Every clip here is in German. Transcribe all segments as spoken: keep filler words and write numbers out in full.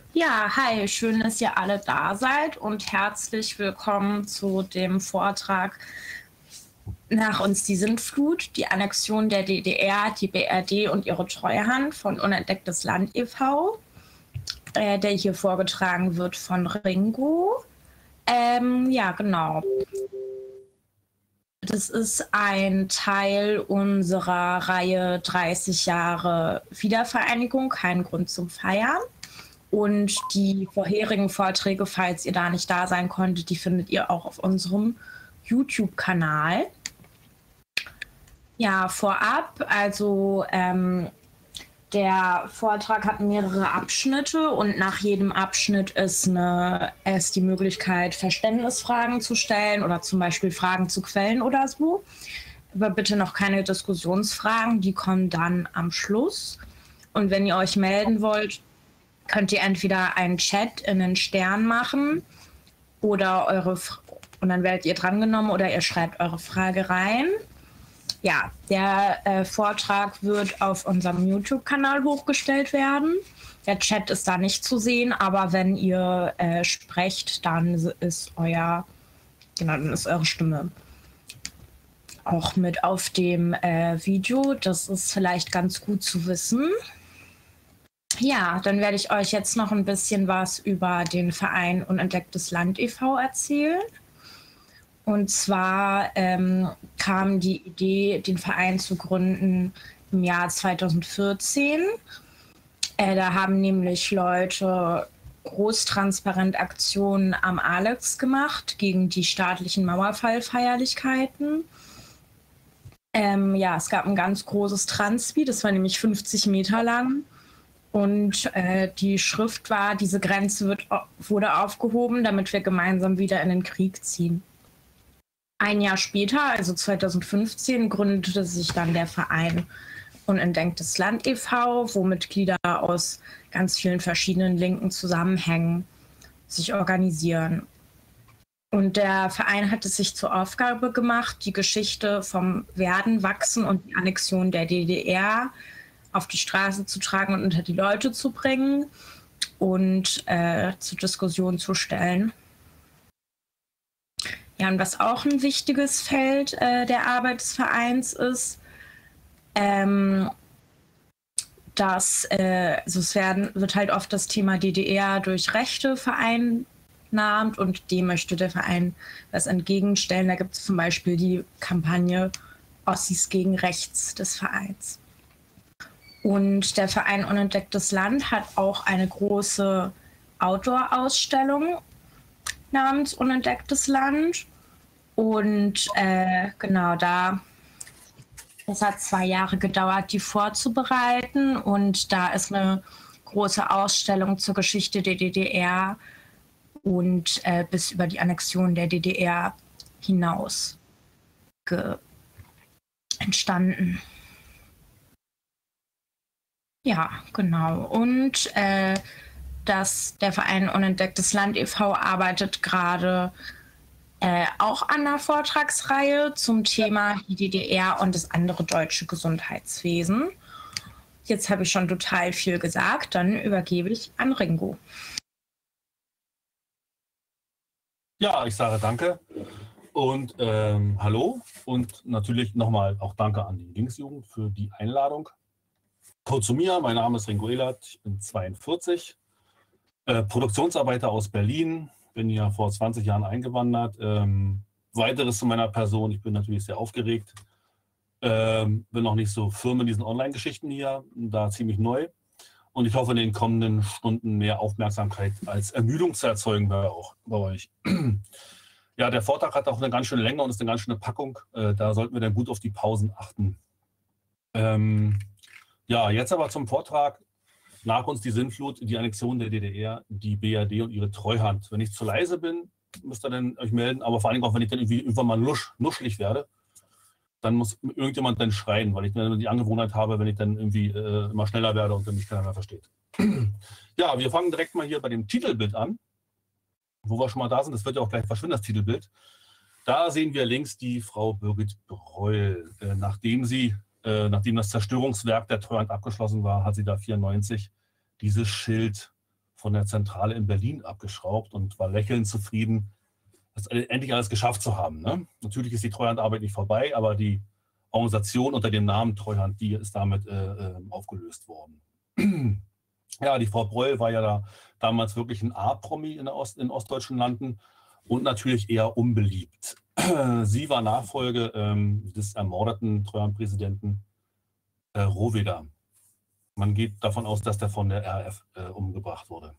Ja, hi, schön, dass ihr alle da seid und herzlich willkommen zu dem Vortrag Nach uns die Sintflut, die Annexion der D D R, die B R D und ihre Treuhand von Unentdecktes Land e V, äh, der hier vorgetragen wird von Ringo. Ähm, ja, genau. Das ist ein Teil unserer Reihe dreißig Jahre Wiedervereinigung, kein Grund zum Feiern. Und die vorherigen Vorträge, falls ihr da nicht da sein konntet, die findet ihr auch auf unserem YouTube-Kanal. Ja, vorab, also ähm, der Vortrag hat mehrere Abschnitte und nach jedem Abschnitt ist, eine, ist die Möglichkeit, Verständnisfragen zu stellen oder zum Beispiel Fragen zu Quellen oder so. Aber bitte noch keine Diskussionsfragen, die kommen dann am Schluss. Und wenn ihr euch melden wollt, könnt ihr entweder einen Chat in den Stern machen oder eure F und dann werdet ihr drangenommen oder ihr schreibt eure Frage rein. Ja, der äh, Vortrag wird auf unserem YouTube-Kanal hochgestellt werden. Der Chat ist da nicht zu sehen, aber wenn ihr äh, sprecht, dann ist euer, genau, dann ist eure Stimme auch mit auf dem äh, Video. Das ist vielleicht ganz gut zu wissen. Ja, dann werde ich euch jetzt noch ein bisschen was über den Verein Unentdecktes Land e V erzählen. Und zwar ähm, kam die Idee, den Verein zu gründen im Jahr zweitausendvierzehn. Äh, da haben nämlich Leute Großtransparentaktionen am Alex gemacht gegen die staatlichen Mauerfallfeierlichkeiten. Ähm, ja, es gab ein ganz großes Transpi, das war nämlich fünfzig Meter lang. Und äh, die Schrift war, diese Grenze wird, wurde aufgehoben, damit wir gemeinsam wieder in den Krieg ziehen. Ein Jahr später, also zweitausendfünfzehn, gründete sich dann der Verein Unentdecktes Land e V, wo Mitglieder aus ganz vielen verschiedenen linken Zusammenhängen sich organisieren. Und der Verein hat es sich zur Aufgabe gemacht, die Geschichte vom Werden, Wachsen und die Annexion der D D R auf die Straße zu tragen und unter die Leute zu bringen und äh, zur Diskussion zu stellen. Ja, und was auch ein wichtiges Feld äh, der Arbeit des Vereins ist, ähm, dass äh, also es werden, wird halt oft das Thema D D R durch Rechte vereinnahmt und dem möchte der Verein was entgegenstellen. Da gibt es zum Beispiel die Kampagne Ossis gegen Rechts des Vereins. Und der Verein Unentdecktes Land hat auch eine große Outdoor-Ausstellung namens Unentdecktes Land. Und äh, genau da, es hat zwei Jahre gedauert, die vorzubereiten. Und da ist eine große Ausstellung zur Geschichte der D D R und äh, bis über die Annexion der D D R hinaus entstanden. Ja, genau. Und äh, das, der Verein Unentdecktes Land e V arbeitet gerade äh, auch an einer Vortragsreihe zum Thema die D D R und das andere deutsche Gesundheitswesen. Jetzt habe ich schon total viel gesagt, dann übergebe ich an Ringo. Ja, ich sage danke und ähm, hallo und natürlich nochmal auch danke an die Linksjugend für die Einladung. Kurz zu mir, mein Name ist Ringo Ehlert, ich bin zweiundvierzig, äh, Produktionsarbeiter aus Berlin, bin ja vor zwanzig Jahren eingewandert. Ähm, weiteres zu meiner Person, ich bin natürlich sehr aufgeregt, ähm, bin noch nicht so firm in diesen Online-Geschichten hier, da ziemlich neu. Und ich hoffe, in den kommenden Stunden mehr Aufmerksamkeit als Ermüdung zu erzeugen bei, auch, bei euch. Ja, der Vortrag hat auch eine ganz schöne Länge und ist eine ganz schöne Packung. Äh, da sollten wir dann gut auf die Pausen achten. Ähm, Ja, jetzt aber zum Vortrag. Nach uns die Sintflut, die Annexion der D D R, die B R D und ihre Treuhand. Wenn ich zu leise bin, müsst ihr dann euch melden, aber vor allem auch, wenn ich dann irgendwie irgendwann mal nusch, nuschelig werde, dann muss irgendjemand dann schreien, weil ich dann die Angewohnheit habe, wenn ich dann irgendwie äh, immer schneller werde und dann mich keiner mehr versteht. Ja, wir fangen direkt mal hier bei dem Titelbild an, wo wir schon mal da sind. Das wird ja auch gleich verschwinden, das Titelbild. Da sehen wir links die Frau Birgit Breul, äh, nachdem sie Äh, nachdem das Zerstörungswerk der Treuhand abgeschlossen war, hat sie da vierundneunzig dieses Schild von der Zentrale in Berlin abgeschraubt und war lächelnd zufrieden, das endlich alles geschafft zu haben. Ne? Natürlich ist die Treuhandarbeit nicht vorbei, aber die Organisation unter dem Namen Treuhand, die ist damit äh, aufgelöst worden. Ja, die Frau Breul war ja da damals wirklich ein A-Promi in, Ost, in ostdeutschen Landen und natürlich eher unbeliebt. Sie war Nachfolge ähm, des ermordeten Treuhandpräsidenten äh, Rohwedder. Man geht davon aus, dass der von der R A F äh, umgebracht wurde.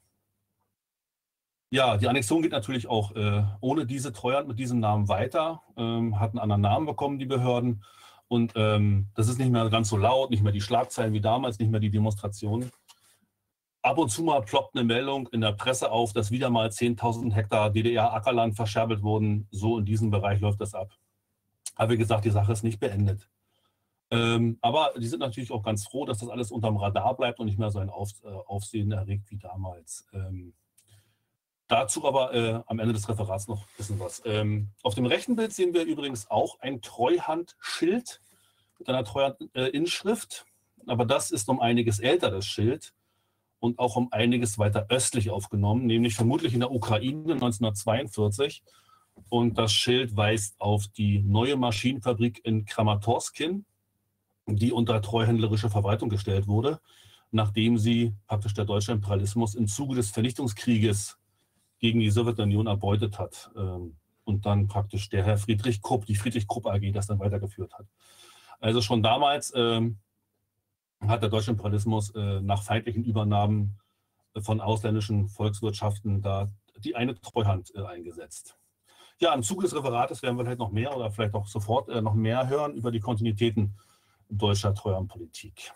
Ja, die Annexion geht natürlich auch äh, ohne diese Treuhand mit diesem Namen weiter, ähm, hat einen anderen Namen bekommen, die Behörden. Und ähm, das ist nicht mehr ganz so laut, nicht mehr die Schlagzeilen wie damals, nicht mehr die Demonstrationen. Ab und zu mal ploppt eine Meldung in der Presse auf, dass wieder mal zehntausend Hektar D D R-Ackerland verscherbelt wurden. So in diesem Bereich läuft das ab. Aber wie gesagt, die Sache ist nicht beendet. Ähm, aber die sind natürlich auch ganz froh, dass das alles unterm Radar bleibt und nicht mehr so ein Auf, äh, Aufsehen erregt wie damals. Ähm, dazu aber äh, am Ende des Referats noch ein bisschen was. Ähm, auf dem rechten Bild sehen wir übrigens auch ein Treuhandschild mit einer Treuhand-Inschrift. Äh, aber das ist um einiges älter, das Schild. Und auch um einiges weiter östlich aufgenommen, nämlich vermutlich in der Ukraine neunzehnhundertzweiundvierzig. Und das Schild weist auf die neue Maschinenfabrik in Kramatorsk hin, die unter treuhändlerische Verwaltung gestellt wurde, nachdem sie praktisch der deutsche Imperialismus im Zuge des Vernichtungskrieges gegen die Sowjetunion erbeutet hat. Und dann praktisch der Herr Friedrich Krupp, die Friedrich Krupp A G, das dann weitergeführt hat. Also schon damals hat der deutsche Imperialismus äh, nach feindlichen Übernahmen äh, von ausländischen Volkswirtschaften da die eine Treuhand äh, eingesetzt. Ja, im Zuge des Referates werden wir vielleicht noch mehr oder vielleicht auch sofort äh, noch mehr hören über die Kontinuitäten deutscher Treuhandpolitik.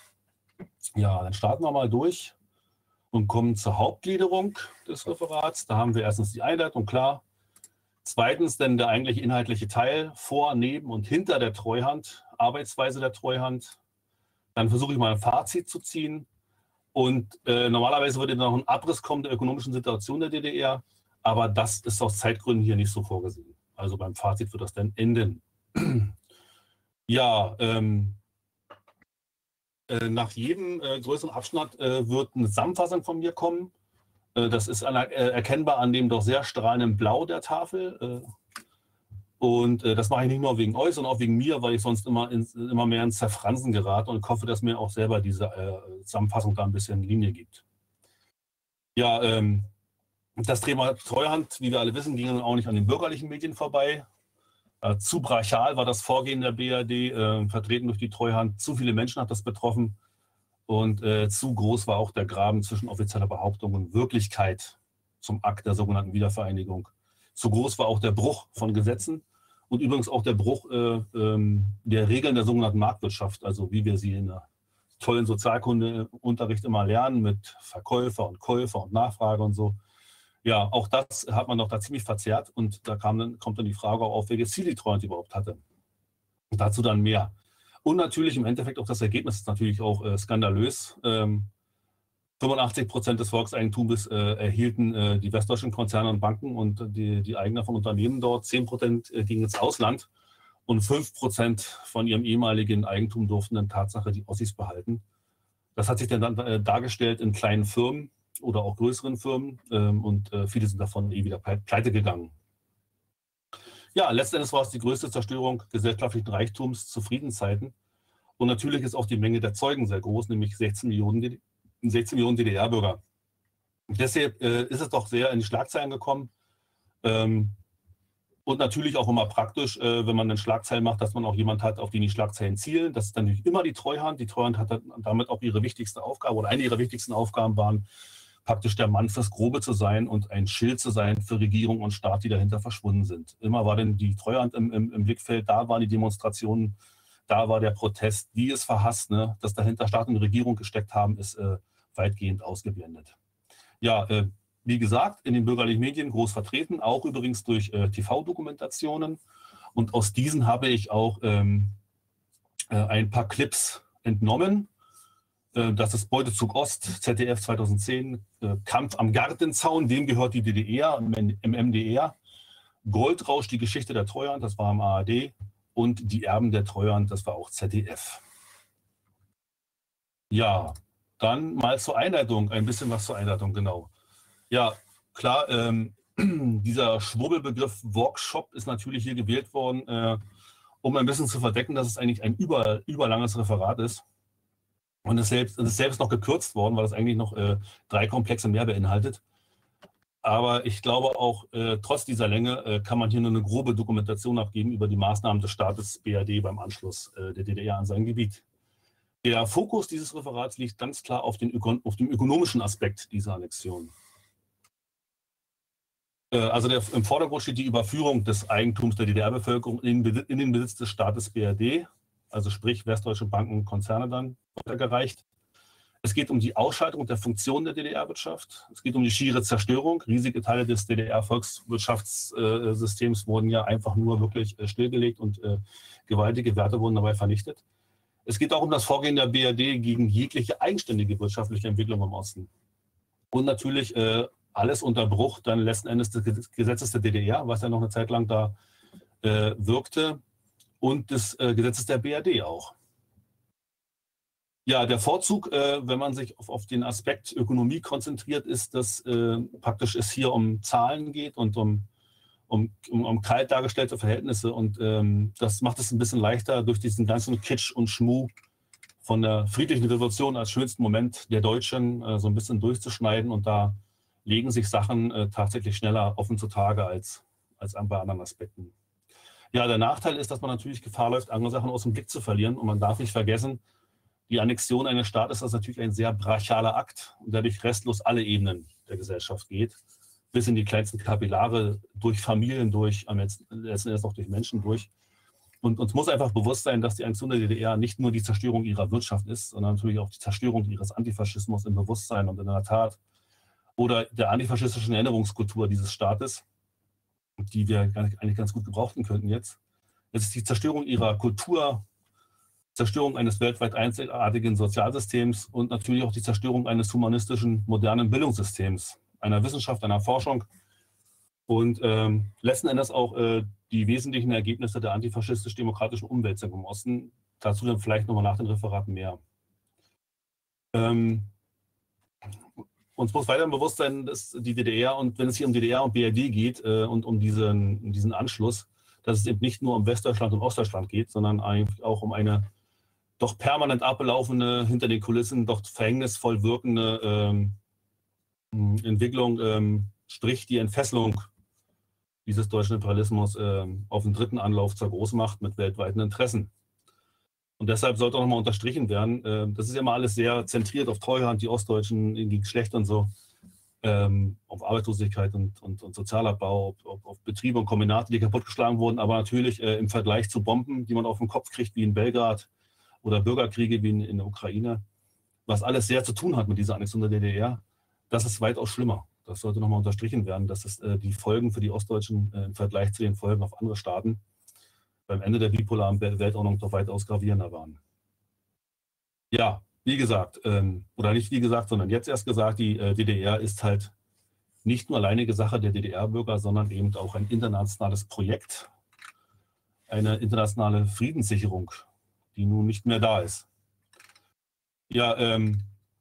Ja, dann starten wir mal durch und kommen zur Hauptgliederung des Referats. Da haben wir erstens die Einleitung, klar. Zweitens dann der eigentliche inhaltliche Teil vor, neben und hinter der Treuhand, Arbeitsweise der Treuhand. Dann versuche ich mal ein Fazit zu ziehen. Und äh, normalerweise würde noch ein Abriss kommen der ökonomischen Situation der D D R. Aber das ist aus Zeitgründen hier nicht so vorgesehen. Also beim Fazit wird das dann enden. Ja, ähm, äh, nach jedem äh, größeren Abschnitt äh, wird eine Zusammenfassung von mir kommen. Äh, das ist an, äh, erkennbar an dem doch sehr strahlenden Blau der Tafel. Äh, Und äh, das mache ich nicht nur wegen euch, sondern auch wegen mir, weil ich sonst immer, ins, immer mehr ins Zerfransen gerate und hoffe, dass mir auch selber diese äh, Zusammenfassung da ein bisschen Linie gibt. Ja, ähm, das Thema Treuhand, wie wir alle wissen, ging dann auch nicht an den bürgerlichen Medien vorbei. Äh, zu brachial war das Vorgehen der B R D, äh, vertreten durch die Treuhand. Zu viele Menschen hat das betroffen und äh, zu groß war auch der Graben zwischen offizieller Behauptung und Wirklichkeit zum Akt der sogenannten Wiedervereinigung. Zu groß war auch der Bruch von Gesetzen. Und übrigens auch der Bruch äh, ähm, der Regeln der sogenannten Marktwirtschaft, also wie wir sie in der tollen Sozialkundeunterricht immer lernen, mit Verkäufer und Käufer und Nachfrage und so. Ja, auch das hat man doch da ziemlich verzerrt und da kam dann, kommt dann die Frage auch auf, welches Ziel die Treuhand überhaupt hatte. Und dazu dann mehr. Und natürlich im Endeffekt auch das Ergebnis ist natürlich auch äh, skandalös. Ähm, fünfundachtzig Prozent des Volkseigentums äh, erhielten äh, die westdeutschen Konzerne und Banken und die, die Eigner von Unternehmen dort. zehn Prozent äh, gingen ins Ausland und fünf Prozent von ihrem ehemaligen Eigentum durften dann Tatsache die Ossis behalten. Das hat sich dann äh, dargestellt in kleinen Firmen oder auch größeren Firmen ähm, und äh, viele sind davon eh wieder pleite gegangen. Ja, letztendlich war es die größte Zerstörung gesellschaftlichen Reichtums zu Friedenszeiten. Und natürlich ist auch die Menge der Zeugen sehr groß, nämlich sechzehn Millionen D D R-Bürger. Deshalb äh, ist es doch sehr in die Schlagzeilen gekommen. Ähm, und natürlich auch immer praktisch, äh, wenn man einen Schlagzeilen macht, dass man auch jemand hat, auf den die Schlagzeilen zielen. Das ist dann natürlich immer die Treuhand. Die Treuhand hat damit auch ihre wichtigste Aufgabe oder eine ihrer wichtigsten Aufgaben waren, praktisch der Mann fürs Grobe zu sein und ein Schild zu sein für Regierung und Staat, die dahinter verschwunden sind. Immer war denn die Treuhand im, im, im Blickfeld, da waren die Demonstrationen, da war der Protest, die ist verhasst, ne? Dass dahinter Staat und Regierung gesteckt haben, ist äh, weitgehend ausgeblendet. Ja, äh, wie gesagt, in den bürgerlichen Medien groß vertreten, auch übrigens durch äh, T V-Dokumentationen. Und aus diesen habe ich auch ähm, äh, ein paar Clips entnommen. Äh, das ist Beutezug Ost, Z D F zweitausendzehn, äh, Kampf am Gartenzaun, wem gehört die D D R im, im M D R. Goldrausch, die Geschichte der Treuhand, das war im A R D. Und die Erben der Treuhand, das war auch Z D F. Ja, dann mal zur Einleitung, ein bisschen was zur Einleitung, genau. Ja, klar, ähm, dieser Schwurbelbegriff Workshop ist natürlich hier gewählt worden, äh, um ein bisschen zu verdecken, dass es eigentlich ein über, überlanges Referat ist. Und es selbst, es ist selbst noch gekürzt worden, weil es eigentlich noch äh, drei Komplexe mehr beinhaltet. Aber ich glaube auch, äh, trotz dieser Länge äh, kann man hier nur eine grobe Dokumentation abgeben über die Maßnahmen des Staates B R D beim Anschluss äh, der D D R an sein Gebiet. Der Fokus dieses Referats liegt ganz klar auf, den Ökon auf dem ökonomischen Aspekt dieser Annexion. Äh, also der, im Vordergrund steht die Überführung des Eigentums der D D R-Bevölkerung in, in den Besitz des Staates B R D, also sprich westdeutsche Banken, Konzerne dann weitergereicht. Es geht um die Ausschaltung der Funktion der D D R-Wirtschaft. Es geht um die schiere Zerstörung. Riesige Teile des D D R-Volkswirtschaftssystems wurden ja einfach nur wirklich stillgelegt und äh, gewaltige Werte wurden dabei vernichtet. Es geht auch um das Vorgehen der B R D gegen jegliche eigenständige wirtschaftliche Entwicklung im Osten. Und natürlich äh, alles unter Bruch dann letzten Endes des Gesetzes der D D R, was ja noch eine Zeit lang da äh, wirkte, und des äh, Gesetzes der B R D auch. Ja, der Vorzug, äh, wenn man sich auf, auf den Aspekt Ökonomie konzentriert, ist, dass äh, praktisch es hier um Zahlen geht und um, um, um, um kalt dargestellte Verhältnisse. Und ähm, das macht es ein bisschen leichter, durch diesen ganzen Kitsch und Schmuh von der friedlichen Revolution als schönsten Moment der Deutschen äh, so ein bisschen durchzuschneiden. Und da legen sich Sachen äh, tatsächlich schneller offen zutage als, als bei anderen Aspekten. Ja, der Nachteil ist, dass man natürlich Gefahr läuft, andere Sachen aus dem Blick zu verlieren. Und man darf nicht vergessen, die Annexion eines Staates ist natürlich ein sehr brachialer Akt und dadurch restlos alle Ebenen der Gesellschaft geht, bis in die kleinsten Kapillare, durch Familien durch, am letzten Endes auch durch Menschen durch. Und uns muss einfach bewusst sein, dass die Annexion der D D R nicht nur die Zerstörung ihrer Wirtschaft ist, sondern natürlich auch die Zerstörung ihres Antifaschismus im Bewusstsein und in der Tat oder der antifaschistischen Erinnerungskultur dieses Staates, die wir eigentlich ganz gut gebrauchen könnten jetzt. Es ist die Zerstörung ihrer Kultur, Zerstörung eines weltweit einzigartigen Sozialsystems und natürlich auch die Zerstörung eines humanistischen, modernen Bildungssystems, einer Wissenschaft, einer Forschung und ähm, letzten Endes auch äh, die wesentlichen Ergebnisse der antifaschistisch-demokratischen Umwälzung im Osten. Dazu dann vielleicht nochmal nach den Referaten mehr. Ähm, uns muss weiterhin bewusst sein, dass die D D R und wenn es hier um D D R und B R D geht äh, und um diesen, um diesen Anschluss, dass es eben nicht nur um Westdeutschland und Ostdeutschland geht, sondern eigentlich auch um eine doch permanent ablaufende, hinter den Kulissen doch verhängnisvoll wirkende ähm, Entwicklung, ähm, sprich die Entfesselung dieses deutschen Imperialismus ähm, auf den dritten Anlauf zur Großmacht mit weltweiten Interessen. Und deshalb sollte auch nochmal unterstrichen werden, äh, das ist ja immer alles sehr zentriert auf Treuhand, die Ostdeutschen gegen Geschlecht und so, ähm, auf Arbeitslosigkeit und, und, und Sozialabbau, auf, auf, auf Betriebe und Kombinate, die kaputtgeschlagen wurden, aber natürlich äh, im Vergleich zu Bomben, die man auf den Kopf kriegt, wie in Belgrad, oder Bürgerkriege wie in, in der Ukraine, was alles sehr zu tun hat mit dieser Annexion der D D R, das ist weitaus schlimmer. Das sollte nochmal unterstrichen werden, dass es äh, die Folgen für die Ostdeutschen äh, im Vergleich zu den Folgen auf andere Staaten beim Ende der bipolaren Weltordnung doch weitaus gravierender waren. Ja, wie gesagt, ähm, oder nicht wie gesagt, sondern jetzt erst gesagt, die äh, D D R ist halt nicht nur alleinige Sache der D D R-Bürger, sondern eben auch ein internationales Projekt, eine internationale Friedenssicherung, die nun nicht mehr da ist. Ja, ähm,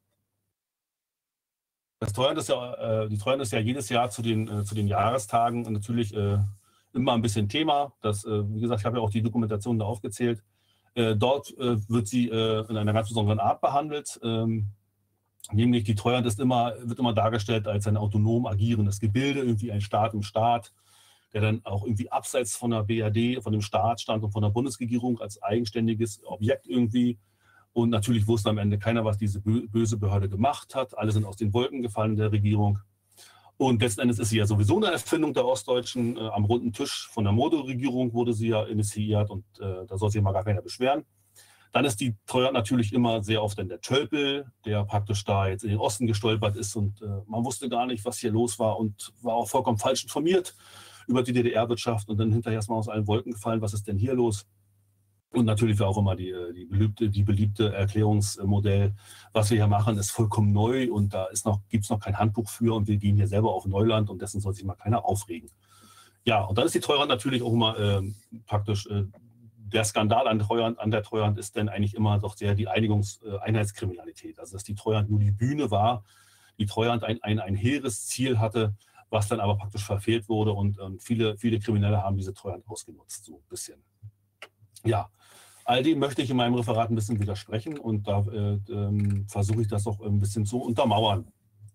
das Treuhand ist ja, äh, die Treuhand ist ja jedes Jahr zu den, äh, zu den Jahrestagen natürlich äh, immer ein bisschen Thema. Das, äh, wie gesagt, ich habe ja auch die Dokumentation da aufgezählt. Äh, dort äh, wird sie äh, in einer ganz besonderen Art behandelt. Ähm, nämlich die Treuhand ist immer, wird immer dargestellt als ein autonom agierendes Gebilde, irgendwie ein Staat im Staat, der dann auch irgendwie abseits von der B R D, von dem Staat stand und von der Bundesregierung als eigenständiges Objekt irgendwie. Und natürlich wusste am Ende keiner, was diese böse Behörde gemacht hat. Alle sind aus den Wolken gefallen in der Regierung. Und letzten Endes ist sie ja sowieso eine Erfindung der Ostdeutschen. Äh, am runden Tisch von der Modo-Regierung wurde sie ja initiiert und äh, da soll sich mal gar keiner beschweren. Dann ist die Treuhand natürlich immer sehr oft dann der Tölpel, der praktisch da jetzt in den Osten gestolpert ist und äh, man wusste gar nicht, was hier los war und war auch vollkommen falsch informiert über die D D R-Wirtschaft und dann hinterher ist man aus allen Wolken gefallen, was ist denn hier los? Und natürlich war auch immer die, die, beliebte, die beliebte Erklärungsmodell, was wir hier machen, ist vollkommen neu und da ist noch, gibt es noch kein Handbuch für und wir gehen hier selber auf Neuland und dessen soll sich mal keiner aufregen. Ja, und dann ist die Treuhand natürlich auch immer äh, praktisch äh, der Skandal an, Treuhand, an der Treuhand ist dann eigentlich immer doch sehr die Einigungs-Einheitskriminalität. Also dass die Treuhand nur die Bühne war, die Treuhand ein, ein, ein hehres Ziel hatte, was dann aber praktisch verfehlt wurde und, und viele, viele Kriminelle haben diese Treuhand ausgenutzt, so ein bisschen. Ja, all dem möchte ich in meinem Referat ein bisschen widersprechen und da äh, äh, versuche ich das auch ein bisschen zu untermauern.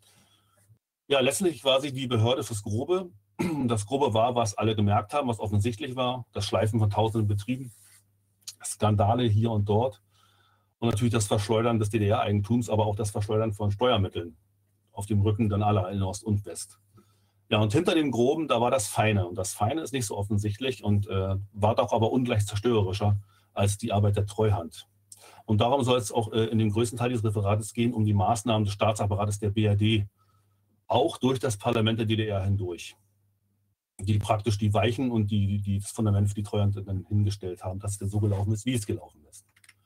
Ja, letztlich war sie die Behörde fürs Grobe. Das Grobe war, was alle gemerkt haben, was offensichtlich war, das Schleifen von tausenden Betrieben, Skandale hier und dort und natürlich das Verschleudern des D D R-Eigentums, aber auch das Verschleudern von Steuermitteln auf dem Rücken dann aller in Ost und West. Ja, und hinter dem Groben, da war das Feine. Und das Feine ist nicht so offensichtlich und äh, war doch aber ungleich zerstörerischer als die Arbeit der Treuhand. Und darum soll es auch äh, in dem größten Teil des Referates gehen, um die Maßnahmen des Staatsapparates der B R D, auch durch das Parlament der D D R hindurch, die praktisch die Weichen und die, die das Fundament für die Treuhand dann hingestellt haben, dass es denn so gelaufen ist, wie es gelaufen ist.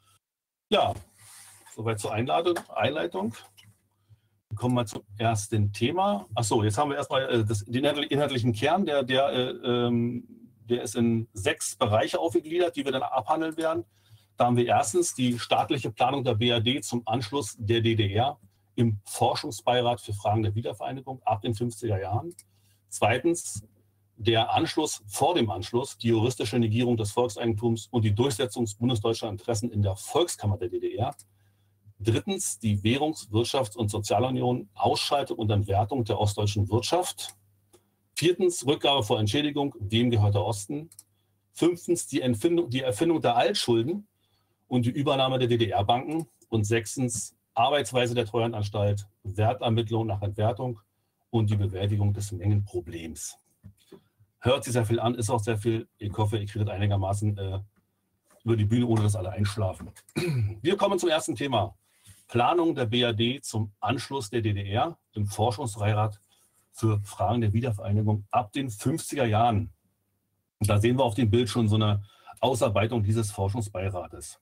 Ja, soweit zur Einladung, Einleitung. Wir kommen mal zum ersten Thema. Achso, jetzt haben wir erstmal äh, das, den inhaltlichen Kern, der, der, äh, ähm, der ist in sechs Bereiche aufgegliedert, die wir dann abhandeln werden. Da haben wir erstens die staatliche Planung der B R D zum Anschluss der D D R im Forschungsbeirat für Fragen der Wiedervereinigung ab den fünfziger Jahren. Zweitens der Anschluss vor dem Anschluss, die juristische Negierung des Volkseigentums und die Durchsetzung bundesdeutscher Interessen in der Volkskammer der D D R. Drittens die Währungs-, Wirtschafts- und Sozialunion, Ausschaltung und Entwertung der ostdeutschen Wirtschaft. Viertens Rückgabe vor Entschädigung, wem gehört der Osten. Fünftens die, Entfindung, die Erfindung der Altschulden und die Übernahme der D D R-Banken. Und sechstens Arbeitsweise der Treuhandanstalt, Wertermittlung nach Entwertung und die Bewältigung des Mengenproblems. Hört sich sehr viel an, ist auch sehr viel. Ich hoffe, ihr kriegt einigermaßen äh, über die Bühne, ohne dass alle einschlafen. Wir kommen zum ersten Thema. Planung der B R D zum Anschluss der D D R im Forschungsbeirat für Fragen der Wiedervereinigung ab den fünfziger Jahren. Und da sehen wir auf dem Bild schon so eine Ausarbeitung dieses Forschungsbeirates.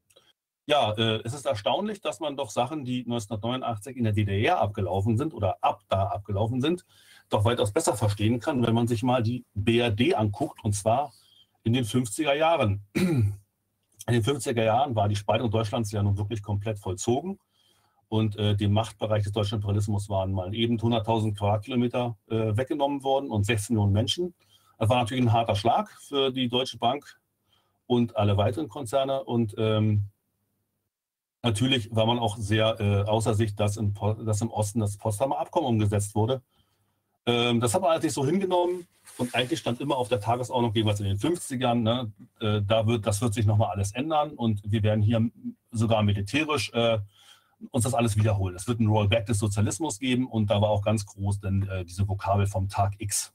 Ja, äh, es ist erstaunlich, dass man doch Sachen, die neunzehnhundertneunundachtzig in der D D R abgelaufen sind oder ab da abgelaufen sind, doch weitaus besser verstehen kann, wenn man sich mal die B R D anguckt, und zwar in den fünfziger Jahren. In den fünfziger Jahren war die Spaltung Deutschlands ja nun wirklich komplett vollzogen und äh, dem Machtbereich des deutschen Imperialismus waren mal eben hunderttausend Quadratkilometer äh, weggenommen worden und sechzehn Millionen Menschen. Das war natürlich ein harter Schlag für die Deutsche Bank und alle weiteren Konzerne und ähm, natürlich war man auch sehr äh, außer sich, dass im, dass im Osten das Potsdamer Abkommen umgesetzt wurde. Ähm, das hat man eigentlich so hingenommen. Und eigentlich stand immer auf der Tagesordnung, jeweils in den fünfzigern, ne, äh, da wird, das wird sich nochmal alles ändern und wir werden hier sogar militärisch äh, uns das alles wiederholen. Es wird ein Rollback des Sozialismus geben und da war auch ganz groß denn äh, diese Vokabel vom Tag X.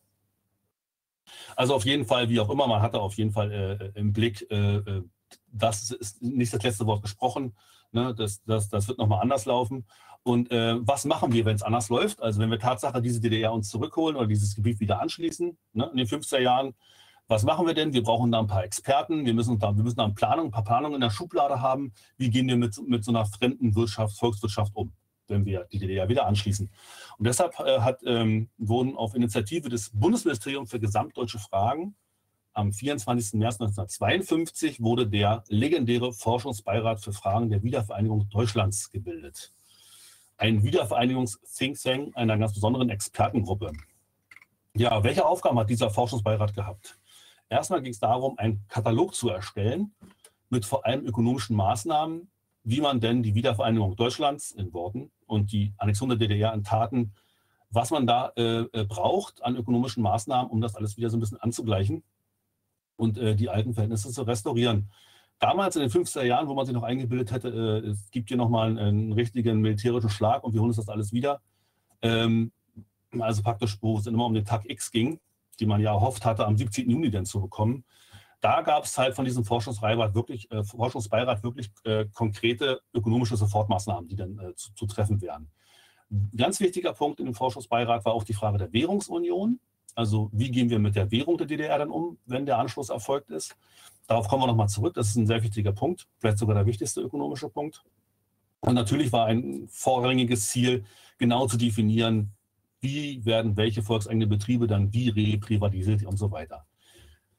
Also auf jeden Fall, wie auch immer, man hatte auf jeden Fall äh, im Blick, äh, das ist nicht das letzte Wort gesprochen, ne, das, das, das wird nochmal anders laufen. Und äh, was machen wir, wenn es anders läuft? Also wenn wir Tatsache diese D D R uns zurückholen oder dieses Gebiet wieder anschließen, ne, in den fünfziger Jahren, was machen wir denn? Wir brauchen da ein paar Experten, wir müssen da, wir müssen da eine Planung, ein paar Planungen in der Schublade haben. Wie gehen wir mit, mit so einer fremden Wirtschaft, Volkswirtschaft um, wenn wir die D D R wieder anschließen? Und deshalb äh, hat, ähm, wurden auf Initiative des Bundesministeriums für gesamtdeutsche Fragen am vierundzwanzigsten März neunzehnhundertzweiundfünfzig wurde der legendäre Forschungsbeirat für Fragen der Wiedervereinigung Deutschlands gebildet. Ein Wiedervereinigungs-Think Tank einer ganz besonderen Expertengruppe. Ja, welche Aufgaben hat dieser Forschungsbeirat gehabt? Erstmal ging es darum, einen Katalog zu erstellen mit vor allem ökonomischen Maßnahmen, wie man denn die Wiedervereinigung Deutschlands in Worten und die Annexion der D D R in Taten, was man da äh, braucht an ökonomischen Maßnahmen, um das alles wieder so ein bisschen anzugleichen und äh, die alten Verhältnisse zu restaurieren. Damals in den fünfziger Jahren, wo man sich noch eingebildet hätte, äh, es gibt hier nochmal einen, einen richtigen militärischen Schlag und wir holen uns das alles wieder. Ähm, also praktisch, wo es immer um den Tag X ging, die man ja erhofft hatte, am siebzehnten Juni dann zu bekommen. Da gab es halt von diesem Forschungsbeirat wirklich, äh, Forschungsbeirat wirklich äh, konkrete ökonomische Sofortmaßnahmen, die dann äh, zu, zu treffen wären. Ein ganz wichtiger Punkt in dem Forschungsbeirat war auch die Frage der Währungsunion. Also wie gehen wir mit der Währung der D D R dann um, wenn der Anschluss erfolgt ist. Darauf kommen wir nochmal zurück. Das ist ein sehr wichtiger Punkt, vielleicht sogar der wichtigste ökonomische Punkt. Und natürlich war ein vorrangiges Ziel, genau zu definieren, wie werden welche volkseigene Betriebe dann wie reprivatisiert und so weiter.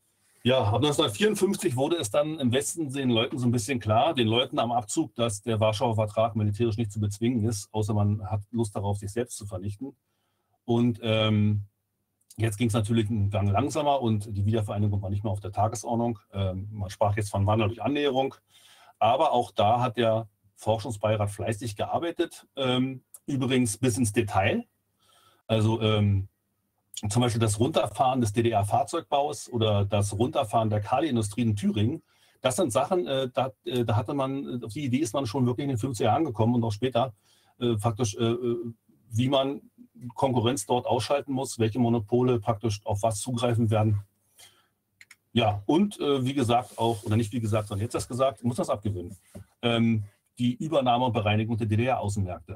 Ja, ab neunzehnhundertvierundfünfzig wurde es dann im Westen den Leuten so ein bisschen klar, den Leuten am Abzug, dass der Warschauer Vertrag militärisch nicht zu bezwingen ist, außer man hat Lust darauf, sich selbst zu vernichten. Und ähm, jetzt ging es natürlich einen Gang langsamer und die Wiedervereinigung war nicht mehr auf der Tagesordnung. Ähm, man sprach jetzt von Wandel durch Annäherung. Aber auch da hat der Forschungsbeirat fleißig gearbeitet, ähm, übrigens bis ins Detail. Also ähm, zum Beispiel das Runterfahren des D D R-Fahrzeugbaus oder das Runterfahren der Kaliindustrie in Thüringen. Das sind Sachen, äh, da, äh, da hatte man, auf die Idee ist man schon wirklich in den fünfziger Jahren gekommen und auch später äh, faktisch, äh, wie man Konkurrenz dort ausschalten muss, welche Monopole praktisch auf was zugreifen werden. Ja, und äh, wie gesagt auch, oder nicht wie gesagt, sondern jetzt das gesagt, muss das abgewöhnen, ähm, die Übernahme und Bereinigung der D D R-Außenmärkte.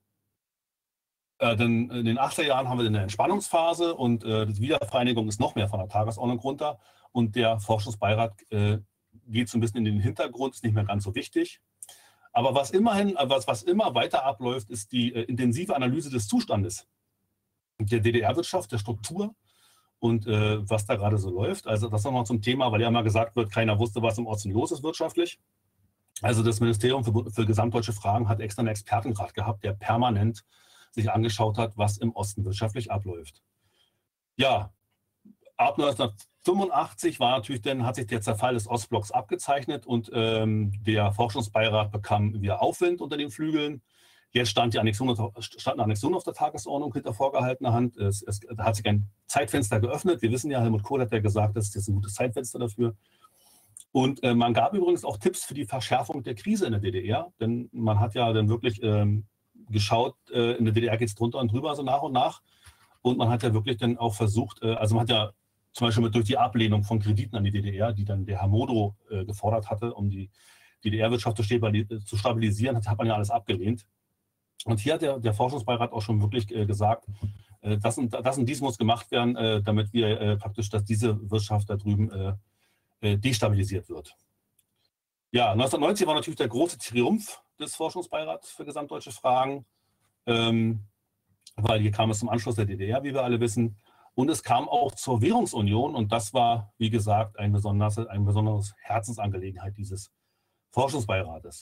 Äh, denn in den achtziger Jahren haben wir eine Entspannungsphase und äh, die Wiedervereinigung ist noch mehr von der Tagesordnung runter und der Forschungsbeirat äh, geht so ein bisschen in den Hintergrund, ist nicht mehr ganz so wichtig. Aber was immerhin, was, was immer weiter abläuft, ist die äh, intensive Analyse des Zustandes der D D R-Wirtschaft, der Struktur und äh, was da gerade so läuft. Also das nochmal zum Thema, weil ja immer gesagt wird, keiner wusste, was im Osten los ist wirtschaftlich. Also das Ministerium für, für gesamtdeutsche Fragen hat extra einen Expertenrat gehabt, der permanent sich angeschaut hat, was im Osten wirtschaftlich abläuft. Ja, ab neunzehnhundertfünfundachtzig war natürlich dann, hat sich der Zerfall des Ostblocks abgezeichnet und ähm, der Forschungsbeirat bekam wieder Aufwind unter den Flügeln. Jetzt stand die Annexion, stand eine Annexion auf der Tagesordnung hinter vorgehaltener Hand. Es, es da hat sich ein Zeitfenster geöffnet. Wir wissen ja, Helmut Kohl hat ja gesagt, das ist jetzt ein gutes Zeitfenster dafür. Und äh, man gab übrigens auch Tipps für die Verschärfung der Krise in der D D R, denn man hat ja dann wirklich ähm, geschaut, äh, in der D D R geht es drunter und drüber so nach und nach. Und man hat ja wirklich dann auch versucht, äh, also man hat ja zum Beispiel mit, durch die Ablehnung von Krediten an die D D R, die dann der Herr Modrow äh, gefordert hatte, um die D D R-Wirtschaft zu, zu stabilisieren, hat, hat man ja alles abgelehnt. Und hier hat der, der Forschungsbeirat auch schon wirklich äh, gesagt, äh, das, und, das und dies muss gemacht werden, äh, damit wir äh, praktisch, dass diese Wirtschaft da drüben äh, äh, destabilisiert wird. Ja, neunzehnhundertneunzig war natürlich der große Triumph des Forschungsbeirats für gesamtdeutsche Fragen, ähm, weil hier kam es zum Anschluss der D D R, wie wir alle wissen. Und es kam auch zur Währungsunion und das war, wie gesagt, ein besonderes, eine besondere Herzensangelegenheit dieses Forschungsbeirates.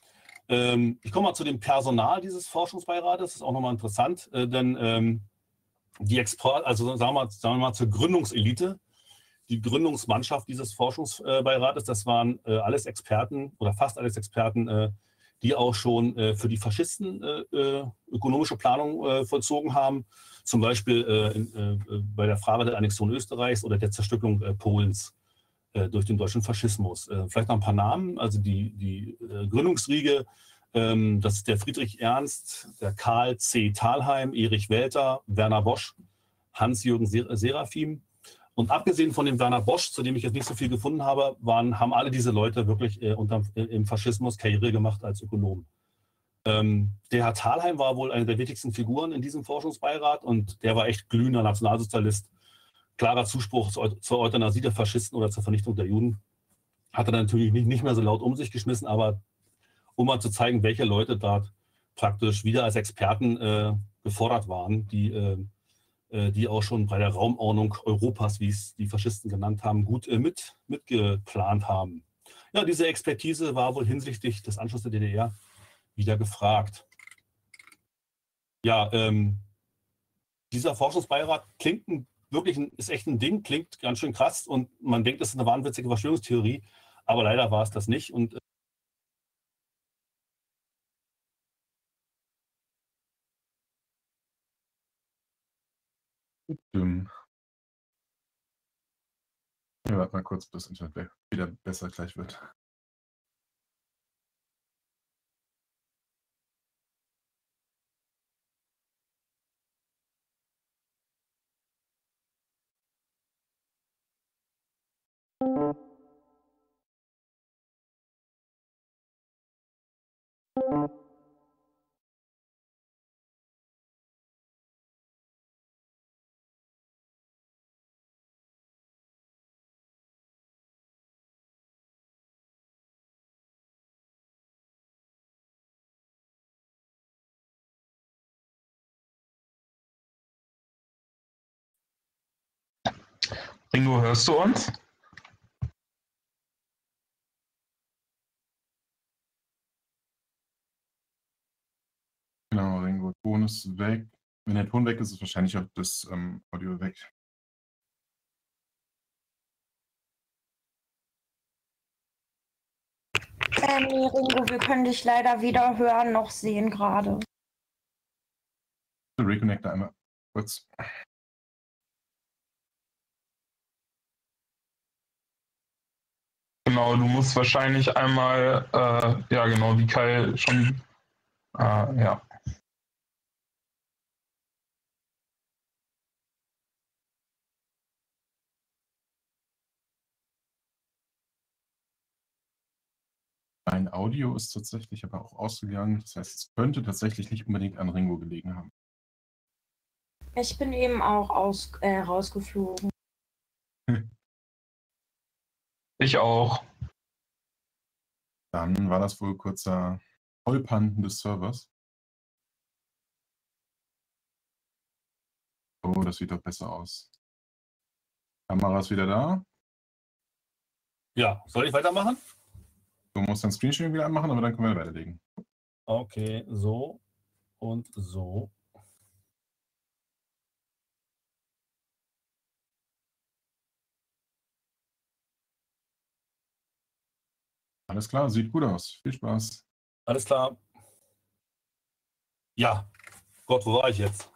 Ähm, ich komme mal zu dem Personal dieses Forschungsbeirates, das ist auch nochmal interessant, äh, denn ähm, die Export, also sagen wir, mal, sagen wir mal zur Gründungselite, die Gründungsmannschaft dieses Forschungsbeirates, das waren äh, alles Experten oder fast alles Experten, äh, die auch schon äh, für die Faschisten äh, ökonomische Planung äh, vollzogen haben, zum Beispiel äh, in, äh, bei der Frage der Annexion Österreichs oder der Zerstückelung äh, Polens äh, durch den deutschen Faschismus. Äh, vielleicht noch ein paar Namen, also die, die äh, Gründungsriege, ähm, das ist der Friedrich Ernst, der Karl C. Thalheim, Erich Welter, Werner Bosch, Hans-Jürgen Seraphim. Und abgesehen von dem Werner Bosch, zu dem ich jetzt nicht so viel gefunden habe, waren, haben alle diese Leute wirklich äh, unter, äh, im Faschismus Karriere gemacht als Ökonomen. Ähm, der Herr Thalheim war wohl eine der wichtigsten Figuren in diesem Forschungsbeirat und der war echt glühender Nationalsozialist. Klarer Zuspruch zur, zur Euthanasie der Faschisten oder zur Vernichtung der Juden. Hat er natürlich nicht, nicht mehr so laut um sich geschmissen, aber um mal zu zeigen, welche Leute dort praktisch wieder als Experten äh, gefordert waren, die äh, die auch schon bei der Raumordnung Europas, wie es die Faschisten genannt haben, gut äh, mit, mitgeplant haben. Ja, diese Expertise war wohl hinsichtlich des Anschlusses der D D R wieder gefragt. Ja, ähm, dieser Forschungsbeirat klingt ein, wirklich ein, ist echt ein Ding, klingt ganz schön krass und man denkt, das ist eine wahnwitzige Verschwörungstheorie, aber leider war es das nicht. Und ähm, ja, warte mal kurz, bis das Internet wieder besser gleich wird. Ingo, hörst du uns? Ton ist weg. Wenn der Ton weg ist, ist wahrscheinlich auch das ähm, Audio weg. Ähm, nee, Ringo, wir können dich leider weder hören noch sehen gerade. Reconnecte einmal kurz. Genau, du musst wahrscheinlich einmal, äh, ja genau, wie Kai schon, äh, ja. Mein Audio ist tatsächlich aber auch ausgegangen. Das heißt, es könnte tatsächlich nicht unbedingt an Ringo gelegen haben. Ich bin eben auch aus, äh, rausgeflogen. Ich auch. Dann war das wohl kurzer Holpern des Servers. Oh, das sieht doch besser aus. Kamera ist wieder da. Ja, soll ich weitermachen? Du musst dein Screensharing wieder anmachen, aber dann können wir weiterlegen. Okay, so und so. Alles klar, sieht gut aus. Viel Spaß. Alles klar. Ja, Gott, wo war ich jetzt?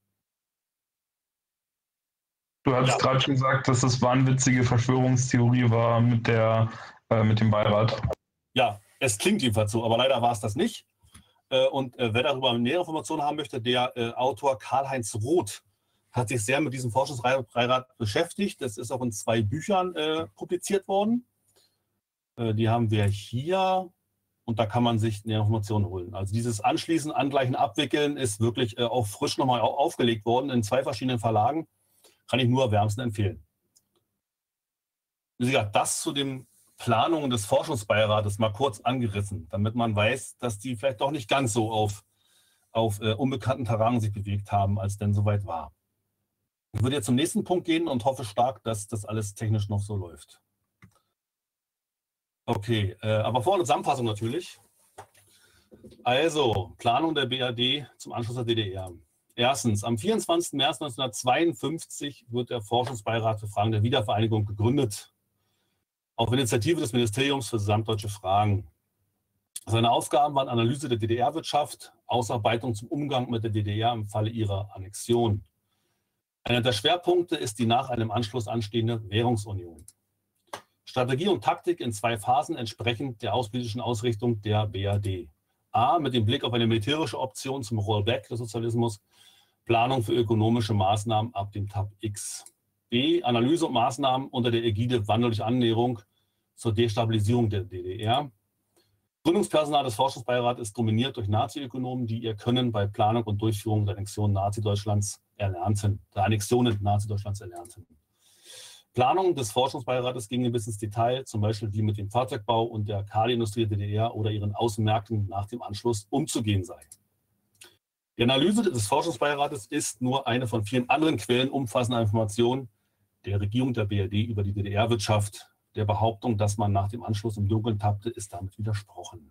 Du hattest Ja. gerade schon gesagt, dass das wahnwitzige Verschwörungstheorie war mit, der, äh, mit dem Beirat. Ja, es klingt jedenfalls so, aber leider war es das nicht. Äh, und äh, wer darüber nähere Informationen haben möchte, der äh, Autor Karl-Heinz Roth hat sich sehr mit diesem Forschungsbeirat beschäftigt. Das ist auch in zwei Büchern äh, publiziert worden. Äh, die haben wir hier und da kann man sich nähere Informationen holen. Also dieses Anschließen, Angleichen, Abwickeln ist wirklich äh, auch frisch nochmal aufgelegt worden in zwei verschiedenen Verlagen. Kann ich nur wärmstens empfehlen. Wie gesagt, das zu den Planungen des Forschungsbeirates mal kurz angerissen, damit man weiß, dass die vielleicht doch nicht ganz so auf, auf äh, unbekannten Terrain sich bewegt haben, als denn soweit war. Ich würde jetzt zum nächsten Punkt gehen und hoffe stark, dass das alles technisch noch so läuft. Okay, äh, aber vor der Zusammenfassung natürlich. Also, Planung der B R D zum Anschluss der D D R. Erstens, am vierundzwanzigsten März neunzehnhundertzweiundfünfzig wird der Forschungsbeirat für Fragen der Wiedervereinigung gegründet. Auf Initiative des Ministeriums für gesamtdeutsche Fragen. Seine Aufgaben waren Analyse der D D R-Wirtschaft, Ausarbeitung zum Umgang mit der D D R im Falle ihrer Annexion. Einer der Schwerpunkte ist die nach einem Anschluss anstehende Währungsunion. Strategie und Taktik in zwei Phasen entsprechend der außenpolitischen Ausrichtung der B R D. A. Mit dem Blick auf eine militärische Option zum Rollback des Sozialismus, Planung für ökonomische Maßnahmen ab dem T A P X. B. Analyse und Maßnahmen unter der Ägide Wandel durch Annäherung zur Destabilisierung der D D R. Gründungspersonal des Forschungsbeirates ist dominiert durch Nazi-Ökonomen, die ihr Können bei Planung und Durchführung der Annexion Nazi-Deutschlands erlernten, der Annexionen Nazi-Deutschlands erlernten. Planung des Forschungsbeirates gingen bis ins Detail, zum Beispiel wie mit dem Fahrzeugbau und der Kahlindustrie der D D R oder ihren Außenmärkten nach dem Anschluss umzugehen sei. Die Analyse des Forschungsbeirates ist nur eine von vielen anderen Quellen umfassender Informationen der Regierung der B R D über die D D R-Wirtschaft. Der Behauptung, dass man nach dem Anschluss im Dunkeln tappte, ist damit widersprochen.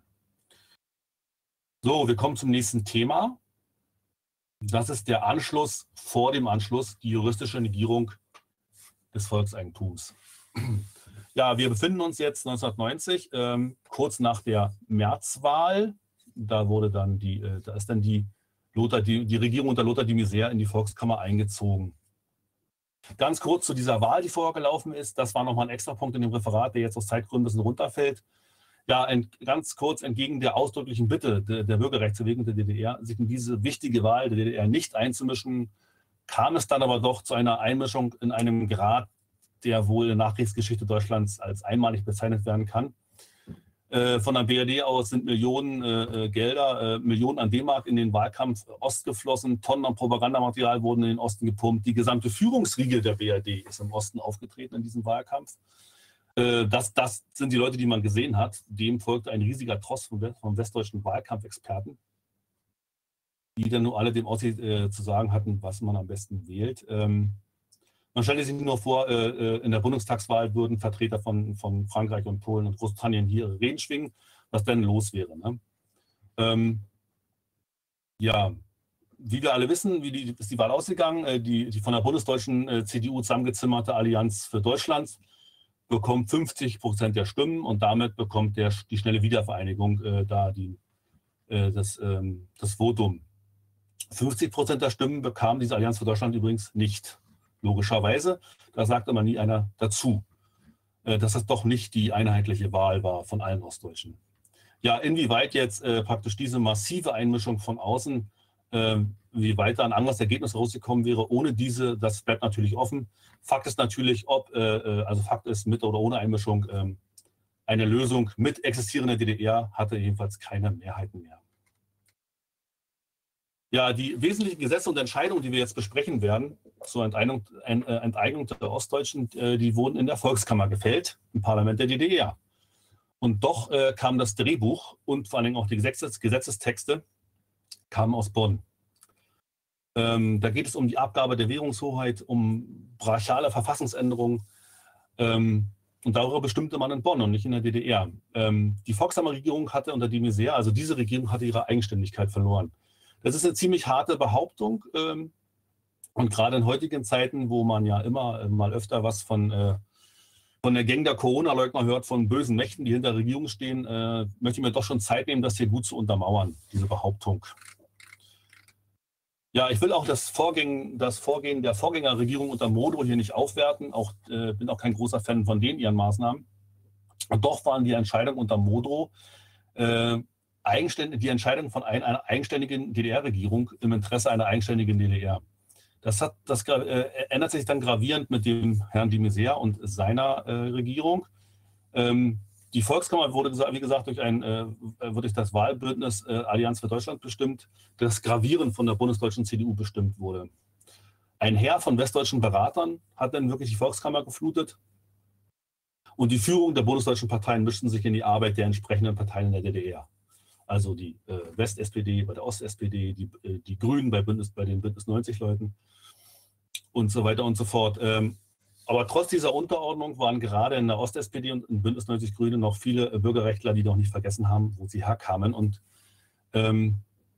So, wir kommen zum nächsten Thema. Das ist der Anschluss vor dem Anschluss, die juristische Negierung des Volkseigentums. Ja, wir befinden uns jetzt neunzehnhundertneunzig, ähm, kurz nach der Märzwahl. Da wurde dann die, äh, da ist dann die, Lothar, die, die Regierung unter Lothar de Maizière in die Volkskammer eingezogen. Ganz kurz zu dieser Wahl, die vorher gelaufen ist. Das war nochmal ein extra Punkt in dem Referat, der jetzt aus Zeitgründen ein bisschen runterfällt. Ja, ent, ganz kurz entgegen der ausdrücklichen Bitte der, der Bürgerrechtsbewegung der D D R, sich in diese wichtige Wahl der D D R nicht einzumischen, kam es dann aber doch zu einer Einmischung in einem Grad, der wohl in der Nachkriegsgeschichte Deutschlands als einmalig bezeichnet werden kann. Äh, von der B R D aus sind Millionen äh, Gelder, äh, Millionen an D-Mark in den Wahlkampf Ost geflossen, Tonnen an Propagandamaterial wurden in den Osten gepumpt. Die gesamte Führungsriege der B R D ist im Osten aufgetreten in diesem Wahlkampf. Äh, das, das sind die Leute, die man gesehen hat. Dem folgte ein riesiger Tross vom, vom westdeutschen Wahlkampfexperten, die dann nur alle dem Ossi äh, zu sagen hatten, was man am besten wählt. Ähm, Man stellte sich nur vor, äh, in der Bundestagswahl würden Vertreter von, von Frankreich und Polen und Großbritannien hier ihre Reden schwingen, was dann los wäre. Ne? Ähm, ja, wie wir alle wissen, wie die, ist die Wahl ausgegangen. Äh, die, die von der bundesdeutschen äh, C D U zusammengezimmerte Allianz für Deutschland bekommt fünfzig Prozent der Stimmen und damit bekommt der, die schnelle Wiedervereinigung äh, da die, äh, das, ähm, das Votum. fünfzig Prozent der Stimmen bekam diese Allianz für Deutschland übrigens nicht. Logischerweise, da sagt immer nie einer dazu, äh, dass das doch nicht die einheitliche Wahl war von allen Ostdeutschen. Ja, inwieweit jetzt äh, praktisch diese massive Einmischung von außen, äh, wie weit da ein anderes Ergebnis rausgekommen wäre, ohne diese, das bleibt natürlich offen. Fakt ist natürlich, ob, äh, also Fakt ist, mit oder ohne Einmischung, äh, eine Lösung mit existierender D D R hatte jedenfalls keine Mehrheiten mehr. Ja, die wesentlichen Gesetze und Entscheidungen, die wir jetzt besprechen werden, zur Enteignung, äh, Enteignung der Ostdeutschen, äh, die wurden in der Volkskammer gefällt, im Parlament der D D R. Und doch äh, kam das Drehbuch und vor allen Dingen auch die Gesetzes Gesetzestexte kamen aus Bonn. Ähm, da geht es um die Abgabe der Währungshoheit, um brachiale Verfassungsänderungen. Ähm, und darüber bestimmte man in Bonn und nicht in der D D R. Ähm, die Volkskammer Regierung hatte unter de Maizière, also diese Regierung hatte ihre Eigenständigkeit verloren. Das ist eine ziemlich harte Behauptung. Ähm, und gerade in heutigen Zeiten, wo man ja immer äh, mal öfter was von... Äh, von der Gang der Corona-Leugner hört, von bösen Mächten, die hinter der Regierung stehen, äh, möchte ich mir doch schon Zeit nehmen, das hier gut zu untermauern, diese Behauptung. Ja, ich will auch das Vorgehen, das Vorgehen der Vorgängerregierung unter Modrow hier nicht aufwerten. Auch, äh, bin auch kein großer Fan von denen, ihren Maßnahmen. Und doch waren die Entscheidungen unter Modrow äh, eigenständig, die Entscheidung von ein, einer eigenständigen D D R-Regierung im Interesse einer eigenständigen D D R. Das, hat, das äh, ändert sich dann gravierend mit dem Herrn de Maizière und seiner äh, Regierung. Ähm, die Volkskammer wurde, wie gesagt, durch, ein, äh, durch das Wahlbündnis äh, Allianz für Deutschland bestimmt, das gravierend von der bundesdeutschen C D U bestimmt wurde. Ein Heer von westdeutschen Beratern hat dann wirklich die Volkskammer geflutet und die Führung der bundesdeutschen Parteien mischten sich in die Arbeit der entsprechenden Parteien in der D D R. Also die äh, West-S P D bei der Ost-S P D, die, äh, die Grünen bei, Bündnis, bei den Bündnis neunzig-Leuten und so weiter und so fort. Ähm, aber trotz dieser Unterordnung waren gerade in der Ost-S P D und in Bündnis neunzig Grüne noch viele äh, Bürgerrechtler, die noch nicht vergessen haben, wo sie herkamen. Und ähm,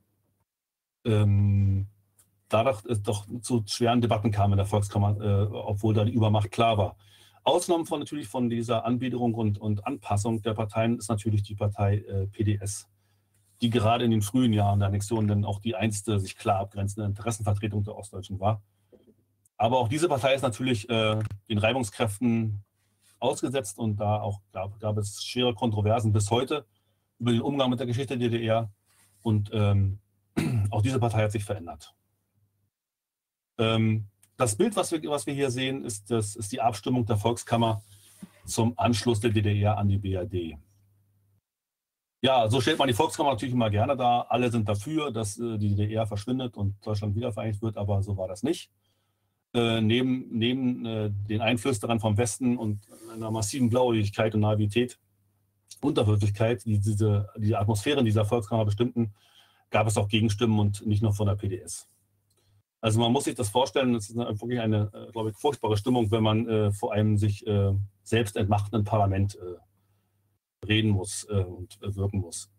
ähm, dadurch es doch zu schweren Debatten kam in der Volkskammer, äh, obwohl da die Übermacht klar war. Ausgenommen von natürlich von dieser Anbiederung und, und Anpassung der Parteien ist natürlich die Partei äh, P D S, die gerade in den frühen Jahren der Annexion dann auch die einzige sich klar abgrenzende Interessenvertretung der Ostdeutschen war. Aber auch diese Partei ist natürlich äh, den Reibungskräften ausgesetzt und da auch gab, gab es schwere Kontroversen bis heute über den Umgang mit der Geschichte der D D R und ähm, auch diese Partei hat sich verändert. Ähm, das Bild, was wir, was wir hier sehen, ist, das, ist die Abstimmung der Volkskammer zum Anschluss der D D R an die B R D. Ja, so stellt man die Volkskammer natürlich immer gerne dar. Alle sind dafür, dass äh, die D D R verschwindet und Deutschland wiedervereinigt wird, aber so war das nicht. Äh, neben neben äh, den Einflüsterern vom Westen und einer massiven Blauäugigkeit und Naivität, Unterwürfigkeit, die diese die Atmosphäre in dieser Volkskammer bestimmten, gab es auch Gegenstimmen und nicht nur von der P D S. Also man muss sich das vorstellen, es ist eine, wirklich eine, äh, glaube ich, furchtbare Stimmung, wenn man äh, vor einem sich äh, selbst entmachtenden Parlament äh, reden muss äh, und äh, wirken muss.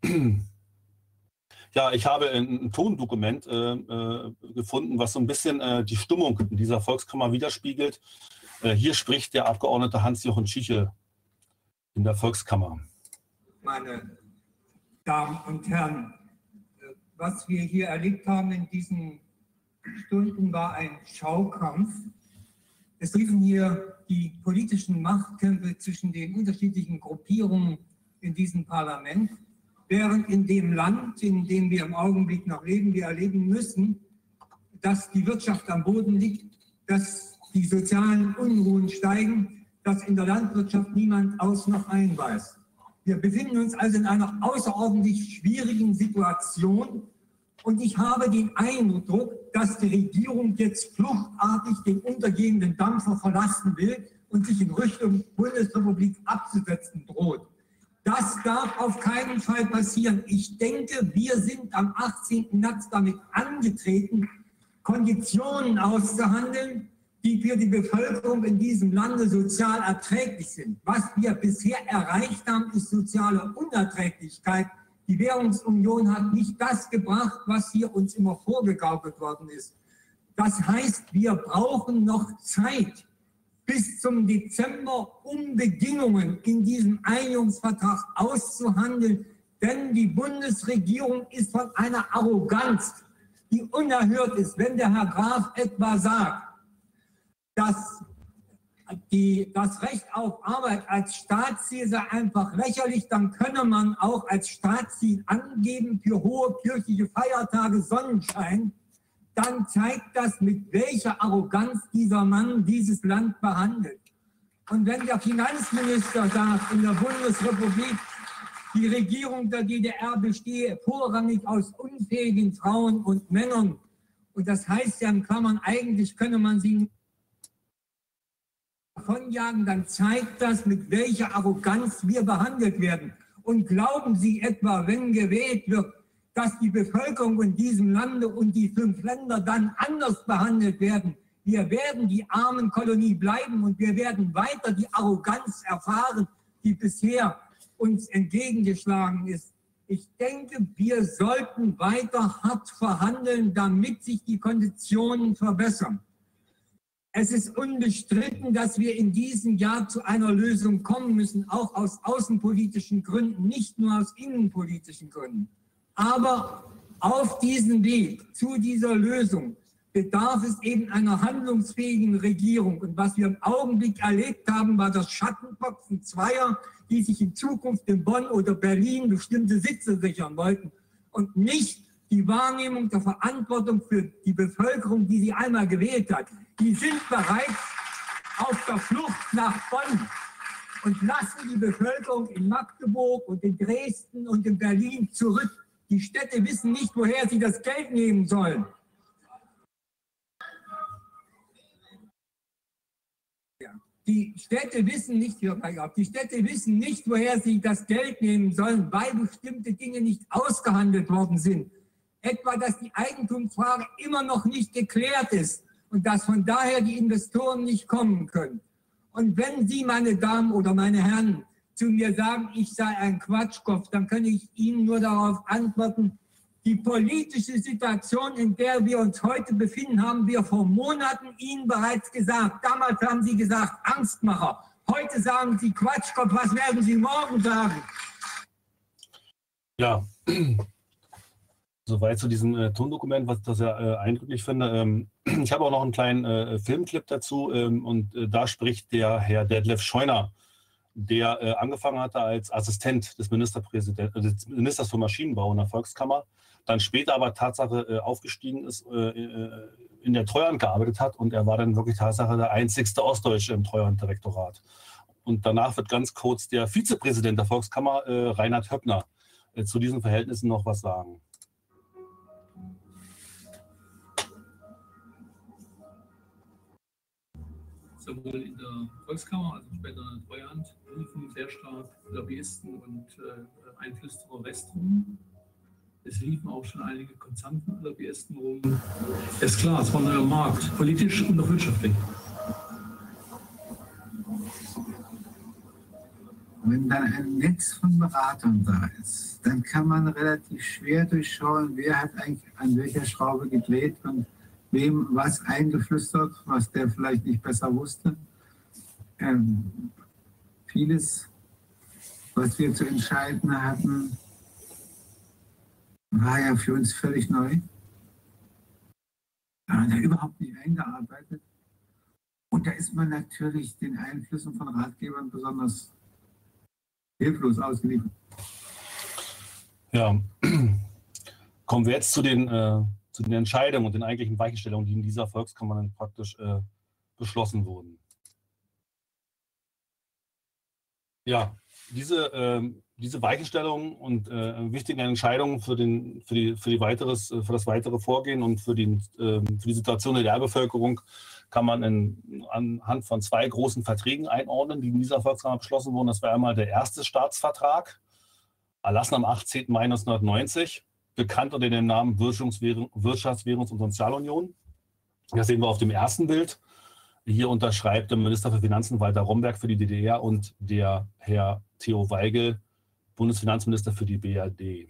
Ja, ich habe ein, ein Tondokument äh, äh, gefunden, was so ein bisschen äh, die Stimmung in dieser Volkskammer widerspiegelt. Äh, hier spricht der Abgeordnete Hans-Jochen Tschiche in der Volkskammer. Meine Damen und Herren, was wir hier erlebt haben in diesen Stunden war ein Schaukampf. Es liefen hier die politischen Machtkämpfe zwischen den unterschiedlichen Gruppierungen in diesem Parlament, während in dem Land, in dem wir im Augenblick noch leben, wir erleben müssen, dass die Wirtschaft am Boden liegt, dass die sozialen Unruhen steigen, dass in der Landwirtschaft niemand aus noch ein weiß. Wir befinden uns also in einer außerordentlich schwierigen Situation. Und ich habe den Eindruck, dass die Regierung jetzt fluchtartig den untergehenden Dampfer verlassen will und sich in Richtung Bundesrepublik abzusetzen droht. Das darf auf keinen Fall passieren. Ich denke, wir sind am achtzehnten März damit angetreten, Konditionen auszuhandeln, die für die Bevölkerung in diesem Lande sozial erträglich sind. Was wir bisher erreicht haben, ist soziale Unerträglichkeit. Die Währungsunion hat nicht das gebracht, was hier uns immer vorgegaukelt worden ist. Das heißt, wir brauchen noch Zeit bis zum Dezember, um Bedingungen in diesem Einigungsvertrag auszuhandeln. Denn die Bundesregierung ist von einer Arroganz, die unerhört ist. Wenn der Herr Graf etwa sagt, dass die, das Recht auf Arbeit als Staatsziel sei einfach lächerlich, dann könne man auch als Staatsziel angeben für hohe kirchliche Feiertage Sonnenschein. Dann zeigt das, mit welcher Arroganz dieser Mann dieses Land behandelt. Und wenn der Finanzminister sagt in der Bundesrepublik, die Regierung der D D R bestehe vorrangig aus unfähigen Frauen und Männern, und das heißt ja in Klammern, eigentlich könne man sie davonjagen, dann zeigt das, mit welcher Arroganz wir behandelt werden. Und glauben Sie etwa, wenn gewählt wird, dass die Bevölkerung in diesem Lande und die fünf Länder dann anders behandelt werden? Wir werden die Armenkolonie bleiben und wir werden weiter die Arroganz erfahren, die bisher uns entgegengeschlagen ist. Ich denke, wir sollten weiter hart verhandeln, damit sich die Konditionen verbessern. Es ist unbestritten, dass wir in diesem Jahr zu einer Lösung kommen müssen, auch aus außenpolitischen Gründen, nicht nur aus innenpolitischen Gründen. Aber auf diesem Weg zu dieser Lösung bedarf es eben einer handlungsfähigen Regierung. Und was wir im Augenblick erlebt haben, war das Schattenboxen zweier, die sich in Zukunft in Bonn oder Berlin bestimmte Sitze sichern wollten und nicht die Wahrnehmung der Verantwortung für die Bevölkerung, die sie einmal gewählt hat. Die sind bereits auf der Flucht nach Bonn und lassen die Bevölkerung in Magdeburg und in Dresden und in Berlin zurück. Die Städte wissen nicht, woher sie das Geld nehmen sollen. Die Städte wissen nicht, die Städte wissen nicht, woher sie das Geld nehmen sollen, weil bestimmte Dinge nicht ausgehandelt worden sind. Etwa, dass die Eigentumsfrage immer noch nicht geklärt ist und dass von daher die Investoren nicht kommen können. Und wenn Sie, meine Damen oder meine Herren, zu mir sagen, ich sei ein Quatschkopf, dann kann ich Ihnen nur darauf antworten, die politische Situation, in der wir uns heute befinden, haben wir vor Monaten Ihnen bereits gesagt. Damals haben Sie gesagt, Angstmacher. Heute sagen Sie Quatschkopf. Was werden Sie morgen sagen? Ja, soweit zu diesem äh, Tondokument, was ich das ja äh, eindrücklich finde. Ähm, ich habe auch noch einen kleinen äh, Filmclip dazu ähm, und äh, da spricht der Herr Detlef Scheuner, der äh, angefangen hatte als Assistent des, Ministerpräsident, äh, des Ministers für Maschinenbau in der Volkskammer, dann später aber Tatsache äh, aufgestiegen ist, äh, äh, in der Treuhand gearbeitet hat und er war dann wirklich Tatsache der einzigste Ostdeutsche im Treuhanddirektorat. Und danach wird ganz kurz der Vizepräsident der Volkskammer, äh, Reinhard Höppner, äh, zu diesen Verhältnissen noch was sagen. Sowohl in der Volkskammer, also später in der Treuhand, liefen sehr stark Lobbyisten und äh, Einflüsterer West rum. Es liefen auch schon einige Konzernlobbyisten rum. Ist klar, es war ein neuer Markt, politisch und auch wirtschaftlich. Wenn dann ein Netz von Beratern da ist, dann kann man relativ schwer durchschauen, wer hat eigentlich an welcher Schraube gedreht und wem was eingeflüstert, was der vielleicht nicht besser wusste. Ähm, vieles, was wir zu entscheiden hatten, war ja für uns völlig neu. Da hat er überhaupt nicht eingearbeitet. Und da ist man natürlich den Einflüssen von Ratgebern besonders hilflos ausgeliefert. Ja, kommen wir jetzt zu den, äh, zu den Entscheidungen und den eigentlichen Weichenstellungen, die in dieser Volkskammer dann praktisch äh, beschlossen wurden. Ja, diese, äh, diese Weichenstellungen und äh, wichtigen Entscheidungen für, den, für, die, für, die weiteres, für das weitere Vorgehen und für, den, äh, für die Situation der Bevölkerung kann man in, anhand von zwei großen Verträgen einordnen, die in dieser Volkskammer beschlossen wurden. Das war einmal der erste Staatsvertrag, erlassen am achtzehnten Mai neunzehnhundertneunzig, bekannt unter dem Namen Wirtschafts-, Währungs- und Sozialunion. Das sehen wir auf dem ersten Bild. Hier unterschreibt der Minister für Finanzen Walter Romberg für die D D R und der Herr Theo Weigel Bundesfinanzminister für die B R D.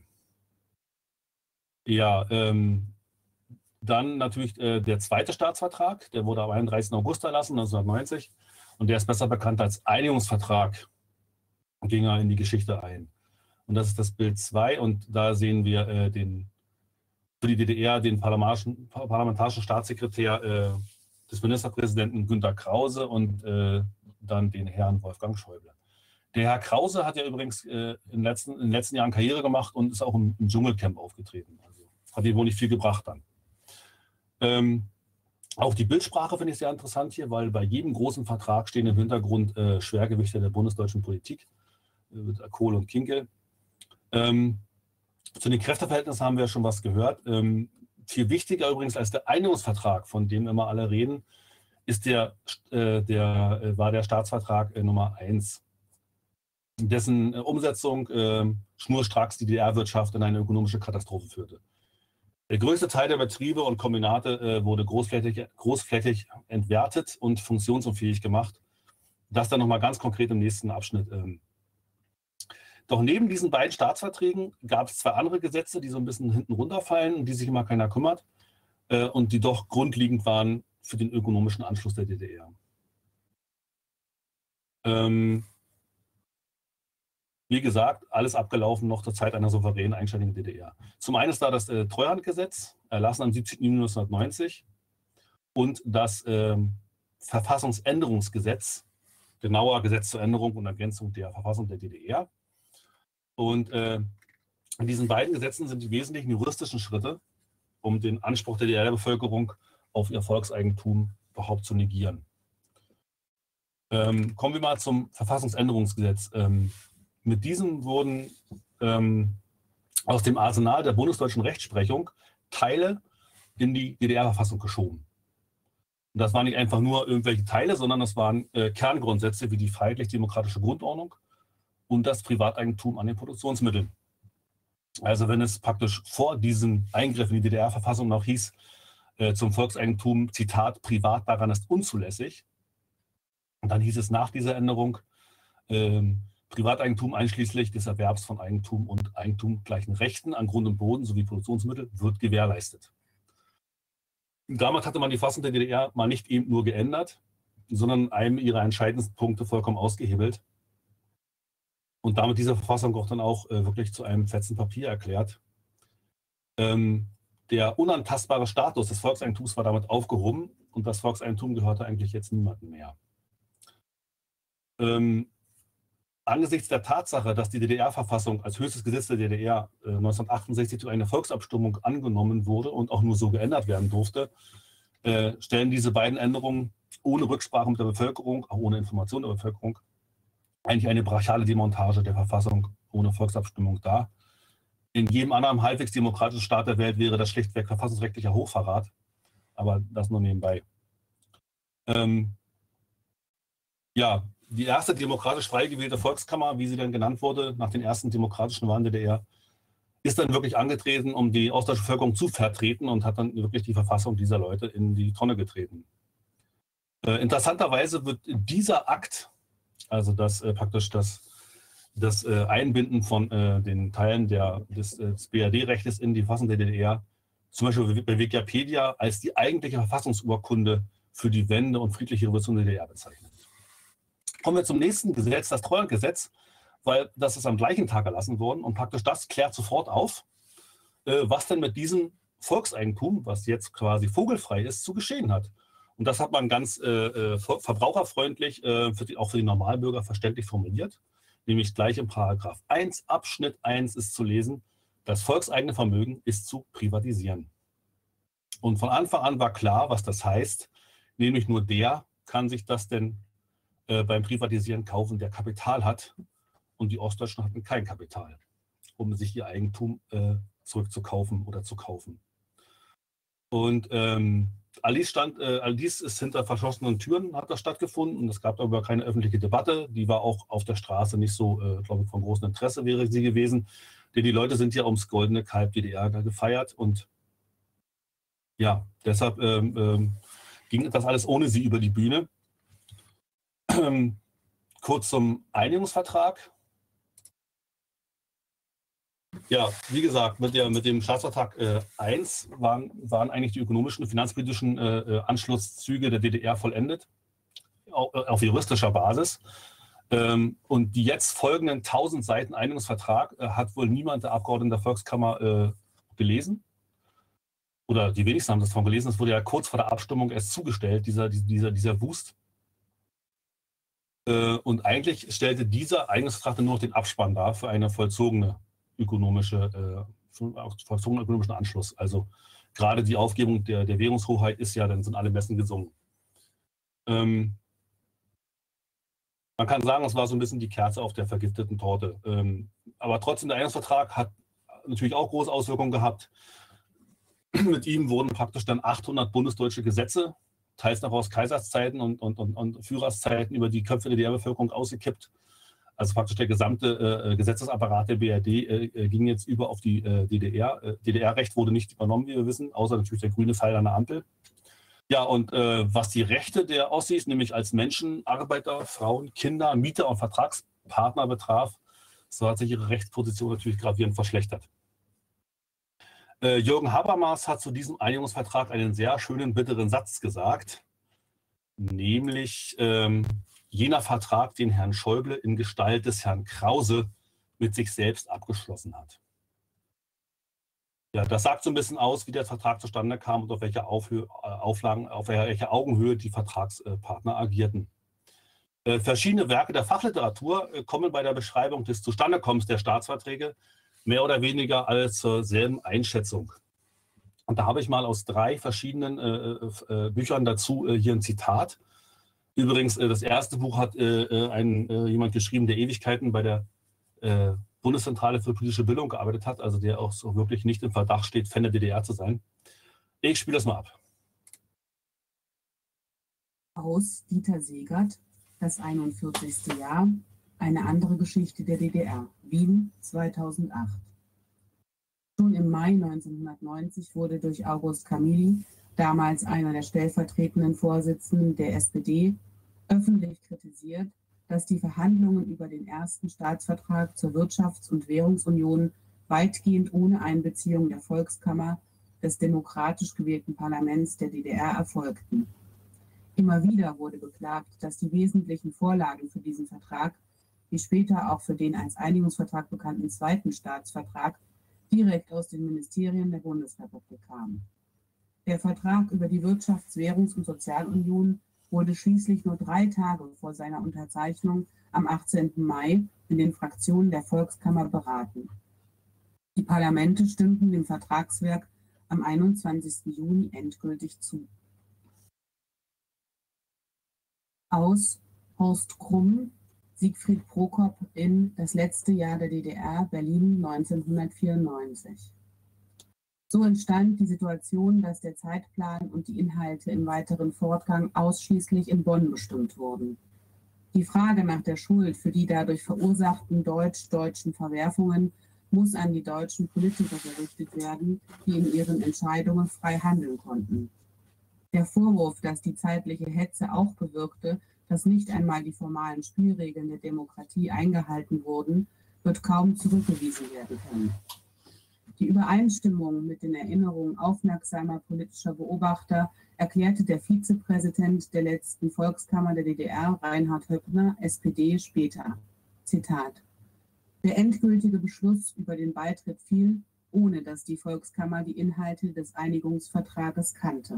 Ja, ähm, dann natürlich äh, der zweite Staatsvertrag, der wurde am einunddreißigsten August erlassen, neunzehnhundertneunzig, und der ist besser bekannt als Einigungsvertrag, ging er in die Geschichte ein. Und das ist das Bild zwei, und da sehen wir äh, den, für die D D R den parlamentarischen, parlamentarischen Staatssekretär äh, des Ministerpräsidenten Günter Krause und äh, dann den Herrn Wolfgang Schäuble. Der Herr Krause hat ja übrigens äh, in, den letzten, in den letzten Jahren Karriere gemacht und ist auch im, im Dschungelcamp aufgetreten. Also hat ihm wohl nicht viel gebracht dann. Ähm, auch die Bildsprache finde ich sehr interessant hier, weil bei jedem großen Vertrag stehen im Hintergrund äh, Schwergewichte der bundesdeutschen Politik, äh, Kohl und Kinkel. Ähm, zu den Kräfteverhältnissen haben wir schon was gehört. Ähm, viel wichtiger übrigens als der Einigungsvertrag, von dem immer alle reden, ist der, äh, der, äh, war der Staatsvertrag äh, Nummer eins, dessen äh, Umsetzung äh, schnurstracks die D D R-Wirtschaft in eine ökonomische Katastrophe führte. Der größte Teil der Betriebe und Kombinate äh, wurde großflächig, großflächig entwertet und funktionsunfähig gemacht. Das dann nochmal ganz konkret im nächsten Abschnitt. Ähm. Doch neben diesen beiden Staatsverträgen gab es zwei andere Gesetze, die so ein bisschen hinten runterfallen, um die sich immer keiner kümmert äh, und die doch grundlegend waren für den ökonomischen Anschluss der D D R. Ähm, Wie gesagt, alles abgelaufen noch zur Zeit einer souveränen, eigenständigen D D R. Zum einen ist da das äh, Treuhandgesetz, erlassen am siebzehnten Juni neunzehnhundertneunzig, und das äh, Verfassungsänderungsgesetz, genauer Gesetz zur Änderung und Ergänzung der Verfassung der D D R. Und äh, in diesen beiden Gesetzen sind die wesentlichen juristischen Schritte, um den Anspruch der D D R-Bevölkerung auf ihr Volkseigentum überhaupt zu negieren. Ähm, kommen wir mal zum Verfassungsänderungsgesetz. Ähm, Mit diesem wurden ähm, aus dem Arsenal der bundesdeutschen Rechtsprechung Teile in die D D R-Verfassung geschoben. Und das waren nicht einfach nur irgendwelche Teile, sondern das waren äh, Kerngrundsätze wie die freiheitlich-demokratische Grundordnung und das Privateigentum an den Produktionsmitteln. Also wenn es praktisch vor diesem Eingriff in die D D R-Verfassung noch hieß, äh, zum Volkseigentum, Zitat, privat daran ist unzulässig, und dann hieß es nach dieser Änderung, ähm, Privateigentum einschließlich des Erwerbs von Eigentum und Eigentum gleichen Rechten an Grund und Boden sowie Produktionsmittel wird gewährleistet. Damals hatte man die Fassung der D D R mal nicht eben nur geändert, sondern einem ihrer entscheidendsten Punkte vollkommen ausgehebelt und damit diese Verfassung auch dann auch äh, wirklich zu einem fetzen Papier erklärt. Ähm, der unantastbare Status des Volkseigentums war damit aufgehoben und das Volkseigentum gehörte eigentlich jetzt niemandem mehr. Ähm, Angesichts der Tatsache, dass die D D R-Verfassung als höchstes Gesetz der D D R äh, neunzehnhundertachtundsechzig durch eine Volksabstimmung angenommen wurde und auch nur so geändert werden durfte, äh, stellen diese beiden Änderungen ohne Rücksprache mit der Bevölkerung, auch ohne Information der Bevölkerung, eigentlich eine brachiale Demontage der Verfassung ohne Volksabstimmung dar. In jedem anderen halbwegs demokratischen Staat der Welt wäre das schlichtweg verfassungsrechtlicher Hochverrat, aber das nur nebenbei. Ähm, ja, Die erste demokratisch frei gewählte Volkskammer, wie sie dann genannt wurde, nach den ersten demokratischen Wahlen der D D R, ist dann wirklich angetreten, um die ostdeutsche Bevölkerung zu vertreten und hat dann wirklich die Verfassung dieser Leute in die Tonne getreten. Äh, interessanterweise wird dieser Akt, also das äh, praktisch das, das äh, Einbinden von äh, den Teilen der, des, des B R D-Rechtes in die Verfassung der D D R, zum Beispiel bei Wikipedia, als die eigentliche Verfassungsurkunde für die Wende und friedliche Revolution der D D R bezeichnet. Kommen wir zum nächsten Gesetz, das Treuhandgesetz, weil das ist am gleichen Tag erlassen worden und praktisch das klärt sofort auf, äh, was denn mit diesem Volkseigentum, was jetzt quasi vogelfrei ist, zu geschehen hat. Und das hat man ganz äh, verbraucherfreundlich, äh, für die, auch für die Normalbürger verständlich formuliert, nämlich gleich im Paragraph eins, Abschnitt eins ist zu lesen, das volkseigene Vermögen ist zu privatisieren. Und von Anfang an war klar, was das heißt, nämlich nur der kann sich das denn äh, beim Privatisieren kaufen, der Kapital hat. Und die Ostdeutschen hatten kein Kapital, um sich ihr Eigentum äh, zurückzukaufen oder zu kaufen. Und ähm, all dies, stand, äh, all dies ist hinter verschlossenen Türen, hat das stattgefunden. Und es gab aber keine öffentliche Debatte. Die war auch auf der Straße nicht so, äh, glaube ich, von großem Interesse wäre sie gewesen. Denn die Leute sind ja ums goldene Kalb D D R gefeiert. Und ja, deshalb ähm, ähm, ging das alles ohne sie über die Bühne. Ähm, kurz zum Einigungsvertrag. Ja, wie gesagt, mit, der, mit dem Staatsvertrag äh, eins waren, waren eigentlich die ökonomischen und finanzpolitischen äh, Anschlusszüge der D D R vollendet, auf, auf juristischer Basis. Ähm, und die jetzt folgenden tausend Seiten Einigungsvertrag äh, hat wohl niemand der Abgeordneten der Volkskammer äh, gelesen. Oder die wenigsten haben das davon gelesen. Das wurde ja kurz vor der Abstimmung erst zugestellt, dieser, dieser, dieser Wust. Äh, und eigentlich stellte dieser Einigungsvertrag nur noch den Abspann dar für eine vollzogene ökonomische, äh, vollzogenen ökonomischen Anschluss. Also gerade die Aufgebung der, der Währungshoheit ist ja, dann sind alle Messen gesungen. Ähm, man kann sagen, es war so ein bisschen die Kerze auf der vergifteten Torte. Ähm, aber trotzdem, der Einigungsvertrag hat natürlich auch große Auswirkungen gehabt. Mit ihm wurden praktisch dann achthundert bundesdeutsche Gesetze, teils noch aus Kaiserszeiten und, und, und, und Führerszeiten, über die Köpfe der D D R-Bevölkerung ausgekippt. Also praktisch der gesamte äh, Gesetzesapparat der B R D äh, ging jetzt über auf die äh, D D R. Äh, D D R-Recht wurde nicht übernommen, wie wir wissen, außer natürlich der grüne Pfeil an der Ampel. Ja, und äh, was die Rechte der Ossis, nämlich als Menschen, Arbeiter, Frauen, Kinder, Mieter und Vertragspartner betraf, so hat sich ihre Rechtsposition natürlich gravierend verschlechtert. Äh, Jürgen Habermas hat zu diesem Einigungsvertrag einen sehr schönen, bitteren Satz gesagt, nämlich ähm, jener Vertrag, den Herrn Schäuble in Gestalt des Herrn Krause mit sich selbst abgeschlossen hat. Ja, das sagt so ein bisschen aus, wie der Vertrag zustande kam und auf welche Aufhö Auflagen, auf welche Augenhöhe die Vertragspartner agierten. Äh, verschiedene Werke der Fachliteratur äh, kommen bei der Beschreibung des Zustandekommens der Staatsverträge mehr oder weniger alle zur selben Einschätzung. Und da habe ich mal aus drei verschiedenen äh, äh, Büchern dazu äh, hier ein Zitat. Übrigens, äh, das erste Buch hat äh, ein, äh, jemand geschrieben, der Ewigkeiten bei der äh, Bundeszentrale für politische Bildung gearbeitet hat, also der auch so wirklich nicht im Verdacht steht, Fan der D D R zu sein. Ich spiele das mal ab. Aus Dieter Segert, das einundvierzigste Jahr, eine andere Geschichte der D D R, Wien zweitausendacht. Schon im Mai neunzehnhundertneunzig wurde durch August Camilli, damals einer der stellvertretenden Vorsitzenden der S P D, öffentlich kritisiert, dass die Verhandlungen über den ersten Staatsvertrag zur Wirtschafts- und Währungsunion weitgehend ohne Einbeziehung der Volkskammer, des demokratisch gewählten Parlaments der D D R, erfolgten. Immer wieder wurde beklagt, dass die wesentlichen Vorlagen für diesen Vertrag, wie später auch für den als Einigungsvertrag bekannten zweiten Staatsvertrag, direkt aus den Ministerien der Bundesrepublik kamen. Der Vertrag über die Wirtschafts-, Währungs- und Sozialunion wurde schließlich nur drei Tage vor seiner Unterzeichnung am achtzehnten Mai in den Fraktionen der Volkskammer beraten. Die Parlamente stimmten dem Vertragswerk am einundzwanzigsten Juni endgültig zu. Aus Horst Krumm, Siegfried Prokop in Das letzte Jahr der D D R, Berlin neunzehnhundertvierundneunzig. So entstand die Situation, dass der Zeitplan und die Inhalte im weiteren Fortgang ausschließlich in Bonn bestimmt wurden. Die Frage nach der Schuld für die dadurch verursachten deutsch-deutschen Verwerfungen muss an die deutschen Politiker gerichtet werden, die in ihren Entscheidungen frei handeln konnten. Der Vorwurf, dass die zeitliche Hetze auch bewirkte, dass nicht einmal die formalen Spielregeln der Demokratie eingehalten wurden, wird kaum zurückgewiesen werden können. Die Übereinstimmung mit den Erinnerungen aufmerksamer politischer Beobachter erklärte der Vizepräsident der letzten Volkskammer der D D R, Reinhard Höppner, S P D, später. Zitat: Der endgültige Beschluss über den Beitritt fiel, ohne dass die Volkskammer die Inhalte des Einigungsvertrages kannte.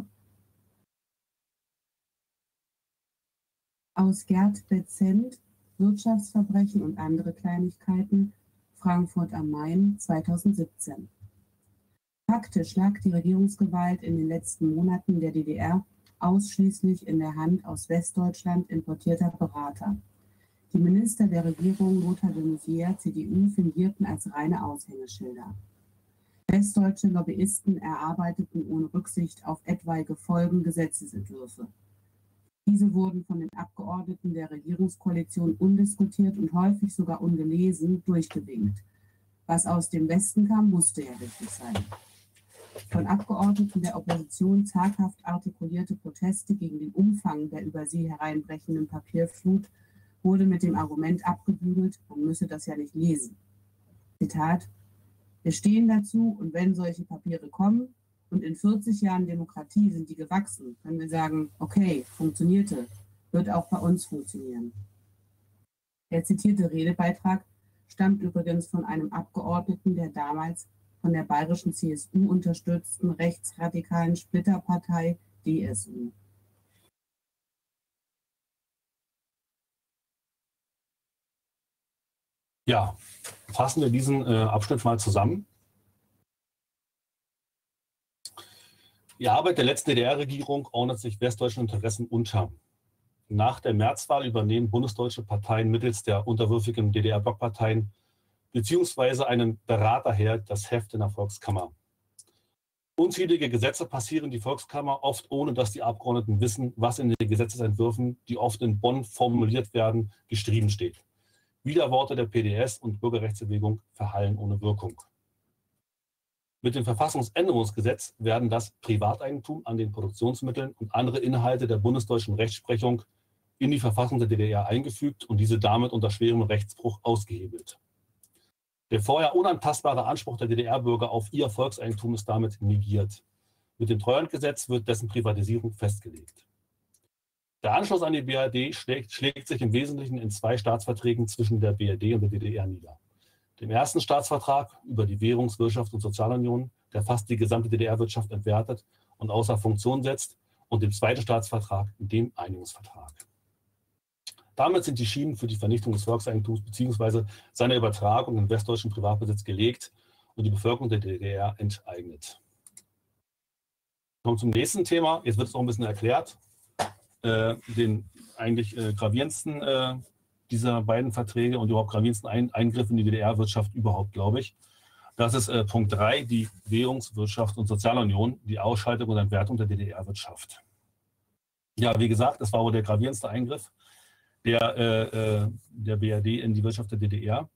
Aus Gerd Bezent, Wirtschaftsverbrechen und andere Kleinigkeiten, Frankfurt am Main, zweitausendsiebzehn. Faktisch lag die Regierungsgewalt in den letzten Monaten der D D R ausschließlich in der Hand aus Westdeutschland importierter Berater. Die Minister der Regierung Lothar de Maizière, C D U, fungierten als reine Aushängeschilder. Westdeutsche Lobbyisten erarbeiteten ohne Rücksicht auf etwaige Folgen Gesetzesentwürfe. Diese wurden von den Abgeordneten der Regierungskoalition undiskutiert und häufig sogar ungelesen durchgewinkt. Was aus dem Westen kam, musste ja richtig sein. Von Abgeordneten der Opposition zaghaft artikulierte Proteste gegen den Umfang der über sie hereinbrechenden Papierflut wurde mit dem Argument abgebügelt, man müsse das ja nicht lesen. Zitat: Wir stehen dazu und wenn solche Papiere kommen und in vierzig Jahren Demokratie sind die gewachsen, können wir sagen, okay, funktionierte, wird auch bei uns funktionieren. Der zitierte Redebeitrag stammt übrigens von einem Abgeordneten der damals von der bayerischen C S U unterstützten rechtsradikalen Splitterpartei D S U. Ja, fassen wir diesen äh, Abschnitt mal zusammen. Die Arbeit der letzten D D R-Regierung ordnet sich westdeutschen Interessen unter. Nach der Märzwahl übernehmen bundesdeutsche Parteien mittels der unterwürfigen D D R-Blockparteien beziehungsweise einem Beraterheer das Heft in der Volkskammer. Unzählige Gesetze passieren die Volkskammer, oft ohne dass die Abgeordneten wissen, was in den Gesetzesentwürfen, die oft in Bonn formuliert werden, geschrieben steht. Widerworte der P D S und Bürgerrechtsbewegung verhallen ohne Wirkung. Mit dem Verfassungsänderungsgesetz werden das Privateigentum an den Produktionsmitteln und andere Inhalte der bundesdeutschen Rechtsprechung in die Verfassung der D D R eingefügt und diese damit unter schwerem Rechtsbruch ausgehebelt. Der vorher unantastbare Anspruch der D D R-Bürger auf ihr Volkseigentum ist damit negiert. Mit dem Treuhandgesetz wird dessen Privatisierung festgelegt. Der Anschluss an die B R D schlägt, schlägt sich im Wesentlichen in zwei Staatsverträgen zwischen der B R D und der D D R nieder. Dem ersten Staatsvertrag über die Währungs-, Wirtschafts- und Sozialunion, der fast die gesamte D D R-Wirtschaft entwertet und außer Funktion setzt, und dem zweiten Staatsvertrag, dem Einigungsvertrag. Damit sind die Schienen für die Vernichtung des Volkseigentums bzw. seine Übertragung in westdeutschen Privatbesitz gelegt und die Bevölkerung der D D R enteignet. Wir kommen zum nächsten Thema. Jetzt wird es noch ein bisschen erklärt. Äh, den eigentlich äh, gravierendsten äh, dieser beiden Verträge und überhaupt gravierendsten Ein Eingriff in die D D R-Wirtschaft überhaupt, glaube ich. Das ist äh, Punkt drei, die Währungs-, Wirtschafts- und Sozialunion, die Ausschaltung und Entwertung der D D R-Wirtschaft. Ja, wie gesagt, das war wohl der gravierendste Eingriff der, äh, der B R D in die Wirtschaft der D D R.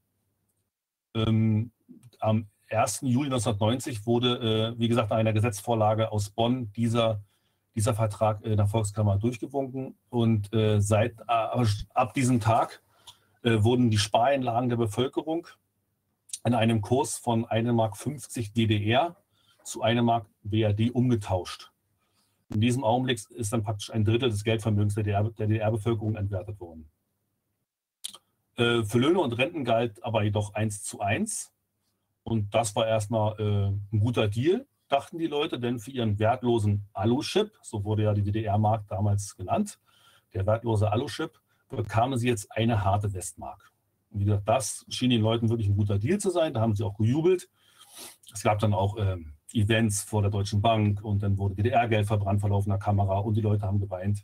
Ähm, am ersten Juli neunzehnhundertneunzig wurde, äh, wie gesagt, einer Gesetzesvorlage aus Bonn dieser, dieser Vertrag in der Volkskammer durchgewunken. Und äh, seit äh, ab diesem Tag äh, wurden die Spareinlagen der Bevölkerung in einem Kurs von eine Mark fünfzig D D R zu eine Mark B R D umgetauscht. In diesem Augenblick ist dann praktisch ein Drittel des Geldvermögens der D D R-Bevölkerung entwertet worden. Äh, für Löhne und Renten galt aber jedoch eins zu eins. Und das war erstmal äh, ein guter Deal, dachten die Leute, denn für ihren wertlosen Alu-Chip, so wurde ja die D D R-Mark damals genannt, der wertlose Alu-Chip, bekamen sie jetzt eine harte Westmark. Und wie gesagt, das schien den Leuten wirklich ein guter Deal zu sein, da haben sie auch gejubelt. Es gab dann auch äh, Events vor der Deutschen Bank und dann wurde D D R-Geld verbrannt vor laufender Kamera und die Leute haben geweint.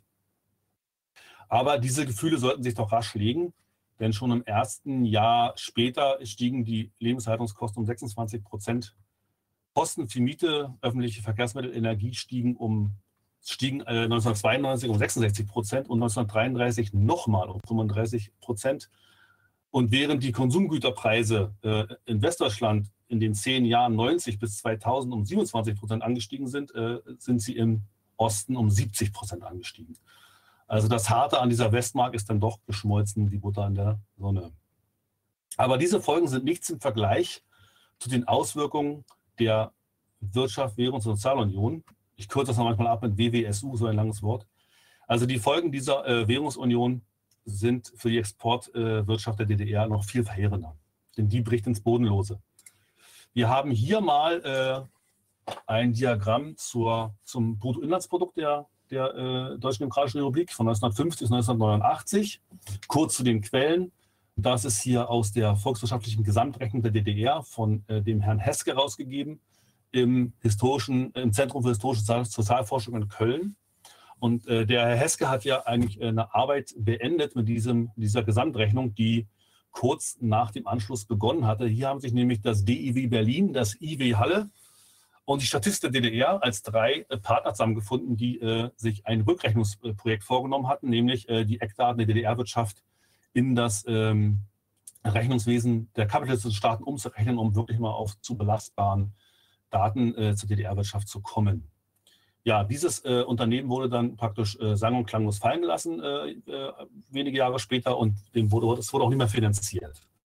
Aber diese Gefühle sollten sich doch rasch legen, denn schon im ersten Jahr später stiegen die Lebenshaltungskosten um sechsundzwanzig Prozent. Kosten für Miete, öffentliche Verkehrsmittel, Energie stiegen, um, stiegen äh, neunzehnhundertzweiundneunzig um sechsundsechzig Prozent und neunzehnhundertdreiunddreißig nochmal um fünfunddreißig Prozent. Und während die Konsumgüterpreise äh, in Westdeutschland in den zehn Jahren neunzig bis zweitausend um siebenundzwanzig Prozent angestiegen sind, äh, sind sie im Osten um siebzig Prozent angestiegen. Also das Harte an dieser Westmark ist dann doch geschmolzen wie Butter in der Sonne. Aber diese Folgen sind nichts im Vergleich zu den Auswirkungen der Wirtschaft, Währungs- und Sozialunion. Ich kürze das noch manchmal ab mit W W S U, so ein langes Wort. Also die Folgen dieser äh, Währungsunion sind für die Exportwirtschaft äh, der D D R noch viel verheerender. Denn die bricht ins Bodenlose. Wir haben hier mal äh, ein Diagramm zur, zum Bruttoinlandsprodukt der, der äh, Deutschen Demokratischen Republik von neunzehnhundertfünfzig bis neunzehnhundertneunundachtzig. Kurz zu den Quellen. Das ist hier aus der volkswirtschaftlichen Gesamtrechnung der D D R von äh, dem Herrn Heske rausgegeben im, historischen, im Zentrum für historische Sozialforschung in Köln. Und äh, der Herr Heske hat ja eigentlich eine Arbeit beendet mit diesem, dieser Gesamtrechnung, die kurz nach dem Anschluss begonnen hatte. Hier haben sich nämlich das D I W Berlin, das I W Halle und die Statistik der D D R als drei äh, Partner zusammengefunden, die äh, sich ein Rückrechnungsprojekt vorgenommen hatten, nämlich äh, die Eckdaten der D D R-Wirtschaft in das ähm, Rechnungswesen der kapitalistischen Staaten umzurechnen, um wirklich mal auf zu belastbaren Daten äh, zur D D R-Wirtschaft zu kommen. Ja, dieses äh, Unternehmen wurde dann praktisch äh, sang- und klanglos fallen gelassen, äh, äh, wenige Jahre später, und dem wurde, das wurde auch nicht mehr finanziert.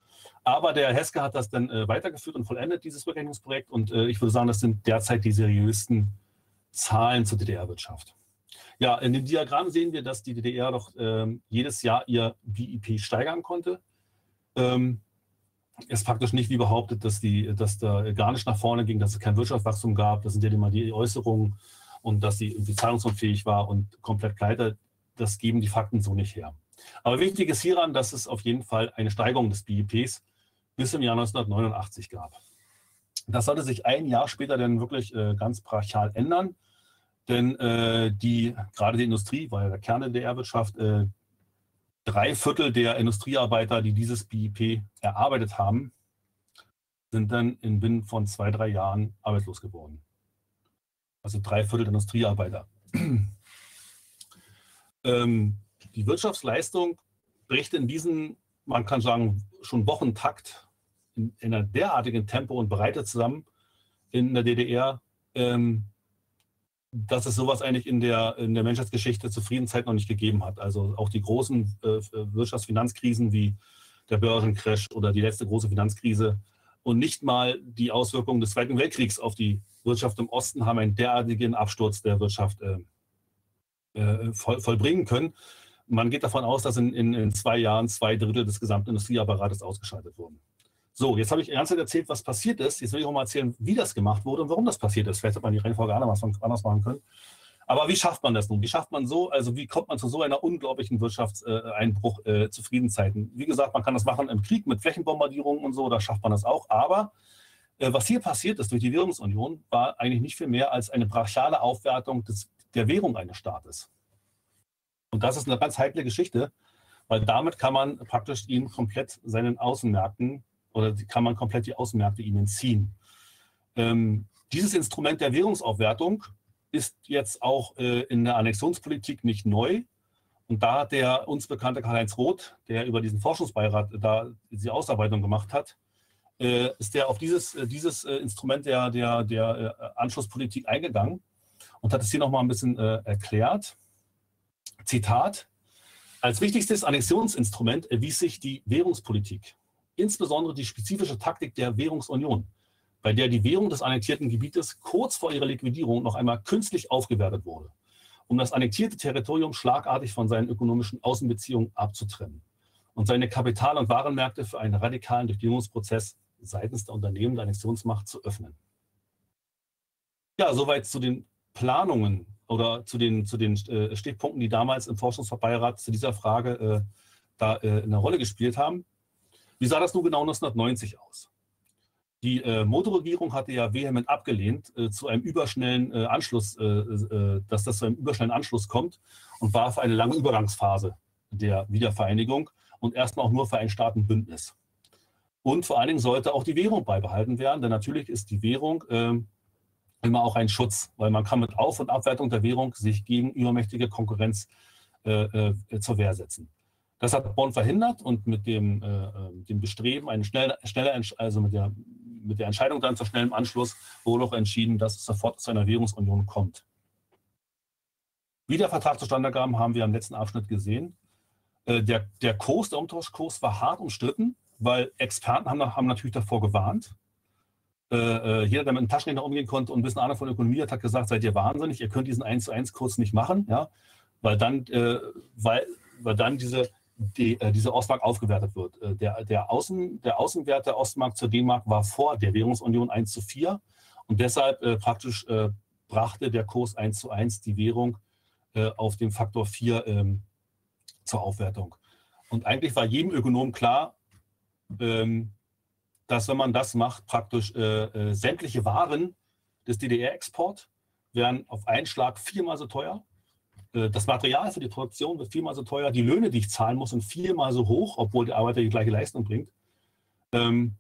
Aber der Heske hat das dann äh, weitergeführt und vollendet, dieses Rückrechnungsprojekt. Und äh, ich würde sagen, das sind derzeit die seriösesten Zahlen zur D D R-Wirtschaft. Ja, in dem Diagramm sehen wir, dass die D D R doch ähm, jedes Jahr ihr B I P steigern konnte. Ähm, es ist praktisch nicht wie behauptet, dass, die, dass da gar nicht nach vorne ging, dass es kein Wirtschaftswachstum gab. Das sind ja immer die Äußerungen und dass sie irgendwie zahlungsunfähig war und komplett pleite. Das geben die Fakten so nicht her. Aber wichtig ist hieran, dass es auf jeden Fall eine Steigerung des B I Ps bis im Jahr neunzehnhundertneunundachtzig gab. Das sollte sich ein Jahr später dann wirklich äh, ganz brachial ändern, denn äh, die, gerade die Industrie war ja der Kern der D D R-Wirtschaft, äh, drei Viertel der Industriearbeiter, die dieses B I P erarbeitet haben, sind dann in binnen von zwei, drei Jahren arbeitslos geworden. Also drei Viertel der Industriearbeiter. ähm, die Wirtschaftsleistung bricht in diesem, man kann sagen, schon Wochentakt in, in einer derartigen Tempo und Breite zusammen in der D D R, ähm, dass es sowas eigentlich in der, in der Menschheitsgeschichte zur Friedenszeit noch nicht gegeben hat. Also auch die großen äh, Wirtschaftsfinanzkrisen wie der Börsencrash oder die letzte große Finanzkrise und nicht mal die Auswirkungen des Zweiten Weltkriegs auf die Wirtschaft im Osten haben einen derartigen Absturz der Wirtschaft äh, äh, voll, vollbringen können. Man geht davon aus, dass in, in, in zwei Jahren zwei Drittel des gesamten Industrieapparates ausgeschaltet wurden. So, jetzt habe ich ernsthaft erzählt, was passiert ist. Jetzt will ich auch mal erzählen, wie das gemacht wurde und warum das passiert ist. Vielleicht hat man die Reihenfolge anders machen können. Aber wie schafft man das nun? Wie schafft man so, also wie kommt man zu so einer unglaublichen Wirtschaftseinbruch äh, zu Friedenszeiten? Wie gesagt, man kann das machen im Krieg mit Flächenbombardierungen und so, da schafft man das auch. Aber äh, was hier passiert ist durch die Währungsunion, war eigentlich nicht viel mehr als eine brachiale Aufwertung des, der Währung eines Staates. Und das ist eine ganz heikle Geschichte, weil damit kann man praktisch ihn komplett seinen Außenmärkten oder kann man komplett die Außenmärkte ihnen entziehen. Ähm, dieses Instrument der Währungsaufwertung ist jetzt auch äh, in der Annexionspolitik nicht neu. Und da hat der uns bekannte Karl-Heinz Roth, der über diesen Forschungsbeirat da diese Ausarbeitung gemacht hat, äh, ist der auf dieses, äh, dieses äh, Instrument der, der, der äh, Anschlusspolitik eingegangen und hat es hier nochmal ein bisschen äh, erklärt. Zitat: Als wichtigstes Annexionsinstrument erwies sich die Währungspolitik, insbesondere die spezifische Taktik der Währungsunion, bei der die Währung des annektierten Gebietes kurz vor ihrer Liquidierung noch einmal künstlich aufgewertet wurde, um das annektierte Territorium schlagartig von seinen ökonomischen Außenbeziehungen abzutrennen und seine Kapital- und Warenmärkte für einen radikalen Durchgliederungsprozess seitens der Unternehmen der Annexionsmacht zu öffnen. Ja, soweit zu den Planungen oder zu den, zu den äh, Stichpunkten, die damals im Forschungsbeirat zu dieser Frage äh, da äh, eine Rolle gespielt haben. Wie sah das nun genau neunzehnhundertneunzig aus? Die äh, Motorregierung hatte ja vehement abgelehnt, äh, zu einem überschnellen äh, Anschluss, äh, äh, dass das zu einem überschnellen Anschluss kommt und war für eine lange Übergangsphase der Wiedervereinigung und erstmal auch nur für ein Staatenbündnis. Und vor allen Dingen sollte auch die Währung beibehalten werden, denn natürlich ist die Währung äh, immer auch ein Schutz, weil man kann mit Auf- und Abwertung der Währung sich gegen übermächtige Konkurrenz äh, äh, zur Wehr setzen. Das hat Bonn verhindert und mit dem, äh, dem Bestreben, eine schnelle, schnelle, also mit der, mit der Entscheidung dann zu schnellem Anschluss, wurde auch entschieden, dass es sofort zu einer Währungsunion kommt. Wie der Vertrag zustande kam, haben wir im letzten Abschnitt gesehen. Äh, der, der Kurs, der Umtauschkurs war hart umstritten, weil Experten haben, haben natürlich davor gewarnt. Äh, jeder, der mit einem Taschenrechner umgehen konnte und ein bisschen Ahnung von Ökonomie hat, hat gesagt, seid ihr wahnsinnig, ihr könnt diesen eins zu eins Kurs nicht machen, ja, weil dann, äh, weil, weil dann diese, die, äh, diese Ostmark aufgewertet wird. Äh, der, der, Außen, der Außenwert der Ostmark zur D-Mark war vor der Währungsunion eins zu vier und deshalb äh, praktisch äh, brachte der Kurs eins zu eins die Währung äh, auf den Faktor vier ähm, zur Aufwertung. Und eigentlich war jedem Ökonom klar, ähm, dass wenn man das macht, praktisch äh, äh, sämtliche Waren des D D R-Export werden auf einen Schlag viermal so teuer. Äh, das Material für die Produktion wird viermal so teuer. Die Löhne, die ich zahlen muss, sind viermal so hoch, obwohl der Arbeiter die gleiche Leistung bringt. Ähm,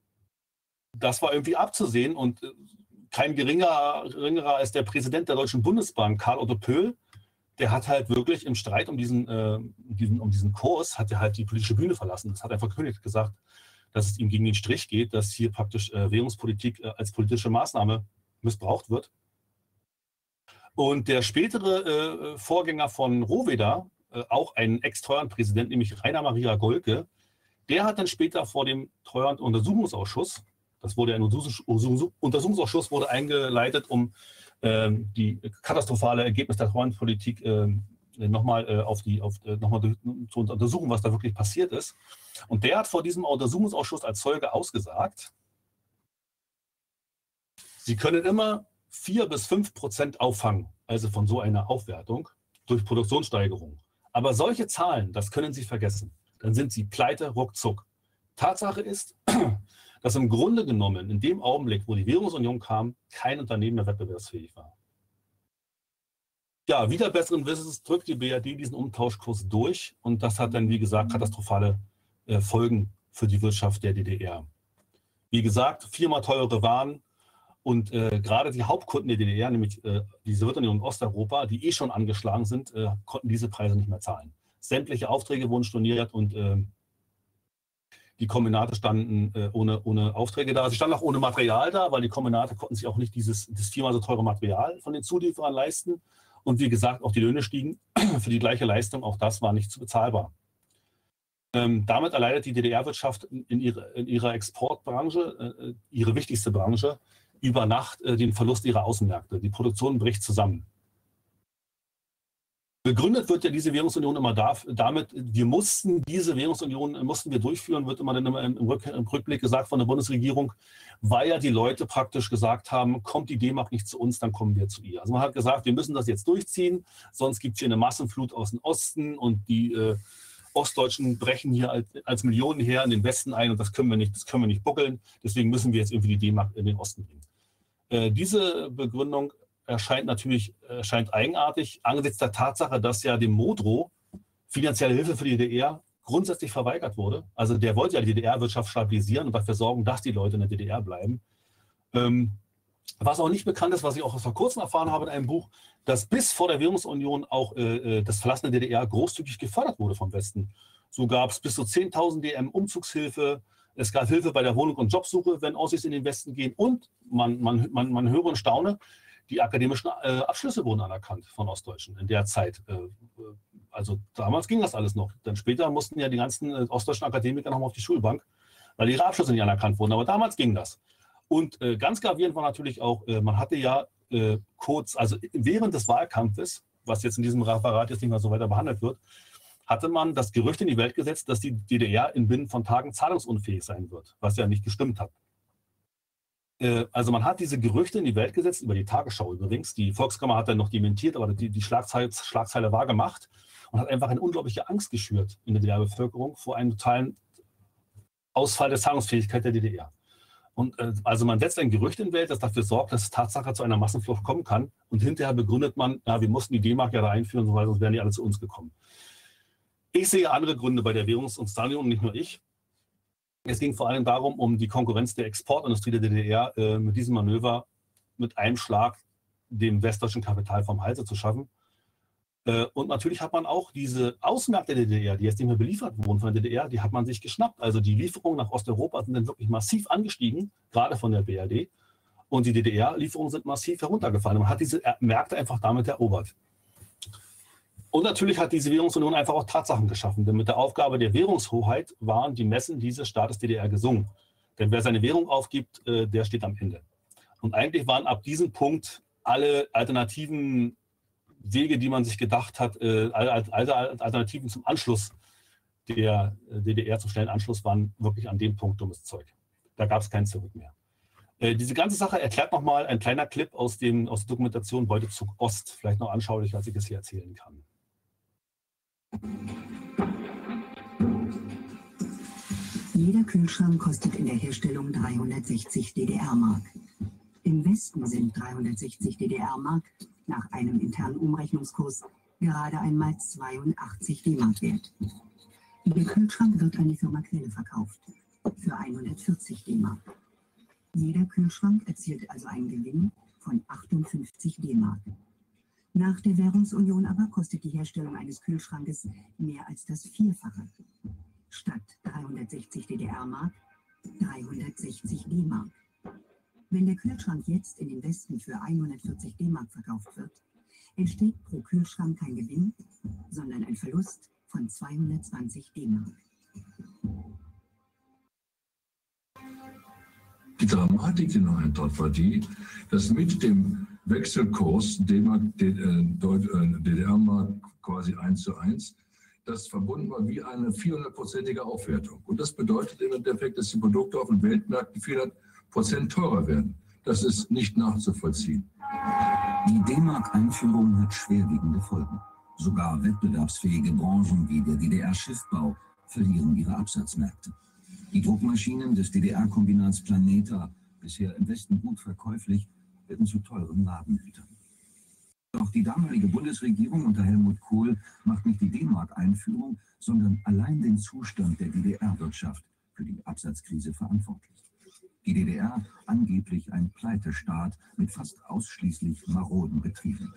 das war irgendwie abzusehen und äh, kein geringerer, geringerer als der Präsident der Deutschen Bundesbank, Karl Otto Pöhl, der hat halt wirklich im Streit um diesen, äh, diesen, um diesen Kurs, hat er halt die politische Bühne verlassen. Das hat einfach König gesagt, dass es ihm gegen den Strich geht, dass hier praktisch äh, Währungspolitik äh, als politische Maßnahme missbraucht wird. Und der spätere äh, Vorgänger von Rohwedder, äh, auch ein Ex-Treuhandpräsident, nämlich Rainer Maria Golke, Der hat dann später vor dem Treuhand-Untersuchungsausschuss, das wurde ein Untersuchungsausschuss wurde eingeleitet, um ähm, die katastrophale Ergebnis der Treuhandpolitik ähm, nochmal äh, auf die, auf, äh, noch mal zu untersuchen, was da wirklich passiert ist. Und der hat vor diesem Untersuchungsausschuss als Zeuge ausgesagt, Sie können immer vier bis fünf Prozent auffangen, also von so einer Aufwertung, durch Produktionssteigerung. Aber solche Zahlen, das können Sie vergessen. Dann sind Sie pleite ruckzuck. Tatsache ist, dass im Grunde genommen in dem Augenblick, wo die Währungsunion kam, kein Unternehmen mehr wettbewerbsfähig war. Ja, wieder besseren Wissens drückt die B R D diesen Umtauschkurs durch und das hat dann, wie gesagt, katastrophale äh, Folgen für die Wirtschaft der D D R. Wie gesagt, viermal teurere Waren und äh, gerade die Hauptkunden der D D R, nämlich äh, die Sowjetunion und Osteuropa, die eh schon angeschlagen sind, äh, konnten diese Preise nicht mehr zahlen. Sämtliche Aufträge wurden storniert und äh, die Kombinate standen äh, ohne, ohne Aufträge da. Sie standen auch ohne Material da, weil die Kombinate konnten sich auch nicht dieses, das viermal so teure Material von den Zulieferern leisten. Und wie gesagt, auch die Löhne stiegen für die gleiche Leistung. Auch das war nicht zu bezahlbar. Ähm, damit erleidet die D D R-Wirtschaft in, in, ihre, in ihrer Exportbranche, äh, ihre wichtigste Branche, über Nacht äh, den Verlust ihrer Außenmärkte. Die Produktion bricht zusammen. Begründet wird ja diese Währungsunion immer da, damit, wir mussten diese Währungsunion mussten wir durchführen, wird immer dann immer im, Rück, im Rückblick gesagt von der Bundesregierung, weil ja die Leute praktisch gesagt haben, kommt die D-Mark nicht zu uns, dann kommen wir zu ihr. Also man hat gesagt, wir müssen das jetzt durchziehen, sonst gibt es hier eine Massenflut aus dem Osten und die äh, Ostdeutschen brechen hier als, als Millionen her in den Westen ein und das können wir nicht, das können wir nicht buckeln, deswegen müssen wir jetzt irgendwie die D-Mark in den Osten bringen. Äh, diese Begründung erscheint natürlich erscheint eigenartig, angesichts der Tatsache, dass ja dem Modrow finanzielle Hilfe für die D D R grundsätzlich verweigert wurde. Also der wollte ja die D D R-Wirtschaft stabilisieren und dafür sorgen, dass die Leute in der D D R bleiben. Ähm, was auch nicht bekannt ist, was ich auch vor kurzem erfahren habe in einem Buch, dass bis vor der Währungsunion auch äh, das Verlassen der D D R großzügig gefördert wurde vom Westen. So gab es bis zu zehntausend D M Umzugshilfe, es gab Hilfe bei der Wohnung- und Jobsuche, wenn Ossis in den Westen gehen und man, man, man, man höre und staune, die akademischen äh, Abschlüsse wurden anerkannt von Ostdeutschen in der Zeit. Äh, also damals ging das alles noch. Dann später mussten ja die ganzen äh, ostdeutschen Akademiker nochmal auf die Schulbank, weil ihre Abschlüsse nicht anerkannt wurden. Aber damals ging das. Und äh, ganz gravierend war natürlich auch, äh, man hatte ja äh, kurz, also während des Wahlkampfes, was jetzt in diesem Referat jetzt nicht mehr so weiter behandelt wird, hatte man das Gerücht in die Welt gesetzt, dass die D D R in binnen von Tagen zahlungsunfähig sein wird, was ja nicht gestimmt hat. Also man hat diese Gerüchte in die Welt gesetzt, über die Tagesschau übrigens. Die Volkskammer hat dann noch dementiert, aber die, die Schlagzeile, Schlagzeile war gemacht und hat einfach eine unglaubliche Angst geschürt in der D D R-Bevölkerung vor einem totalen Ausfall der Zahlungsfähigkeit der D D R. Und äh, also man setzt ein Gerücht in die Welt, das dafür sorgt, dass es Tatsache zu einer Massenflucht kommen kann. Und hinterher begründet man, na, wir mussten die D-Mark ja da einführen, sonst wären die alle zu uns gekommen. Ich sehe andere Gründe bei der Währungs- und Stalion, nicht nur ich. Es ging vor allem darum, um die Konkurrenz der Exportindustrie der D D R äh, mit diesem Manöver mit einem Schlag dem westdeutschen Kapital vom Halse zu schaffen. Äh, und natürlich hat man auch diese Außenmärkte der D D R, die jetzt nicht mehr beliefert wurden von der D D R, die hat man sich geschnappt. Also die Lieferungen nach Osteuropa sind dann wirklich massiv angestiegen, gerade von der B R D. Und die D D R-Lieferungen sind massiv heruntergefallen. Man hat diese Märkte einfach damit erobert. Und natürlich hat diese Währungsunion einfach auch Tatsachen geschaffen, denn mit der Aufgabe der Währungshoheit waren die Messen dieses Staates D D R gesungen. Denn wer seine Währung aufgibt, äh, der steht am Ende. Und eigentlich waren ab diesem Punkt alle alternativen Wege, die man sich gedacht hat, äh, alle Alternativen zum Anschluss der D D R, zum schnellen Anschluss, waren wirklich an dem Punkt dummes Zeug. Da gab es kein Zurück mehr. Äh, diese ganze Sache erklärt nochmal ein kleiner Clip aus, dem, aus der Dokumentation Beutezug Ost, vielleicht noch anschaulicher, als ich es hier erzählen kann. Jeder Kühlschrank kostet in der Herstellung dreihundertsechzig D D R-Mark. Im Westen sind dreihundertsechzig D D R-Mark nach einem internen Umrechnungskurs gerade einmal zweiundachtzig D-Mark wert. Der Kühlschrank wird an die Firma Quelle verkauft für hundertvierzig D-Mark. Jeder Kühlschrank erzielt also einen Gewinn von achtundfünfzig D-Mark. Nach der Währungsunion aber kostet die Herstellung eines Kühlschrankes mehr als das Vierfache. Statt dreihundertsechzig D D R-Mark dreihundertsechzig D-Mark. Wenn der Kühlschrank jetzt in den Westen für hundertvierzig D-Mark verkauft wird, entsteht pro Kühlschrank kein Gewinn, sondern ein Verlust von zweihundertzwanzig D-Mark. Die Dramatik, die noch eintrat, war die, dass mit dem Wechselkurs D-Mark, D D R-Mark quasi eins zu eins, das verbunden war wie eine vierhundertprozentige Aufwertung. Und das bedeutet im Endeffekt, dass die Produkte auf den Weltmärkten vierhundert Prozent teurer werden. Das ist nicht nachzuvollziehen. Die D-Mark-Einführung hat schwerwiegende Folgen. Sogar wettbewerbsfähige Branchen wie der D D R-Schiffbau verlieren ihre Absatzmärkte. Die Druckmaschinen des D D R-Kombinats Planeta, bisher im Westen gut verkäuflich, werden zu teuren Ladenhütern. Doch die damalige Bundesregierung unter Helmut Kohl macht nicht die D-Mark-Einführung, sondern allein den Zustand der D D R-Wirtschaft für die Absatzkrise verantwortlich. Die D D R angeblich ein Pleitestaat mit fast ausschließlich maroden Betrieben.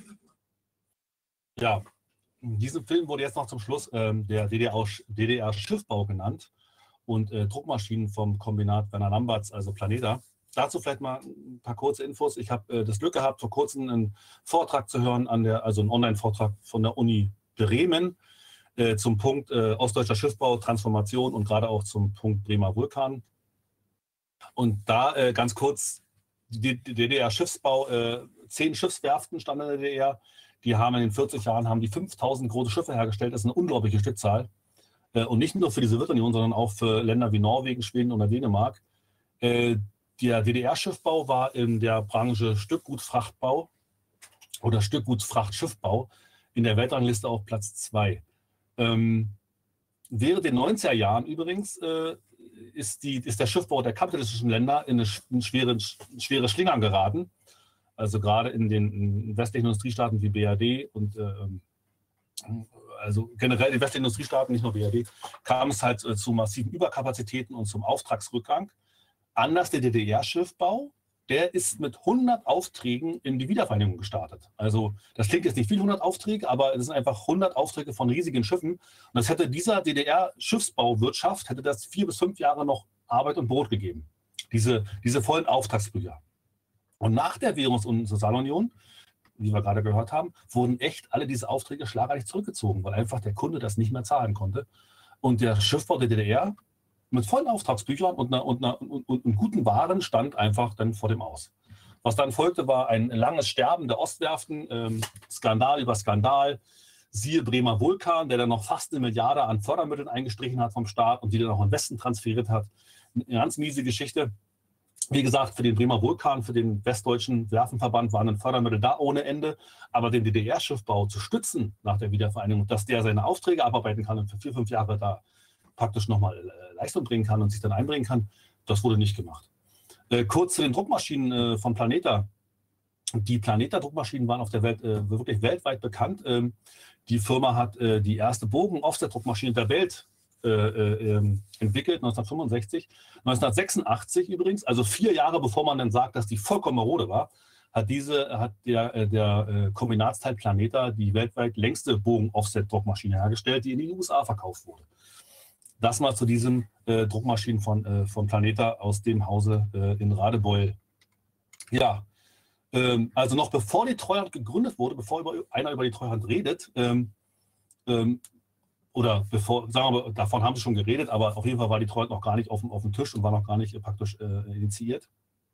Ja, in diesem Film wurde jetzt noch zum Schluss ähm, der D D R-Schiffbau genannt und äh, Druckmaschinen vom Kombinat Werner Lamberts, also Planeta. Dazu vielleicht mal ein paar kurze Infos. Ich habe äh, das Glück gehabt, vor kurzem einen Vortrag zu hören, an der, also einen Online-Vortrag von der Uni Bremen äh, zum Punkt äh, ostdeutscher Schiffbau, Transformation und gerade auch zum Punkt Bremer Vulkan. Und da äh, ganz kurz, die D D R-Schiffsbau, äh, zehn Schiffswerften standen in der D D R. Die haben in den vierzig Jahren haben die fünftausend große Schiffe hergestellt. Das ist eine unglaubliche Stückzahl. Äh, und nicht nur für die Sowjetunion, sondern auch für Länder wie Norwegen, Schweden oder Dänemark. Äh, der D D R-Schiffbau war in der Branche Stückgutfrachtbau oder Stückgutfrachtschiffbau in der Weltrangliste auf Platz zwei. Ähm, während den neunziger Jahren übrigens äh, ist, die, ist der Schiffbau der kapitalistischen Länder in eine, in schwere, schwere Schlingern geraten. Also gerade in den in westlichen Industriestaaten wie B R D und äh, also generell in westlichen Industriestaaten, nicht nur B R D, kam es halt äh, zu massiven Überkapazitäten und zum Auftragsrückgang. Anders der D D R-Schiffbau, der ist mit hundert Aufträgen in die Wiedervereinigung gestartet. Also das klingt jetzt nicht viel, hundert Aufträge, aber es sind einfach hundert Aufträge von riesigen Schiffen. Und das hätte dieser D D R-Schiffsbauwirtschaft, hätte das vier bis fünf Jahre noch Arbeit und Brot gegeben. Diese, diese vollen Auftragsbücher. Und nach der Währungs- und Sozialunion, wie wir gerade gehört haben, wurden echt alle diese Aufträge schlagartig zurückgezogen, weil einfach der Kunde das nicht mehr zahlen konnte. Und der Schiffbau der D D R mit vollen Auftragsbüchern und, einer, und, einer, und, und, und guten Waren stand einfach dann vor dem Aus. Was dann folgte, war ein langes Sterben der Ostwerften, ähm, Skandal über Skandal. Siehe Bremer Vulkan, der dann noch fast eine Milliarde an Fördermitteln eingestrichen hat vom Staat und die dann auch in den Westen transferiert hat. Eine ganz miese Geschichte. Wie gesagt, für den Bremer Vulkan, für den Westdeutschen Werfenverband waren dann Fördermittel da ohne Ende. Aber den D D R-Schiffbau zu stützen nach der Wiedervereinigung, dass der seine Aufträge abarbeiten kann und für vier, fünf Jahre da praktisch nochmal äh, Leistung bringen kann und sich dann einbringen kann, das wurde nicht gemacht. Äh, kurz zu den Druckmaschinen äh, von Planeta. Die Planeta-Druckmaschinen waren auf der Welt äh, wirklich weltweit bekannt. Ähm, die Firma hat äh, die erste Bogen-Offset-Druckmaschine der Welt äh, äh, entwickelt, neunzehnhundertfünfundsechzig. neunzehnhundertsechsundachtzig übrigens, also vier Jahre bevor man dann sagt, dass die vollkommen marode war, hat, diese, hat der, äh, der äh, Kombinatsteil Planeta die weltweit längste Bogen-Offset-Druckmaschine hergestellt, die in die U S A verkauft wurde. Das mal zu diesen äh, Druckmaschinen von, äh, von Planeta aus dem Hause äh, in Radebeul. Ja, ähm, also noch bevor die Treuhand gegründet wurde, bevor über, einer über die Treuhand redet, ähm, ähm, oder bevor, sagen wir, davon haben sie schon geredet, aber auf jeden Fall war die Treuhand noch gar nicht auf dem, auf dem Tisch und war noch gar nicht äh, praktisch äh, initiiert,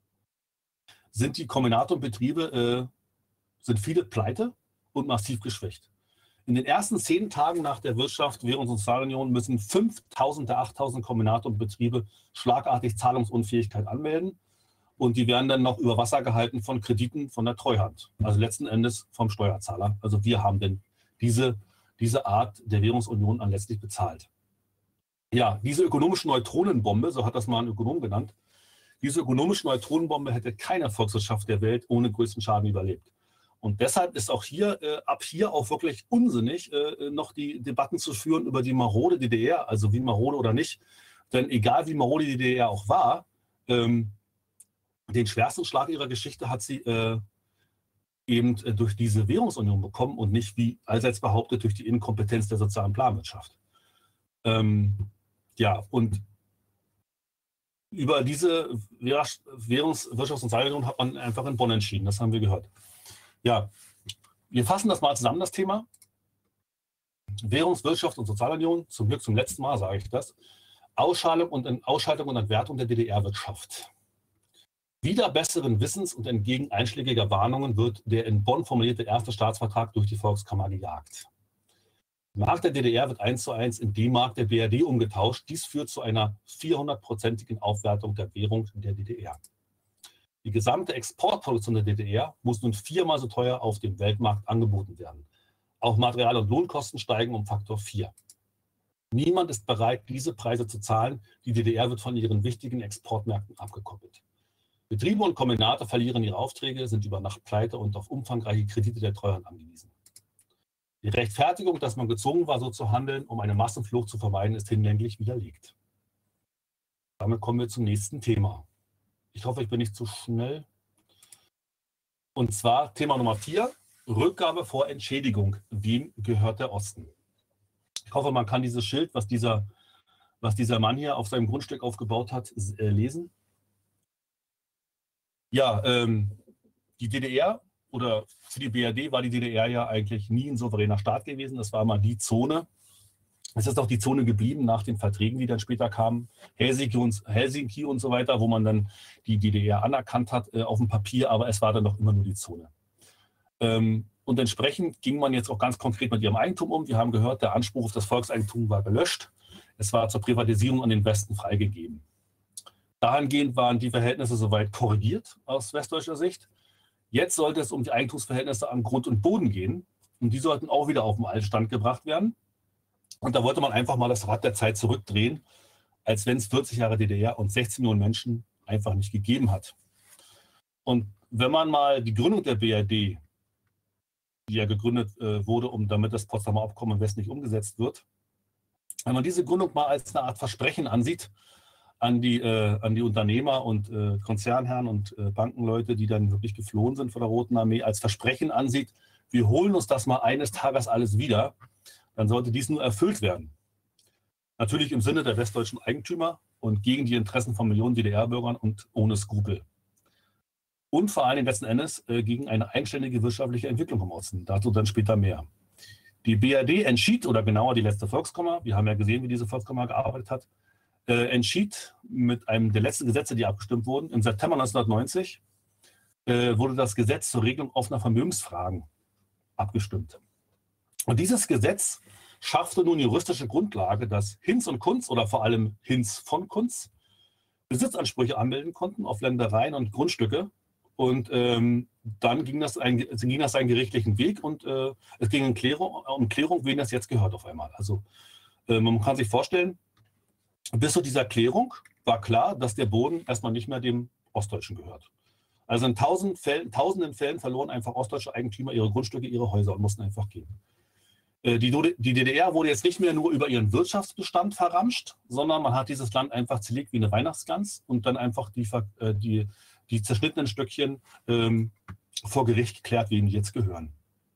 sind die Kombinatorbetriebe, äh, sind viele pleite und massiv geschwächt. In den ersten zehn Tagen nach der Wirtschaft, Währungs- und Sozialunion müssen fünftausend der achttausend Kombinate und Betriebe schlagartig Zahlungsunfähigkeit anmelden. Und die werden dann noch über Wasser gehalten von Krediten von der Treuhand. Also letzten Endes vom Steuerzahler. Also wir haben denn diese, diese Art der Währungsunion an letztlich bezahlt. Ja, diese ökonomische Neutronenbombe, so hat das mal ein Ökonom genannt, diese ökonomische Neutronenbombe hätte keine Volkswirtschaft der Welt ohne größten Schaden überlebt. Und deshalb ist auch hier, äh, ab hier auch wirklich unsinnig, äh, noch die Debatten zu führen über die marode D D R, also wie marode oder nicht. Denn egal wie marode die D D R auch war, ähm, den schwersten Schlag ihrer Geschichte hat sie äh, eben äh, durch diese Währungsunion bekommen und nicht, wie allseits behauptet, durch die Inkompetenz der sozialen Planwirtschaft. Ähm, ja, und über diese Währungs-, Wirtschafts- und Sozialunion hat man einfach in Bonn entschieden, das haben wir gehört. Ja, wir fassen das mal zusammen, das Thema. Währungs-, Wirtschafts- und Sozialunion, zum Glück zum letzten Mal sage ich das. Ausschaltung und, Ausschaltung und Entwertung der D D R-Wirtschaft. Wieder besseren Wissens und entgegen einschlägiger Warnungen wird der in Bonn formulierte erste Staatsvertrag durch die Volkskammer gejagt. Die Mark der D D R wird eins zu eins in D-Mark der B R D umgetauscht. Dies führt zu einer vierhundertprozentigen Aufwertung der Währung der D D R. Die gesamte Exportproduktion der D D R muss nun viermal so teuer auf dem Weltmarkt angeboten werden. Auch Material- und Lohnkosten steigen um Faktor vier. Niemand ist bereit, diese Preise zu zahlen. Die D D R wird von ihren wichtigen Exportmärkten abgekoppelt. Betriebe und Kombinate verlieren ihre Aufträge, sind über Nacht pleite und auf umfangreiche Kredite der Treuhand angewiesen. Die Rechtfertigung, dass man gezwungen war, so zu handeln, um eine Massenflucht zu vermeiden, ist hinlänglich widerlegt. Damit kommen wir zum nächsten Thema. Ich hoffe, ich bin nicht zu schnell. Und zwar Thema Nummer vier, Rückgabe vor Entschädigung. Wem gehört der Osten? Ich hoffe, man kann dieses Schild, was dieser, was dieser Mann hier auf seinem Grundstück aufgebaut hat, äh, lesen. Ja, ähm, die D D R oder für die B R D war die D D R ja eigentlich nie ein souveräner Staat gewesen. Das war mal die Zone. Es ist auch die Zone geblieben nach den Verträgen, die dann später kamen, Helsinki und, Helsinki und so weiter, wo man dann die D D R anerkannt hat äh, auf dem Papier, aber es war dann doch immer nur die Zone. Ähm, und entsprechend ging man jetzt auch ganz konkret mit ihrem Eigentum um. Wir haben gehört, der Anspruch auf das Volkseigentum war gelöscht. Es war zur Privatisierung an den Westen freigegeben. Dahingehend waren die Verhältnisse soweit korrigiert aus westdeutscher Sicht. Jetzt sollte es um die Eigentumsverhältnisse an Grund und Boden gehen. Und die sollten auch wieder auf den alten Stand gebracht werden. Und da wollte man einfach mal das Rad der Zeit zurückdrehen, als wenn es vierzig Jahre D D R und sechzehn Millionen Menschen einfach nicht gegeben hat. Und wenn man mal die Gründung der B R D, die ja gegründet äh, wurde, um damit das Potsdamer Abkommen im Westen nicht umgesetzt wird, wenn man diese Gründung mal als eine Art Versprechen ansieht an die, äh, an die Unternehmer und äh, Konzernherren und äh, Bankenleute, die dann wirklich geflohen sind von der Roten Armee, als Versprechen ansieht, wir holen uns das mal eines Tages alles wieder, dann sollte dies nur erfüllt werden. Natürlich im Sinne der westdeutschen Eigentümer und gegen die Interessen von Millionen D D R-Bürgern und ohne Skrupel. Und vor allem letzten Endes äh, gegen eine eigenständige wirtschaftliche Entwicklung im Osten. Dazu dann später mehr. Die B R D entschied, oder genauer die letzte Volkskammer, wir haben ja gesehen, wie diese Volkskammer gearbeitet hat, äh, entschied mit einem der letzten Gesetze, die abgestimmt wurden, im September neunzehnhundertneunzig äh, wurde das Gesetz zur Regelung offener Vermögensfragen abgestimmt. Und dieses Gesetz schaffte nun juristische Grundlage, dass Hinz und Kunz oder vor allem Hinz von Kunz Besitzansprüche anmelden konnten auf Ländereien und Grundstücke. Und ähm, dann ging das, ein, ging das einen gerichtlichen Weg und äh, es ging in Klärung, um Klärung, wen das jetzt gehört auf einmal. Also äh, man kann sich vorstellen, bis zu dieser Klärung war klar, dass der Boden erstmal nicht mehr dem Ostdeutschen gehört. Also in tausend Fällen, tausenden Fällen verloren einfach ostdeutsche Eigentümer ihre Grundstücke, ihre Häuser und mussten einfach gehen. Äh, die, die D D R wurde jetzt nicht mehr nur über ihren Wirtschaftsbestand verramscht, sondern man hat dieses Land einfach zerlegt wie eine Weihnachtsgans und dann einfach die, äh, die die zerschnittenen Stückchen ähm, vor Gericht geklärt, wem die jetzt gehören.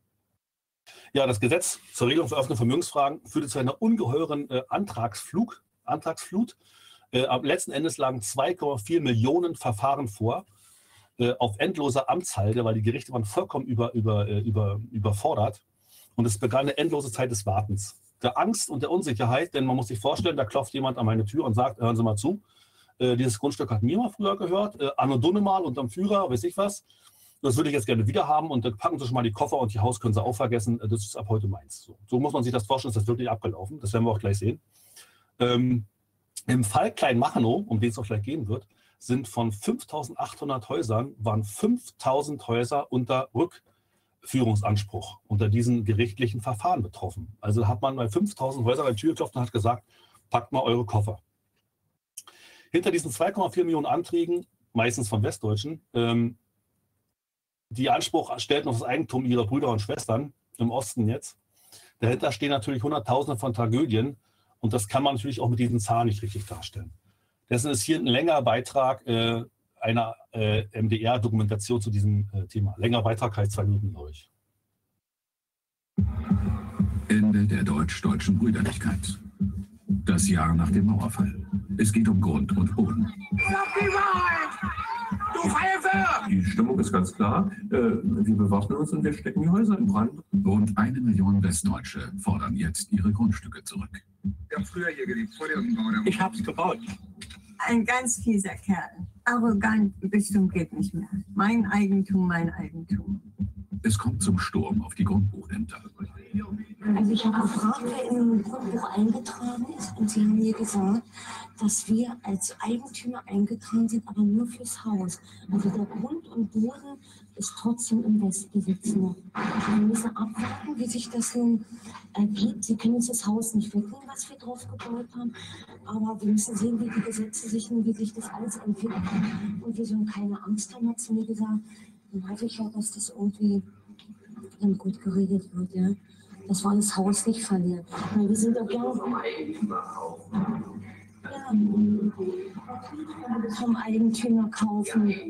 Ja, das Gesetz zur Regelung für offene Vermögensfragen führte zu einer ungeheuren äh, Antragsflug, Antragsflut. Äh, am letzten Endes lagen zwei Komma vier Millionen Verfahren vor, äh, auf endloser Amtshalde, weil die Gerichte waren vollkommen über, über, äh, über, überfordert. Und es begann eine endlose Zeit des Wartens. Der Angst und der Unsicherheit, denn man muss sich vorstellen, da klopft jemand an meine Tür und sagt, hören Sie mal zu, dieses Grundstück hat mir mal früher gehört, äh, Anno Dunne mal unterm Führer, weiß ich was. Das würde ich jetzt gerne wieder haben und dann packen Sie schon mal die Koffer und die Haus können Sie auch vergessen. Das ist ab heute meins. So, so muss man sich das vorstellen, ist das wirklich abgelaufen. Das werden wir auch gleich sehen. Ähm, Im Fall Kleinmachnow, um den es auch gleich gehen wird, sind von fünftausendachthundert Häusern, waren fünftausend Häuser unter Rückführungsanspruch, unter diesen gerichtlichen Verfahren betroffen. Also hat man bei fünftausend Häusern an die Tür geklopft und hat gesagt, packt mal eure Koffer. Hinter diesen zwei Komma vier Millionen Anträgen, meistens von Westdeutschen, ähm, die Anspruch stellten auf das Eigentum ihrer Brüder und Schwestern im Osten jetzt, dahinter stehen natürlich Hunderttausende von Tragödien und das kann man natürlich auch mit diesen Zahlen nicht richtig darstellen. Deswegen ist hier ein längerer Beitrag äh, einer äh, M D R-Dokumentation zu diesem äh, Thema. Längerer Beitrag heißt zwei Minuten, glaube ich. Ende der deutsch-deutschen Brüderlichkeit. Das Jahr nach dem Mauerfall. Es geht um Grund und Boden. Du Pfeife! Die Stimmung ist ganz klar. Wir bewaffnen uns und wir stecken die Häuser in Brand. Rund eine Million Westdeutsche fordern jetzt ihre Grundstücke zurück. Wir haben früher hier gelebt, vor dem Bau. Ich hab's gebaut. ein ganz fieser Kerl. Arrogant bis zum geht nicht mehr. Mein Eigentum, mein Eigentum. Es kommt zum Sturm auf die Grundbuchämter. Also ich habe gefragt, wer in dem Grundbuch eingetragen ist, und sie haben mir gesagt, dass wir als Eigentümer eingetragen sind, aber nur fürs Haus. Also der Grund und Boden ist trotzdem im Westbesitz noch. Wir müssen abwarten, wie sich das nun ergibt. Sie können uns das Haus nicht wegnehmen, was wir drauf gebaut haben, aber wir müssen sehen, wie die Gesetze sich nun, wie sich das alles entwickelt. Und wir sollen keine Angst haben, hat sie mir gesagt. Dann hoffe ich ja, dass das irgendwie dann gut geregelt wird, ja. Dass wir das Haus nicht verlieren. Weil wir sind doch gerne vom Eigentümer kaufen. Ja, vom Eigentümer kaufen. Wir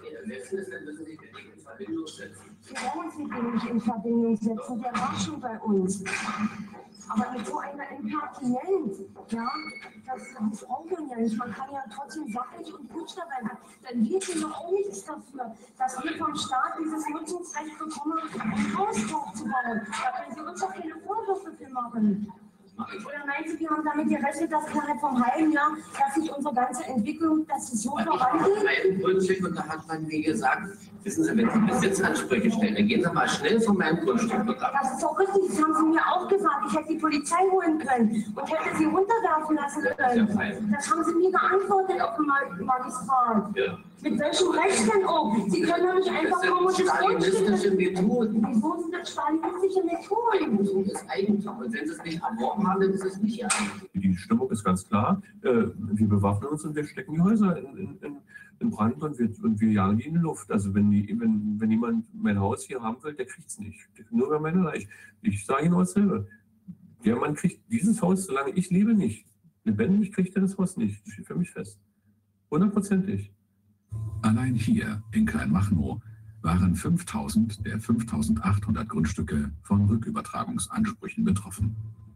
wollen uns mit dem nicht in Verbindung setzen, der war schon bei uns. Aber mit so einer Impertinenz, ja, das, das braucht man ja nicht. Man kann ja trotzdem sachlich und gut dabei sein. Dann wird hier doch auch nichts dafür, dass wir vom Staat dieses Nutzungsrecht bekommen, ein Haus aufzubauen. Da können Sie uns doch keine Vorwürfe für machen. Oder meinen Sie, wir haben damit gerechnet, dass innerhalb vom halben Jahr, dass sich unsere ganze Entwicklung, dass es so vorangeht? Ein Grundstück, und da hat man mir gesagt, wissen Sie, wenn Sie Besitzansprüche stellen, dann gehen Sie mal schnell von meinem Grundstück runter. Das ist doch richtig, das haben Sie mir auch gesagt. Ich hätte die Polizei holen können und hätte sie runterwerfen lassen können. Das haben Sie mir geantwortet auf dem Magistrat. Ja. Mit welchem Recht denn auch? Sie können doch nicht einfach kommen und das stalinistische Methoden. Wieso sind das stalinistische Methoden? Eigentum ist Eigentum. Und wenn Sie es nicht erworben haben, dann ist es nicht Ihr Eigentum. Die Stimmung ist ganz klar. Wir bewaffnen uns und wir stecken die Häuser in, in, in Brand und wir, und wir jagen die in die Luft. Also wenn, die, wenn, wenn jemand mein Haus hier haben will, der kriegt es nicht. Nur bei meiner Leiche. Ich sage Ihnen dasselbe. Der Mann kriegt dieses Haus, solange ich lebe, nicht. Lebendig kriegt er das Haus nicht. Das steht für mich fest. Hundertprozentig. Allein hier in Kleinmachnow waren fünftausend der fünftausendachthundert Grundstücke von Rückübertragungsansprüchen betroffen.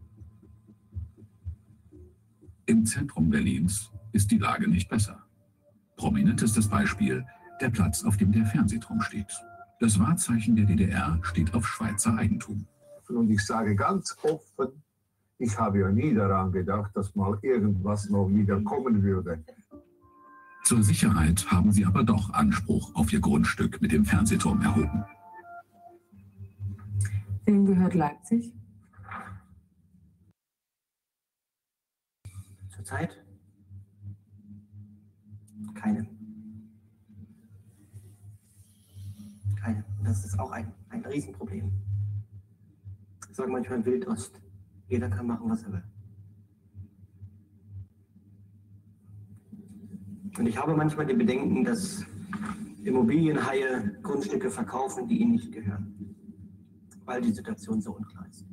Im Zentrum Berlins ist die Lage nicht besser. Prominentestes Beispiel der Platz, auf dem der Fernsehturm steht. Das Wahrzeichen der D D R steht auf Schweizer Eigentum. Und ich sage ganz offen, ich habe ja nie daran gedacht, dass mal irgendwas noch wieder kommen würde. Zur Sicherheit haben sie aber doch Anspruch auf ihr Grundstück mit dem Fernsehturm erhoben. Wem gehört Leipzig? Zurzeit? Keine. Keine. Und das ist auch ein, ein Riesenproblem. Ich sage manchmal Wildost. Jeder kann machen, was er will. Und ich habe manchmal die Bedenken, dass Immobilienhaie Grundstücke verkaufen, die ihnen nicht gehören, weil die Situation so unklar ist.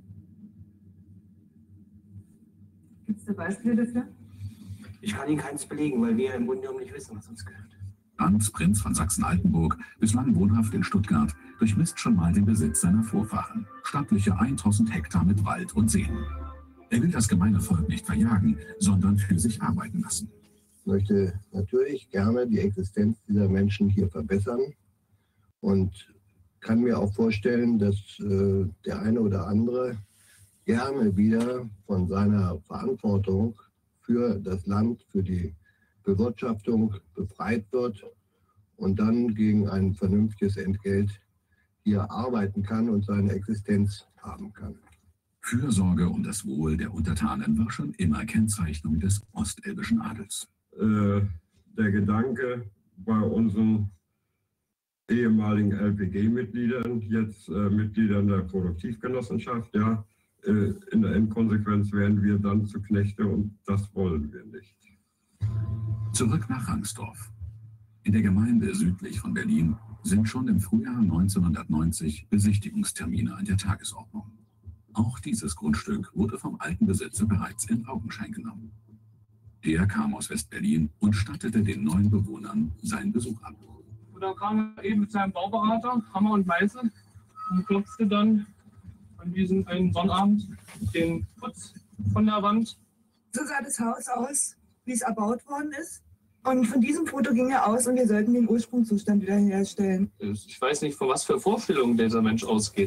Gibt es da Beispiele dafür? Ich kann Ihnen keins belegen, weil wir im Grunde genommen nicht wissen, was uns gehört. Franz Prinz von Sachsen-Altenburg, bislang wohnhaft in Stuttgart, durchmisst schon mal den Besitz seiner Vorfahren. Stattliche tausend Hektar mit Wald und Seen. Er will das gemeine Volk nicht verjagen, sondern für sich arbeiten lassen. Ich möchte natürlich gerne die Existenz dieser Menschen hier verbessern und kann mir auch vorstellen, dass äh, der eine oder andere gerne wieder von seiner Verantwortung für das Land, für die Bewirtschaftung befreit wird und dann gegen ein vernünftiges Entgelt hier arbeiten kann und seine Existenz haben kann. Fürsorge um das Wohl der Untertanen war schon immer Kennzeichnung des ostelbischen Adels. Äh, der Gedanke bei unseren ehemaligen L P G-Mitgliedern, jetzt äh, Mitgliedern der Produktivgenossenschaft, ja, äh, in der Endkonsequenz werden wir dann zu Knechte und das wollen wir nicht. Zurück nach Rangsdorf. In der Gemeinde südlich von Berlin sind schon im Frühjahr neunzehnhundertneunzig Besichtigungstermine an der Tagesordnung. Auch dieses Grundstück wurde vom alten Besitzer bereits in Augenschein genommen. Der kam aus West-Berlin und stattete den neuen Bewohnern seinen Besuch ab. Und dann kam er eben mit seinem Bauberater, Hammer und Meißel, und klopfte dann an diesem einen Sonnabend den Putz von der Wand. So sah das Haus aus, wie es erbaut worden ist. Und von diesem Foto ging er aus und wir sollten den Ursprungszustand wiederherstellen. Ich weiß nicht, von was für Vorstellungen dieser Mensch ausgeht.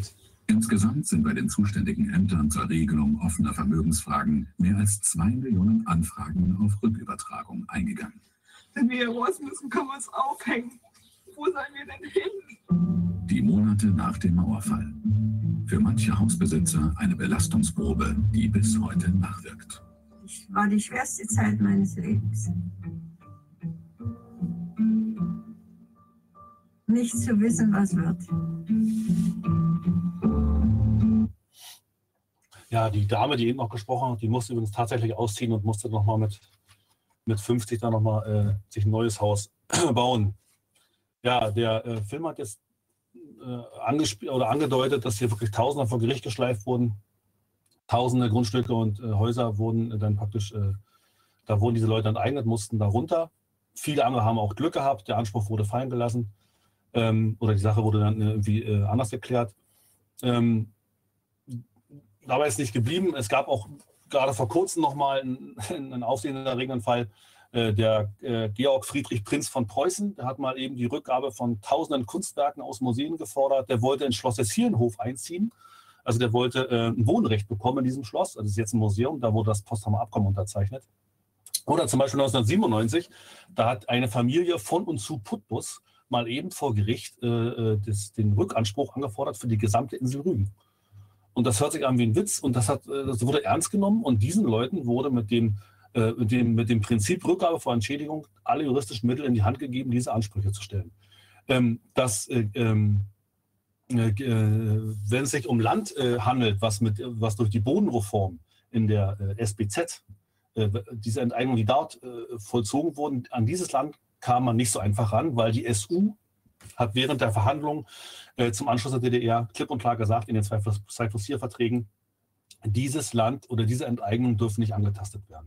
Insgesamt sind bei den zuständigen Ämtern zur Regelung offener Vermögensfragen mehr als zwei Millionen Anfragen auf Rückübertragung eingegangen. Wenn wir hier raus müssen, können wir uns aufhängen. Wo sollen wir denn hin? Die Monate nach dem Mauerfall. Für manche Hausbesitzer eine Belastungsprobe, die bis heute nachwirkt. Das war die schwerste Zeit meines Lebens. Nicht zu wissen, was wird. Ja, die Dame, die eben noch gesprochen hat, die musste übrigens tatsächlich ausziehen und musste nochmal mit, mit fünfzig dann nochmal äh, sich ein neues Haus bauen. Ja, der äh, Film hat jetzt äh, angespielt oder angedeutet, dass hier wirklich Tausende vor Gericht geschleift wurden. Tausende Grundstücke und äh, Häuser wurden dann praktisch, äh, da wurden diese Leute enteignet, mussten da runter. Viele andere haben auch Glück gehabt, der Anspruch wurde fallen gelassen ähm, oder die Sache wurde dann irgendwie äh, anders geklärt. Ähm, dabei ist nicht geblieben. Es gab auch gerade vor kurzem nochmal einen, einen aufsehenerregenden Fall. Äh, der äh, Georg Friedrich Prinz von Preußen, der hat mal eben die Rückgabe von tausenden Kunstwerken aus Museen gefordert. Der wollte ins Schloss Hesselhof einziehen. Also der wollte äh, ein Wohnrecht bekommen in diesem Schloss. Also das ist jetzt ein Museum, da wurde das Potsdamer Abkommen unterzeichnet. Oder zum Beispiel neunzehnhundertsiebenundneunzig, da hat eine Familie von und zu Putbus mal eben vor Gericht äh, das, den Rückanspruch angefordert für die gesamte Insel Rügen. Und das hört sich an wie ein Witz und das, hat, das wurde ernst genommen und diesen Leuten wurde mit dem, äh, mit dem, mit dem Prinzip Rückgabe vor Entschädigung alle juristischen Mittel in die Hand gegeben, diese Ansprüche zu stellen. Ähm, das äh, ähm, Äh, wenn es sich um Land äh, handelt, was, mit, was durch die Bodenreform in der äh, S B Z, äh, diese Enteignungen, die dort äh, vollzogen wurden, an dieses Land kam man nicht so einfach ran, weil die S U hat während der Verhandlungen äh, zum Anschluss der D D R klipp und klar gesagt, in den zwei plus vier Verträgen, dieses Land oder diese Enteignungen dürfen nicht angetastet werden.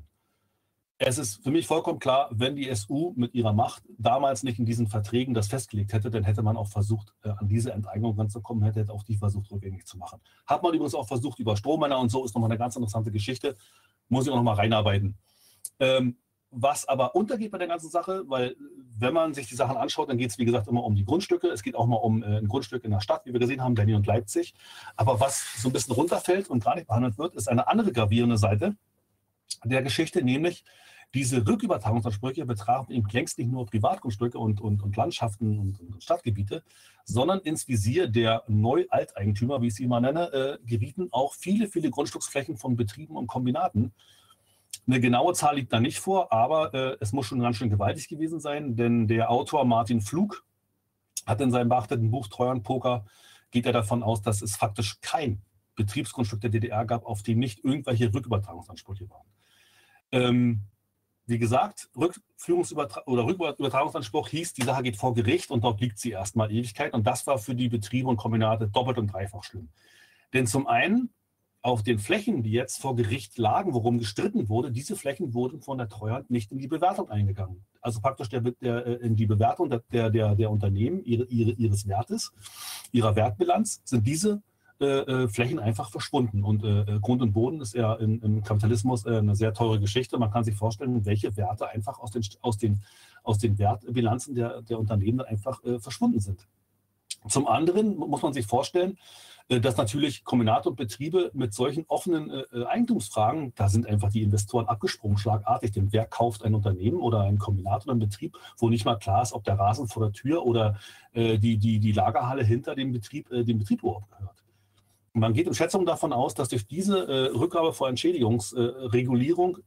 Es ist für mich vollkommen klar, wenn die S U mit ihrer Macht damals nicht in diesen Verträgen das festgelegt hätte, dann hätte man auch versucht, äh, an diese Enteignung ranzukommen, hätte, hätte auch die versucht, rückgängig zu machen. Hat man übrigens auch versucht über Strohmänner und so, ist nochmal eine ganz interessante Geschichte, muss ich auch nochmal reinarbeiten. Ähm, was aber untergeht bei der ganzen Sache, weil wenn man sich die Sachen anschaut, dann geht es wie gesagt immer um die Grundstücke, es geht auch mal um äh, ein Grundstück in der Stadt, wie wir gesehen haben, Berlin und Leipzig. Aber was so ein bisschen runterfällt und gar nicht behandelt wird, ist eine andere gravierende Seite der Geschichte, nämlich diese Rückübertragungsansprüche betrafen eben längst nicht nur Privatgrundstücke und, und, und Landschaften und, und Stadtgebiete, sondern ins Visier der Neu-Alteigentümer, wie ich sie immer nenne, äh, gerieten auch viele, viele Grundstücksflächen von Betrieben und Kombinaten. Eine genaue Zahl liegt da nicht vor, aber äh, es muss schon ganz schön gewaltig gewesen sein, denn der Autor Martin Pflug hat in seinem beachteten Buch Treuhandpoker, geht er davon aus, dass es faktisch kein Betriebsgrundstück der D D R gab, auf dem nicht irgendwelche Rückübertragungsansprüche waren. Ähm, wie gesagt, Rückführungsübertra- oder Rückübertragungsanspruch hieß, die Sache geht vor Gericht und dort liegt sie erstmal Ewigkeit. Und das war für die Betriebe und Kombinate doppelt und dreifach schlimm. Denn zum einen, auf den Flächen, die jetzt vor Gericht lagen, worum gestritten wurde, diese Flächen wurden von der Treuhand nicht in die Bewertung eingegangen. Also praktisch der, der, in die Bewertung der, der, der Unternehmen, ihre, ihre, ihres Wertes, ihrer Wertbilanz, sind diese Äh, Flächen einfach verschwunden. Und äh, Grund und Boden ist ja in, im Kapitalismus äh, eine sehr teure Geschichte. Man kann sich vorstellen, welche Werte einfach aus den, aus den, aus den Wertbilanzen der, der Unternehmen einfach äh, verschwunden sind. Zum anderen muss man sich vorstellen, äh, dass natürlich Kombinate und Betriebe mit solchen offenen äh, Eigentumsfragen, da sind einfach die Investoren abgesprungen, schlagartig. Denn wer kauft ein Unternehmen oder ein Kombinat oder einen Betrieb, wo nicht mal klar ist, ob der Rasen vor der Tür oder äh, die, die, die Lagerhalle hinter dem Betrieb, äh, dem Betrieb überhaupt gehört. Man geht in Schätzungen davon aus, dass durch diese äh, Rückgabe vor Entschädigungsregulierung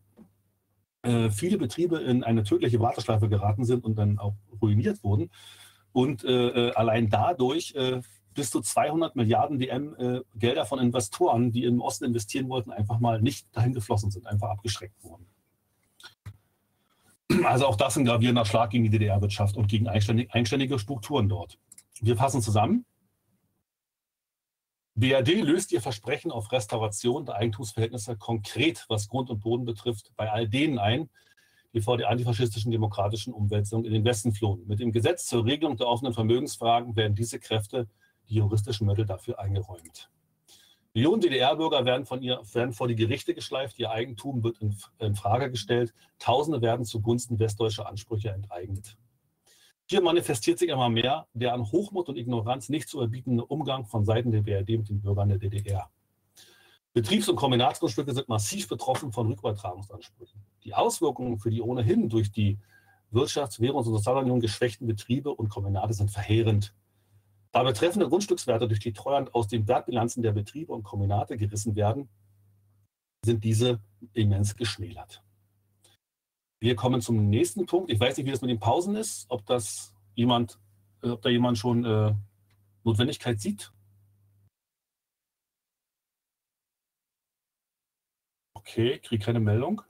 äh, äh, viele Betriebe in eine tödliche Warteschleife geraten sind und dann auch ruiniert wurden. Und äh, allein dadurch äh, bis zu zweihundert Milliarden D M äh, Gelder von Investoren, die im Osten investieren wollten, einfach mal nicht dahin geflossen sind, einfach abgeschreckt wurden. Also auch das ein gravierender Schlag gegen die D D R-Wirtschaft und gegen eigenständig, eigenständige Strukturen dort. Wir fassen zusammen. B R D löst ihr Versprechen auf Restauration der Eigentumsverhältnisse konkret, was Grund und Boden betrifft, bei all denen ein, die vor der antifaschistischen demokratischen Umwälzung in den Westen flohen. Mit dem Gesetz zur Regelung der offenen Vermögensfragen werden diese Kräfte die juristischen Mittel dafür eingeräumt. Millionen D D R-Bürger werden, von ihr, werden vor die Gerichte geschleift, ihr Eigentum wird in, in Frage gestellt, Tausende werden zugunsten westdeutscher Ansprüche enteignet. Hier manifestiert sich immer mehr der an Hochmut und Ignoranz nicht zu erbietende Umgang von Seiten der B R D mit den Bürgern der D D R. Betriebs- und Kombinatsgrundstücke sind massiv betroffen von Rückübertragungsansprüchen. Die Auswirkungen für die ohnehin durch die Wirtschafts-, Währungs- und Sozialunion geschwächten Betriebe und Kombinate sind verheerend. Da betreffende Grundstückswerte durch die Treuhand aus den Wertbilanzen der Betriebe und Kombinate gerissen werden, sind diese immens geschmälert. Wir kommen zum nächsten Punkt. Ich weiß nicht, wie das mit den Pausen ist, ob das jemand, ob da jemand schon äh, Notwendigkeit sieht. Okay, ich kriege keine Meldung.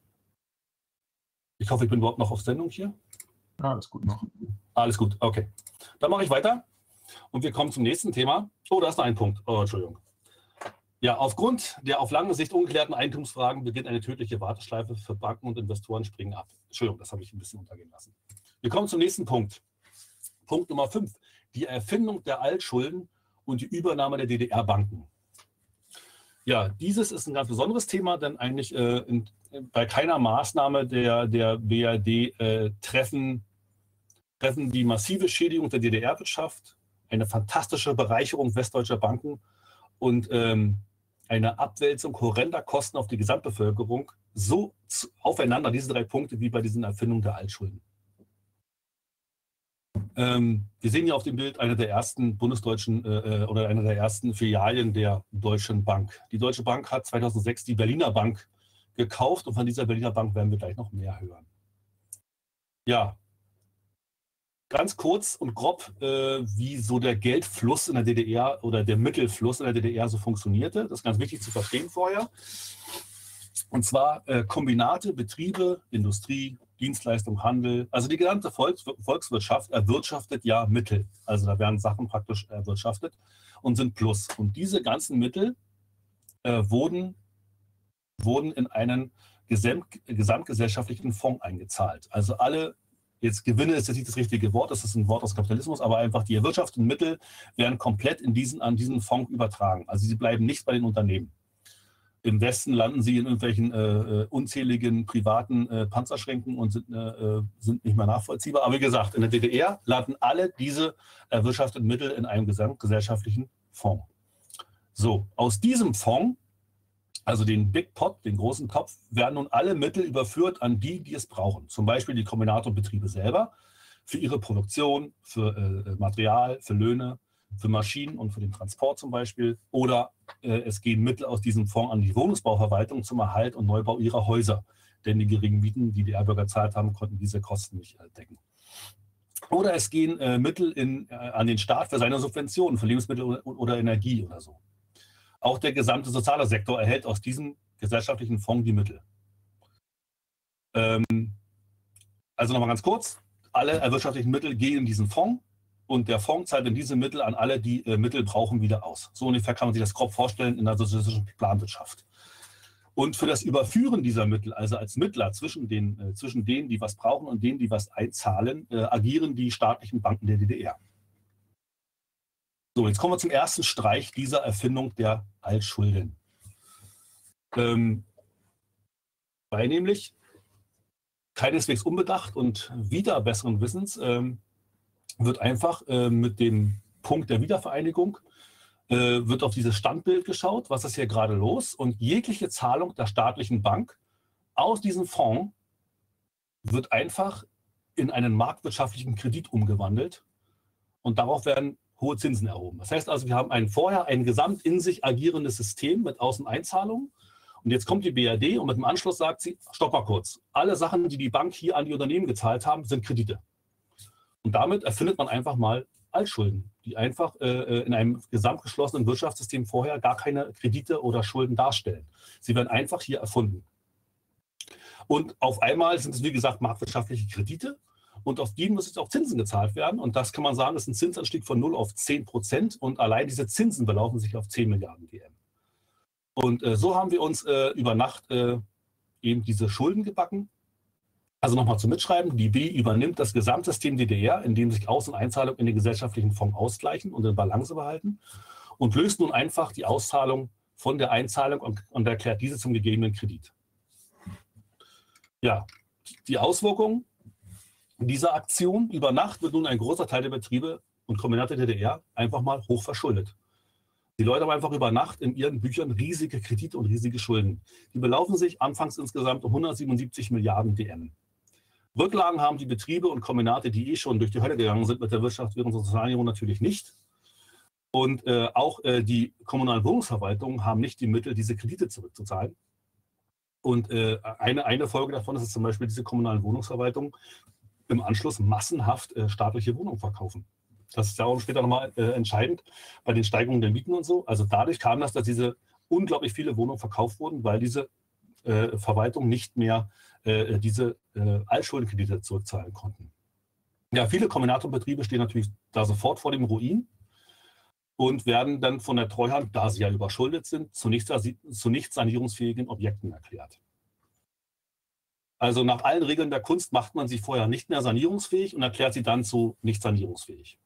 Ich hoffe, ich bin überhaupt noch auf Sendung hier. Ja, alles gut noch. Alles gut, okay. Dann mache ich weiter und wir kommen zum nächsten Thema. Oh, da ist noch ein Punkt. Oh, Entschuldigung. Ja, aufgrund der auf lange Sicht ungeklärten Eigentumsfragen beginnt eine tödliche Warteschleife für Banken und Investoren springen ab. Entschuldigung, das habe ich ein bisschen untergehen lassen. Wir kommen zum nächsten Punkt. Punkt Nummer fünf. Die Erfindung der Altschulden und die Übernahme der D D R-Banken. Ja, dieses ist ein ganz besonderes Thema, denn eigentlich äh, in, bei keiner Maßnahme der, der B R D äh, treffen, treffen die massive Schädigung der D D R-Wirtschaft, eine fantastische Bereicherung westdeutscher Banken und ähm, eine Abwälzung horrender Kosten auf die Gesamtbevölkerung so aufeinander, diese drei Punkte, wie bei diesen Erfindungen der Altschulden. Ähm, wir sehen hier auf dem Bild eine der ersten bundesdeutschen äh, oder eine der ersten Filialen der Deutschen Bank. Die Deutsche Bank hat zweitausendsechs die Berliner Bank gekauft und von dieser Berliner Bank werden wir gleich noch mehr hören. Ja, ganz kurz und grob, äh, wie so der Geldfluss in der D D R oder der Mittelfluss in der D D R so funktionierte. Das ist ganz wichtig zu verstehen vorher. Und zwar äh, Kombinate, Betriebe, Industrie, Dienstleistung, Handel, also die gesamte Volks Volkswirtschaft erwirtschaftet ja Mittel. Also da werden Sachen praktisch erwirtschaftet und sind Plus. Und diese ganzen Mittel äh, wurden, wurden in einen gesamt, gesamtgesellschaftlichen Fonds eingezahlt. Also alle, jetzt Gewinne ist jetzt nicht das richtige Wort, das ist ein Wort aus Kapitalismus, aber einfach die erwirtschafteten Mittel werden komplett in diesen, an diesen Fonds übertragen. Also sie bleiben nicht bei den Unternehmen. Im Westen landen sie in irgendwelchen äh, unzähligen privaten äh, Panzerschränken und sind, äh, sind nicht mehr nachvollziehbar. Aber wie gesagt, in der D D R landen alle diese erwirtschafteten Mittel in einem gesamtgesellschaftlichen Fonds. So, aus diesem Fonds, also den Big Pot, den großen Topf, werden nun alle Mittel überführt an die, die es brauchen. Zum Beispiel die Kombinate und Betriebe selber für ihre Produktion, für äh, Material, für Löhne, für Maschinen und für den Transport zum Beispiel. Oder äh, es gehen Mittel aus diesem Fonds an die Wohnungsbauverwaltung zum Erhalt und Neubau ihrer häuser. Denn die geringen Mieten, die die D D R-Bürger gezahlt haben, konnten diese Kosten nicht äh, decken. Oder es gehen äh, Mittel in, äh, an den Staat für seine Subventionen, für Lebensmittel oder, oder Energie oder so. Auch der gesamte soziale Sektor erhält aus diesem gesellschaftlichen Fonds die Mittel. Ähm, also nochmal ganz kurz, alle erwirtschaftlichen Mittel gehen in diesen Fonds. Und der Fonds zahlt dann diese Mittel an alle, die äh, Mittel brauchen, wieder aus. So ungefähr kann man sich das grob vorstellen in der sozialistischen Planwirtschaft. Und für das Überführen dieser Mittel, also als Mittler zwischen, den, äh, zwischen denen, die was brauchen und denen, die was einzahlen, äh, agieren die staatlichen Banken der D D R. So, jetzt kommen wir zum ersten Streich dieser Erfindung der Altschulden. Ähm, weil nämlich keineswegs unbedacht und wieder besseren Wissens ähm, wird einfach äh, mit dem Punkt der Wiedervereinigung äh, wird auf dieses Standbild geschaut, was ist hier gerade los, und jegliche Zahlung der staatlichen Bank aus diesem Fonds wird einfach in einen marktwirtschaftlichen Kredit umgewandelt und darauf werden hohe Zinsen erhoben. Das heißt also, wir haben ein vorher ein gesamt in sich agierendes System mit Außeneinzahlungen und jetzt kommt die B R D und mit dem Anschluss sagt sie, stopp mal kurz, alle Sachen, die die Bank hier an die Unternehmen gezahlt haben, sind Kredite. Und damit erfindet man einfach mal Altschulden, die einfach äh, in einem gesamtgeschlossenen Wirtschaftssystem vorher gar keine Kredite oder Schulden darstellen. Sie werden einfach hier erfunden. Und auf einmal sind es, wie gesagt, marktwirtschaftliche Kredite und auf die müssen jetzt auch Zinsen gezahlt werden. Und das kann man sagen, ist ein Zinsanstieg von null auf zehn Prozent und allein diese Zinsen belaufen sich auf zehn Milliarden D M. Und äh, so haben wir uns äh, über Nacht äh, eben diese Schulden gebacken. Also nochmal zum Mitschreiben, die B übernimmt das Gesamtsystem D D R, in dem sich Aus- und Einzahlungen in den gesellschaftlichen Fonds ausgleichen und in Balance behalten und löst nun einfach die Auszahlung von der Einzahlung und, und erklärt diese zum gegebenen Kredit. Ja, die Auswirkungen In dieser Aktion über Nacht wird nun ein großer Teil der Betriebe und Kombinate der D D R einfach mal hoch verschuldet. Die Leute haben einfach über Nacht in ihren Büchern riesige Kredite und riesige Schulden. Die belaufen sich anfangs insgesamt um hundertsiebenundsiebzig Milliarden D M. Rücklagen haben die Betriebe und Kombinate, die eh schon durch die Hölle gegangen sind mit der Wirtschaft während der Sozialunion, natürlich nicht. Und äh, auch äh, die kommunalen Wohnungsverwaltungen haben nicht die Mittel, diese Kredite zurückzuzahlen. Und äh, eine, eine Folge davon ist dass zum Beispiel, diese kommunalen Wohnungsverwaltungen im Anschluss massenhaft äh, staatliche Wohnungen verkaufen. Das ist ja auch später nochmal äh, entscheidend bei den Steigungen der Mieten und so. Also dadurch kam das, dass diese unglaublich viele Wohnungen verkauft wurden, weil diese äh, Verwaltungen nicht mehr äh, diese äh, Altschuldenkredite zurückzahlen konnten. Ja, viele Kombinate und Betriebe stehen natürlich da sofort vor dem Ruin und werden dann von der Treuhand, da sie ja überschuldet sind, zu nicht, zu nicht sanierungsfähigen Objekten erklärt. Also nach allen Regeln der Kunst macht man sie vorher nicht mehr sanierungsfähig und erklärt sie dann zu nicht sanierungsfähig.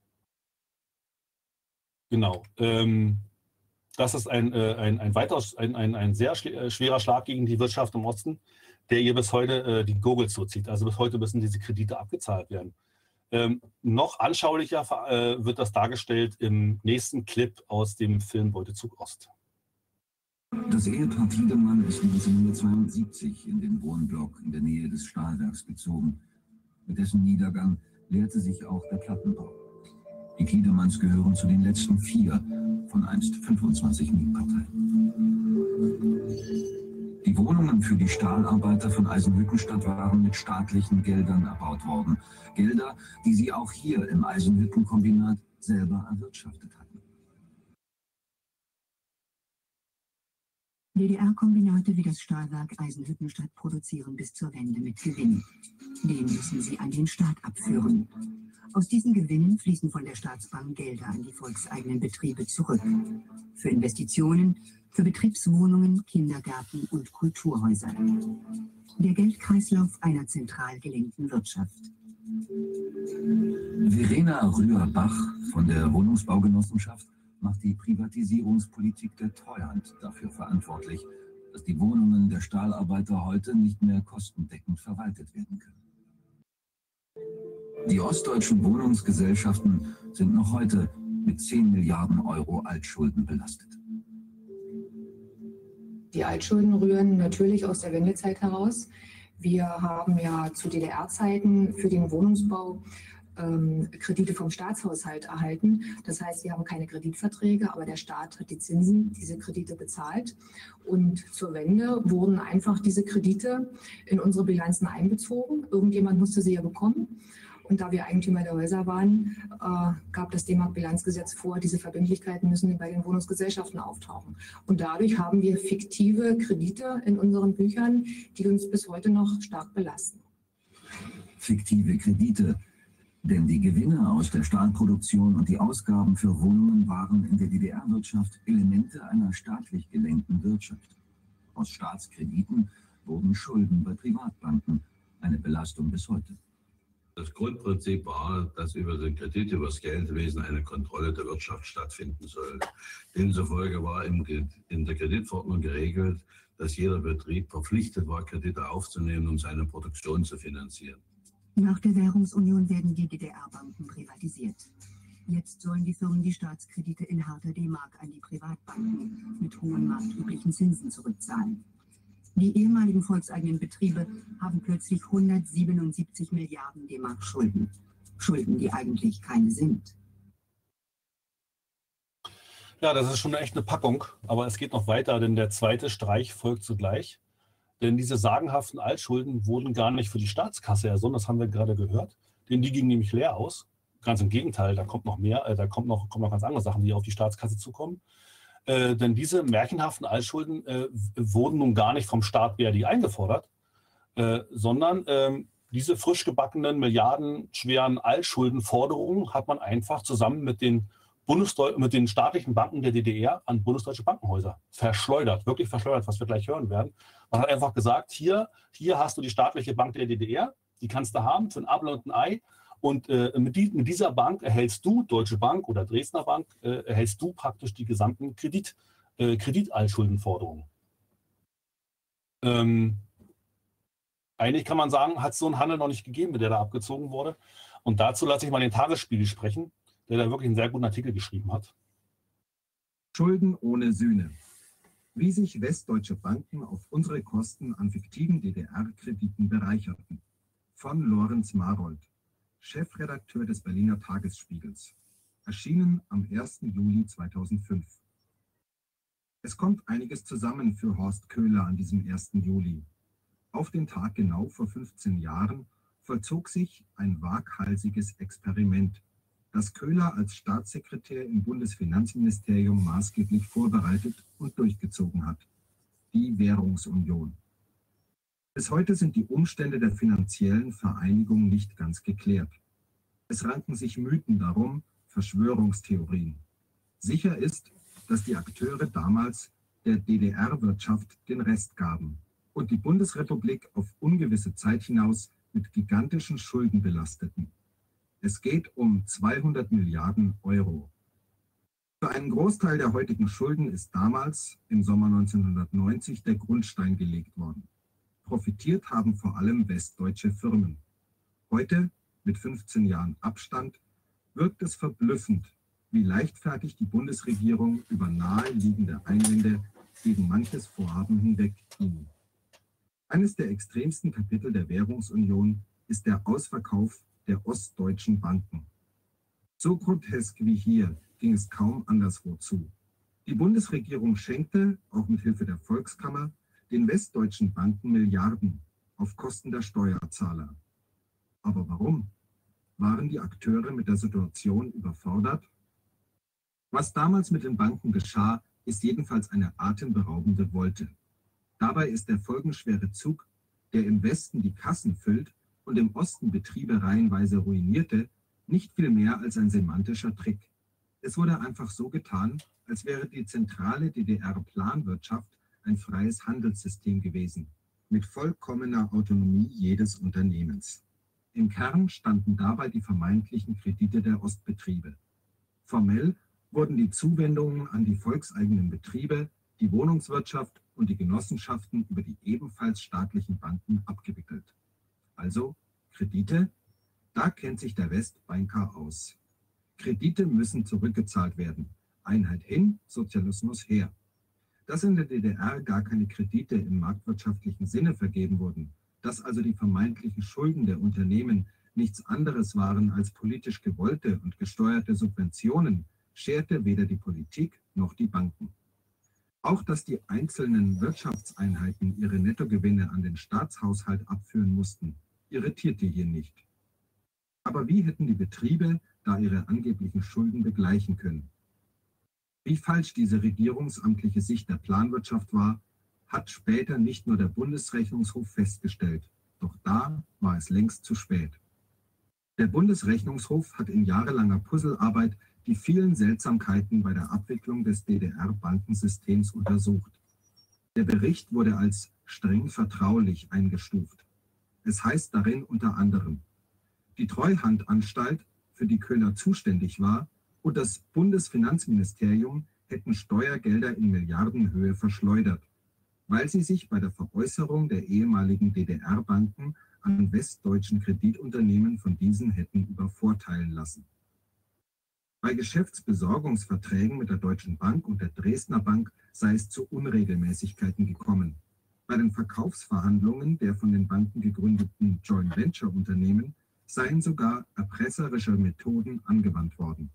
Genau. Ähm, das ist ein, äh, ein, ein, weiter, ein, ein, ein sehr schwerer Schlag gegen die Wirtschaft im Osten, der ihr bis heute äh, die Gurgel zuzieht. Also bis heute müssen diese Kredite abgezahlt werden. Ähm, noch anschaulicher äh, wird das dargestellt im nächsten Clip aus dem Film Beutezug Ost. Das Ehepaar Tiedemann ist neunzehnhundertzweiundsiebzig in den Wohnblock in der Nähe des Stahlwerks gezogen. Mit dessen Niedergang leerte sich auch der Plattenbau. Die Tiedemanns gehören zu den letzten vier von einst fünfundzwanzig Mietparteien. Die Wohnungen für die Stahlarbeiter von Eisenhüttenstadt waren mit staatlichen Geldern erbaut worden. Gelder, die sie auch hier im Eisenhüttenkombinat selber erwirtschaftet hatten. D D R-Kombinate wie das Stahlwerk Eisenhüttenstadt produzieren bis zur Wende mit Gewinn. Den müssen sie an den Staat abführen. Aus diesen Gewinnen fließen von der Staatsbank Gelder an die volkseigenen Betriebe zurück. Für Investitionen, für Betriebswohnungen, Kindergärten und Kulturhäuser. Der Geldkreislauf einer zentral gelenkten Wirtschaft. Verena Rührbach von der Wohnungsbaugenossenschaft macht die Privatisierungspolitik der Treuhand dafür verantwortlich, dass die Wohnungen der Stahlarbeiter heute nicht mehr kostendeckend verwaltet werden können. Die ostdeutschen Wohnungsgesellschaften sind noch heute mit zehn Milliarden Euro Altschulden belastet. Die Altschulden rühren natürlich aus der Wendezeit heraus. Wir haben ja zu D D R-Zeiten für den Wohnungsbau ähm, Kredite vom Staatshaushalt erhalten. Das heißt, wir haben keine Kreditverträge, aber der Staat hat die Zinsen, diese Kredite bezahlt. Und zur Wende wurden einfach diese Kredite in unsere Bilanzen einbezogen. Irgendjemand musste sie ja bekommen. Und da wir Eigentümer der Häuser waren, äh, gab das D-Mark-Bilanzgesetz vor, diese Verbindlichkeiten müssen bei den Wohnungsgesellschaften auftauchen. Und dadurch haben wir fiktive Kredite in unseren Büchern, die uns bis heute noch stark belasten. Fiktive Kredite, denn die Gewinne aus der Stahlproduktion und die Ausgaben für Wohnungen waren in der D D R-Wirtschaft Elemente einer staatlich gelenkten Wirtschaft. Aus Staatskrediten wurden Schulden bei Privatbanken, eine Belastung bis heute. Das Grundprinzip war, dass über den Kredit, über das Geldwesen eine Kontrolle der Wirtschaft stattfinden soll. Demzufolge war im, in der Kreditverordnung geregelt, dass jeder Betrieb verpflichtet war, Kredite aufzunehmen, um seine Produktion zu finanzieren. Nach der Währungsunion werden die D D R-Banken privatisiert. Jetzt sollen die Firmen die Staatskredite in harter D-Mark an die Privatbanken mit hohen marktüblichen Zinsen zurückzahlen. Die ehemaligen volkseigenen Betriebe haben plötzlich hundertsiebenundsiebzig Milliarden D-Mark Schulden. Schulden, die eigentlich keine sind. Ja, das ist schon echt eine Packung, aber es geht noch weiter, denn der zweite Streich folgt zugleich. Denn diese sagenhaften Altschulden wurden gar nicht für die Staatskasse ersonnen, das haben wir gerade gehört, denn die gingen nämlich leer aus. Ganz im Gegenteil, da kommt noch mehr, äh, da kommt noch, kommen noch ganz andere Sachen, die auf die Staatskasse zukommen. Äh, denn diese märchenhaften Altschulden äh, wurden nun gar nicht vom Staat B R D eingefordert, äh, sondern äh, diese frisch gebackenen, milliardenschweren Altschuldenforderungen hat man einfach zusammen mit den, Bundesdeu mit den staatlichen Banken der D D R an bundesdeutsche Bankenhäuser verschleudert, wirklich verschleudert, was wir gleich hören werden. Man hat einfach gesagt, hier, hier hast du die staatliche Bank der D D R, die kannst du haben für ein Apfel und ein Ei. Und äh, mit, die, mit dieser Bank erhältst du, Deutsche Bank oder Dresdner Bank, äh, erhältst du praktisch die gesamten Kredit, äh, Kreditaltschuldenforderungen. Ähm, eigentlich kann man sagen, hat es so einen Handel noch nicht gegeben, der da abgezogen wurde. Und dazu lasse ich mal den Tagesspiegel sprechen, der da wirklich einen sehr guten Artikel geschrieben hat. Schulden ohne Sühne. Wie sich westdeutsche Banken auf unsere Kosten an fiktiven D D R-Krediten bereicherten. Von Lorenz Marold, Chefredakteur des Berliner Tagesspiegels. Erschienen am ersten Juli zweitausendfünf. Es kommt einiges zusammen für Horst Köhler an diesem ersten Juli. Auf den Tag genau vor fünfzehn Jahren vollzog sich ein waghalsiges Experiment, das Köhler als Staatssekretär im Bundesfinanzministerium maßgeblich vorbereitet und durchgezogen hat: die Währungsunion. Bis heute sind die Umstände der finanziellen Vereinigung nicht ganz geklärt. Es ranken sich Mythen darum, Verschwörungstheorien. Sicher ist, dass die Akteure damals der D D R-Wirtschaft den Rest gaben und die Bundesrepublik auf ungewisse Zeit hinaus mit gigantischen Schulden belasteten. Es geht um zweihundert Milliarden Euro. Für einen Großteil der heutigen Schulden ist damals, im Sommer neunzehnhundertneunzig, der Grundstein gelegt worden. Profitiert haben vor allem westdeutsche Firmen. Heute, mit fünfzehn Jahren Abstand, wirkt es verblüffend, wie leichtfertig die Bundesregierung über naheliegende Einwände gegen manches Vorhaben hinweg ging. Eines der extremsten Kapitel der Währungsunion ist der Ausverkauf der ostdeutschen Banken. So grotesk wie hier ging es kaum anderswo zu. Die Bundesregierung schenkte, auch mit Hilfe der Volkskammer, den westdeutschen Banken Milliarden auf Kosten der Steuerzahler. Aber warum? Waren die Akteure mit der Situation überfordert? Was damals mit den Banken geschah, ist jedenfalls eine atemberaubende Wolte. Dabei ist der folgenschwere Zug, der im Westen die Kassen füllt und im Osten Betriebe reihenweise ruinierte, nicht viel mehr als ein semantischer Trick. Es wurde einfach so getan, als wäre die zentrale D D R-Planwirtschaft ein freies Handelssystem gewesen, mit vollkommener Autonomie jedes Unternehmens. Im Kern standen dabei die vermeintlichen Kredite der Ostbetriebe. Formell wurden die Zuwendungen an die volkseigenen Betriebe, die Wohnungswirtschaft und die Genossenschaften über die ebenfalls staatlichen Banken abgewickelt. Also Kredite, da kennt sich der Westbanker aus. Kredite müssen zurückgezahlt werden. Einheit hin, Sozialismus her. Dass in der D D R gar keine Kredite im marktwirtschaftlichen Sinne vergeben wurden, dass also die vermeintlichen Schulden der Unternehmen nichts anderes waren als politisch gewollte und gesteuerte Subventionen, scherte weder die Politik noch die Banken. Auch dass die einzelnen Wirtschaftseinheiten ihre Nettogewinne an den Staatshaushalt abführen mussten, irritierte hier nicht. Aber wie hätten die Betriebe da ihre angeblichen Schulden begleichen können? Wie falsch diese regierungsamtliche Sicht der Planwirtschaft war, hat später nicht nur der Bundesrechnungshof festgestellt, doch da war es längst zu spät. Der Bundesrechnungshof hat in jahrelanger Puzzlearbeit die vielen Seltsamkeiten bei der Abwicklung des D D R-Bankensystems untersucht. Der Bericht wurde als streng vertraulich eingestuft. Es heißt darin unter anderem: Die Treuhandanstalt, für die Köhler zuständig war, und das Bundesfinanzministerium hätten Steuergelder in Milliardenhöhe verschleudert, weil sie sich bei der Veräußerung der ehemaligen D D R-Banken an westdeutschen Kreditunternehmen von diesen hätten übervorteilen lassen. Bei Geschäftsbesorgungsverträgen mit der Deutschen Bank und der Dresdner Bank sei es zu Unregelmäßigkeiten gekommen. Bei den Verkaufsverhandlungen der von den Banken gegründeten Joint Venture Unternehmen seien sogar erpresserische Methoden angewandt worden.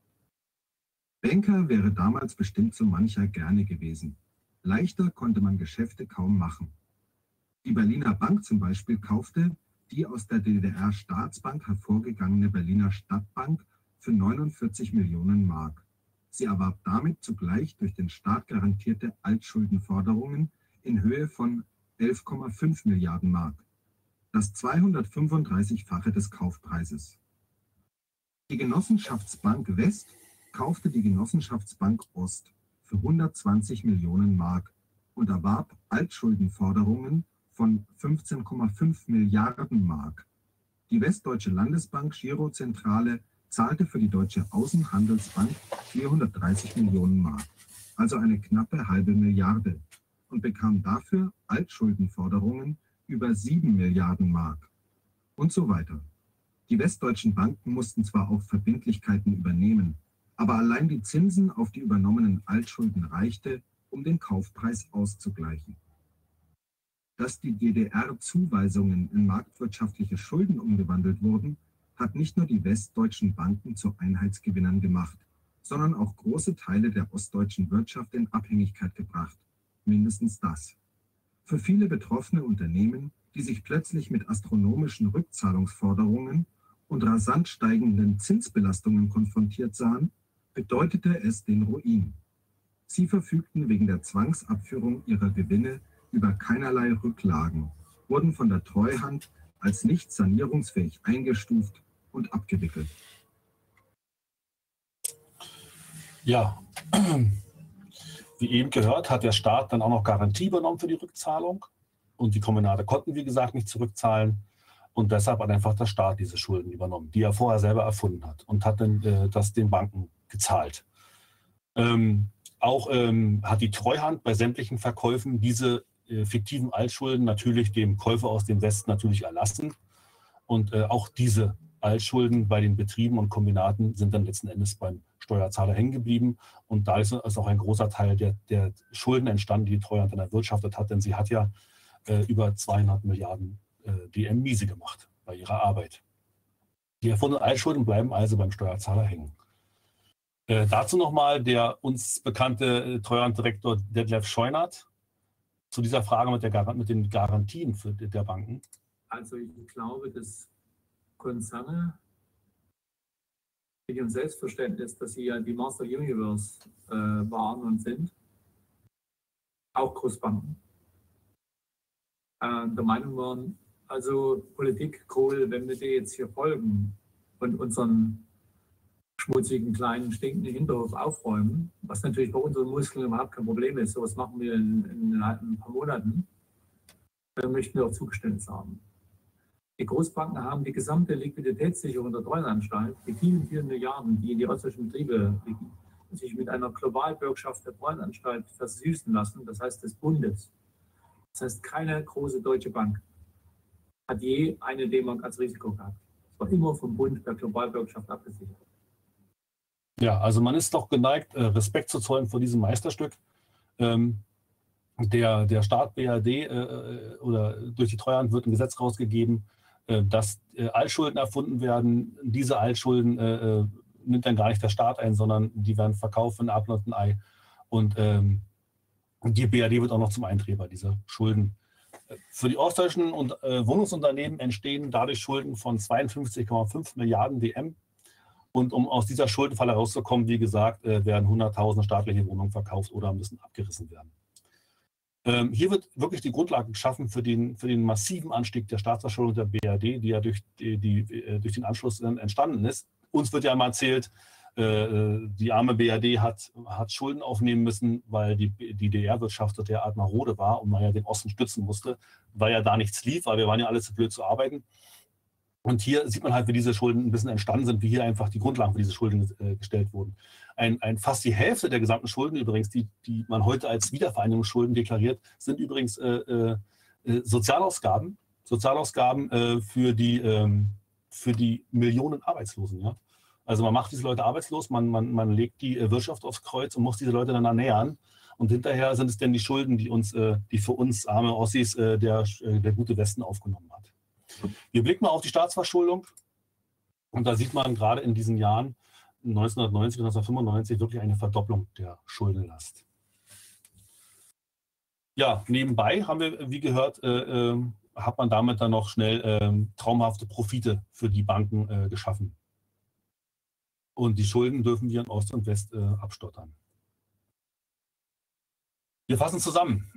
Banker wäre damals bestimmt so mancher gerne gewesen. Leichter konnte man Geschäfte kaum machen. Die Berliner Bank zum Beispiel kaufte die aus der D D R-Staatsbank hervorgegangene Berliner Stadtbank für neunundvierzig Millionen Mark. Sie erwarb damit zugleich durch den Staat garantierte Altschuldenforderungen in Höhe von elf Komma fünf Milliarden Mark, das zweihundertfünfunddreißig-fache des Kaufpreises. Die Genossenschaftsbank West kaufte die Genossenschaftsbank Ost für hundertzwanzig Millionen Mark und erwarb Altschuldenforderungen von fünfzehn Komma fünf Milliarden Mark. Die Westdeutsche Landesbank Girozentrale zahlte für die Deutsche Außenhandelsbank vierhundertdreißig Millionen Mark, also eine knappe halbe Milliarde, und bekam dafür Altschuldenforderungen über sieben Milliarden Mark und so weiter. Die westdeutschen Banken mussten zwar auch Verbindlichkeiten übernehmen, aber allein die Zinsen auf die übernommenen Altschulden reichte, um den Kaufpreis auszugleichen. Dass die D D R-Zuweisungen in marktwirtschaftliche Schulden umgewandelt wurden, hat nicht nur die westdeutschen Banken zu Einheitsgewinnern gemacht, sondern auch große Teile der ostdeutschen Wirtschaft in Abhängigkeit gebracht. Mindestens das. Für viele betroffene Unternehmen, die sich plötzlich mit astronomischen Rückzahlungsforderungen und rasant steigenden Zinsbelastungen konfrontiert sahen, bedeutete es den Ruin. Sie verfügten wegen der Zwangsabführung ihrer Gewinne über keinerlei Rücklagen, wurden von der Treuhand als nicht sanierungsfähig eingestuft und abgewickelt. Ja, wie eben gehört, hat der Staat dann auch noch Garantie übernommen für die Rückzahlung. Und die Kombinate konnten, wie gesagt, nicht zurückzahlen. Und deshalb hat einfach der Staat diese Schulden übernommen, die er vorher selber erfunden hat und hat dann äh, das den Banken gezahlt. Ähm, auch ähm, hat die Treuhand bei sämtlichen Verkäufen diese äh, fiktiven Altschulden natürlich dem Käufer aus dem Westen natürlich erlassen. Und äh, auch diese Altschulden bei den Betrieben und Kombinaten sind dann letzten Endes beim Steuerzahler hängen geblieben. Und da ist auch ein großer Teil der, der Schulden entstanden, die die Treuhand dann erwirtschaftet hat. Denn sie hat ja äh, über zweihundert Milliarden äh, D M miese gemacht bei ihrer Arbeit. Die erfundenen Altschulden bleiben also beim Steuerzahler hängen. Äh, dazu nochmal der uns bekannte äh, Treuhanddirektor Detlef Scheunert zu dieser Frage mit, der, mit den Garantien für, der Banken. Also ich glaube, dass Konzerne mit ihrem Selbstverständnis, dass sie ja die Master Universe äh, waren und sind, auch Großbanken, äh, der Meinung waren, also Politik, Kohl, wenn wir dir jetzt hier folgen und unseren schmutzigen, kleinen, stinkenden Hinterhof aufräumen, was natürlich bei unseren Muskeln überhaupt kein Problem ist, sowas machen wir in, in ein paar Monaten, dann möchten wir auch Zugeständnis haben. Die Großbanken haben die gesamte Liquiditätssicherung der Treuhandanstalt, die vielen, vielen Milliarden, die in die ostdeutschen Betriebe liegen, sich mit einer Globalbürgschaft der Treuhandanstalt versüßen lassen, das heißt des Bundes. Das heißt, keine große deutsche Bank hat je eine D-Mark als Risiko gehabt. Es war immer vom Bund der Globalbürgschaft abgesichert. Ja, also man ist doch geneigt, Respekt zu zollen vor diesem Meisterstück. Ähm, der, der Staat B R D äh, oder durch die Treuhand wird ein Gesetz rausgegeben, dass äh, Altschulden erfunden werden. Diese Altschulden äh, nimmt dann gar nicht der Staat ein, sondern die werden verkauft in Apfel und ein Ei. Und ähm, die B R D wird auch noch zum Einträger dieser Schulden. Für die ostdeutschen und, äh, Wohnungsunternehmen entstehen dadurch Schulden von zweiundfünfzig Komma fünf Milliarden D M. Und um aus dieser Schuldenfalle rauszukommen, wie gesagt, äh, werden hunderttausend staatliche Wohnungen verkauft oder müssen abgerissen werden. Ähm, hier wird wirklich die Grundlage geschaffen für den, für den massiven Anstieg der Staatsverschuldung der B R D, die ja durch, die, die, durch den Anschluss entstanden ist. Uns wird ja mal erzählt, äh, die arme B R D hat, hat Schulden aufnehmen müssen, weil die, die D D R-Wirtschaft so derart marode war und man ja den Osten stützen musste, weil ja da nichts lief, weil wir waren ja alle zu blöd zu arbeiten. Und hier sieht man halt, wie diese Schulden ein bisschen entstanden sind, wie hier einfach die Grundlagen für diese Schulden äh, gestellt wurden. Ein, ein, fast die Hälfte der gesamten Schulden übrigens, die, die man heute als Wiedervereinigungsschulden deklariert, sind übrigens äh, äh, Sozialausgaben, Sozialausgaben äh, für, die, ähm, für die Millionen Arbeitslosen. Ja? Also man macht diese Leute arbeitslos, man, man, man legt die äh, Wirtschaft aufs Kreuz und muss diese Leute dann ernähren. Und hinterher sind es dann die Schulden, die, uns, äh, die für uns arme Ossis äh, der, äh, der gute Westen aufgenommen hat. Wir blicken mal auf die Staatsverschuldung und da sieht man gerade in diesen Jahren neunzehnhundertneunzig und neunzehnhundertfünfundneunzig wirklich eine Verdopplung der Schuldenlast. Ja, nebenbei haben wir, wie gehört, äh, äh, hat man damit dann noch schnell äh, traumhafte Profite für die Banken äh, geschaffen. Und die Schulden dürfen wir in Ost und West äh, abstottern. Wir fassen zusammen.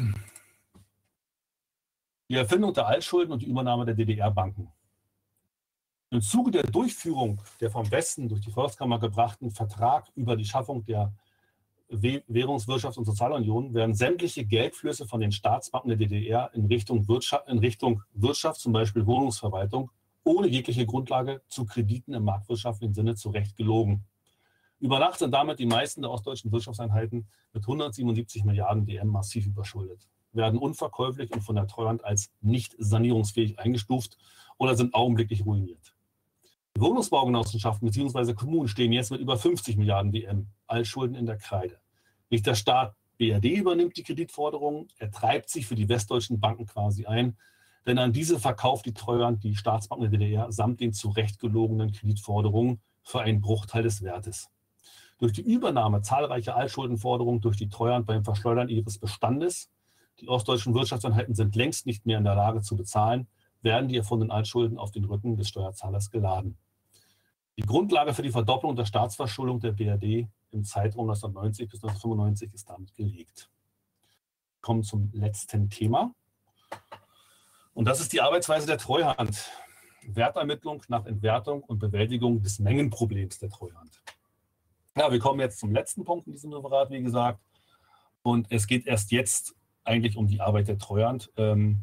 Die Erfindung der Altschulden und die Übernahme der D D R-Banken. Im Zuge der Durchführung der vom Westen durch die Volkskammer gebrachten Vertrag über die Schaffung der Währungswirtschafts- und Sozialunion werden sämtliche Geldflüsse von den Staatsbanken der D D R in Richtung Wirtschaft, in Richtung Wirtschaft, zum Beispiel Wohnungsverwaltung, ohne jegliche Grundlage zu Krediten im marktwirtschaftlichen Sinne zurecht gelogen. Über Nacht sind damit die meisten der ostdeutschen Wirtschaftseinheiten mit hundertsiebenundsiebzig Milliarden D M massiv überschuldet. werden unverkäuflich und von der Treuhand als nicht sanierungsfähig eingestuft oder sind augenblicklich ruiniert. Die Wohnungsbaugenossenschaften bzw. Kommunen stehen jetzt mit über fünfzig Milliarden D M Altschulden in der Kreide. Nicht der Staat B R D übernimmt die Kreditforderungen, er treibt sich für die westdeutschen Banken quasi ein, denn an diese verkauft die Treuhand die Staatsbanken der D D R samt den zurechtgelogenen Kreditforderungen für einen Bruchteil des Wertes. Durch die Übernahme zahlreicher Altschuldenforderungen durch die Treuhand beim Verschleudern ihres Bestandes, die ostdeutschen Wirtschaftseinheiten sind längst nicht mehr in der Lage zu bezahlen, werden die erfundenen Altschulden auf den Rücken des Steuerzahlers geladen. Die Grundlage für die Verdopplung der Staatsverschuldung der B R D im Zeitraum neunzehnhundertneunzig bis neunzehnhundertfünfundneunzig ist damit gelegt. Wir kommen zum letzten Thema. Und das ist die Arbeitsweise der Treuhand. Wertermittlung nach Entwertung und Bewältigung des Mengenproblems der Treuhand. Ja, wir kommen jetzt zum letzten Punkt in diesem Referat, wie gesagt. Und es geht erst jetzt eigentlich um die Arbeit der Treuhand. Ähm,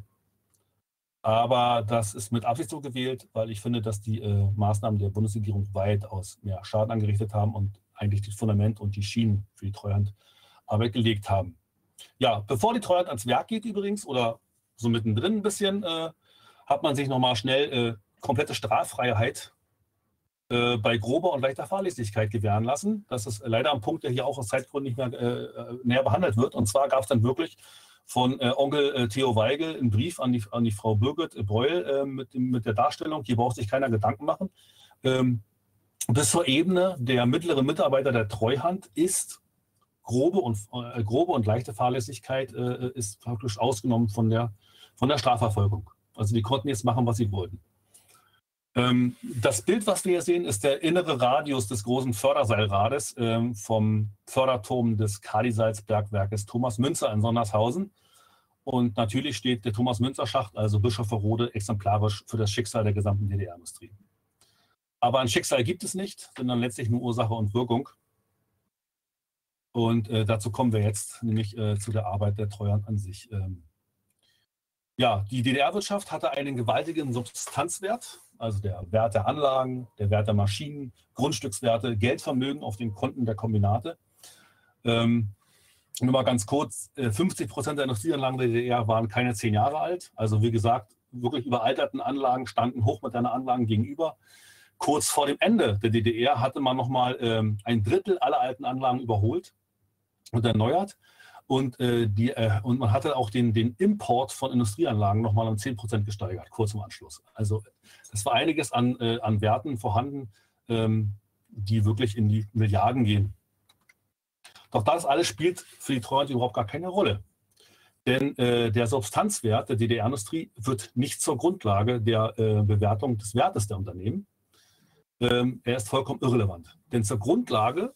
aber das ist mit Absicht so gewählt, weil ich finde, dass die äh, Maßnahmen der Bundesregierung weitaus mehr Schaden angerichtet haben und eigentlich das Fundament und die Schienen für die Treuhandarbeit gelegt haben. Ja, bevor die Treuhand ans Werk geht übrigens, oder so mittendrin ein bisschen, äh, hat man sich nochmal schnell äh, komplette Straffreiheit äh, bei grober und leichter Fahrlässigkeit gewähren lassen. Das ist leider ein Punkt, der hier auch aus Zeitgründen nicht mehr äh, näher behandelt wird. Und zwar gab es dann wirklich von äh, Onkel äh, Theo Weigel einen Brief an die, an die Frau Birgit Breul äh, mit, dem, mit der Darstellung, hier braucht sich keiner Gedanken machen. Ähm, bis zur Ebene, der mittlere Mitarbeiter der Treuhand ist grobe und, äh, grobe und leichte Fahrlässigkeit äh, ist praktisch ausgenommen von der, von der Strafverfolgung. Also die konnten jetzt machen, was sie wollten. Ähm, das Bild, was wir hier sehen, ist der innere Radius des großen Förderseilrades ähm, vom Förderturm des Kalisalzbergwerkes Thomas Münzer in Sondershausen. Und natürlich steht der Thomas-Münzer-Schacht, also Bischofferode, exemplarisch für das Schicksal der gesamten D D R-Industrie. Aber ein Schicksal gibt es nicht, sondern letztlich nur Ursache und Wirkung. Und äh, dazu kommen wir jetzt, nämlich äh, zu der Arbeit der Treuhand an sich. Ähm, ja, die D D R-Wirtschaft hatte einen gewaltigen Substanzwert, also der Wert der Anlagen, der Wert der Maschinen, Grundstückswerte, Geldvermögen auf den Konten der Kombinate. Ähm, nur mal ganz kurz, äh, fünfzig Prozent der Industrieanlagen der D D R waren keine zehn Jahre alt. Also wie gesagt, wirklich überalterten Anlagen standen hochmoderne Anlagen gegenüber. Kurz vor dem Ende der D D R hatte man nochmal ähm, ein Drittel aller alten Anlagen überholt und erneuert. Und, äh, die, äh, und man hatte auch den, den Import von Industrieanlagen nochmal um zehn Prozent gesteigert, kurz im Anschluss. Also es war einiges an, äh, an Werten vorhanden, ähm, die wirklich in die Milliarden gehen. Doch das alles spielt für die Treuhand überhaupt gar keine Rolle. Denn äh, der Substanzwert der D D R-Industrie wird nicht zur Grundlage der äh, Bewertung des Wertes der Unternehmen. Ähm, er ist vollkommen irrelevant. Denn zur Grundlage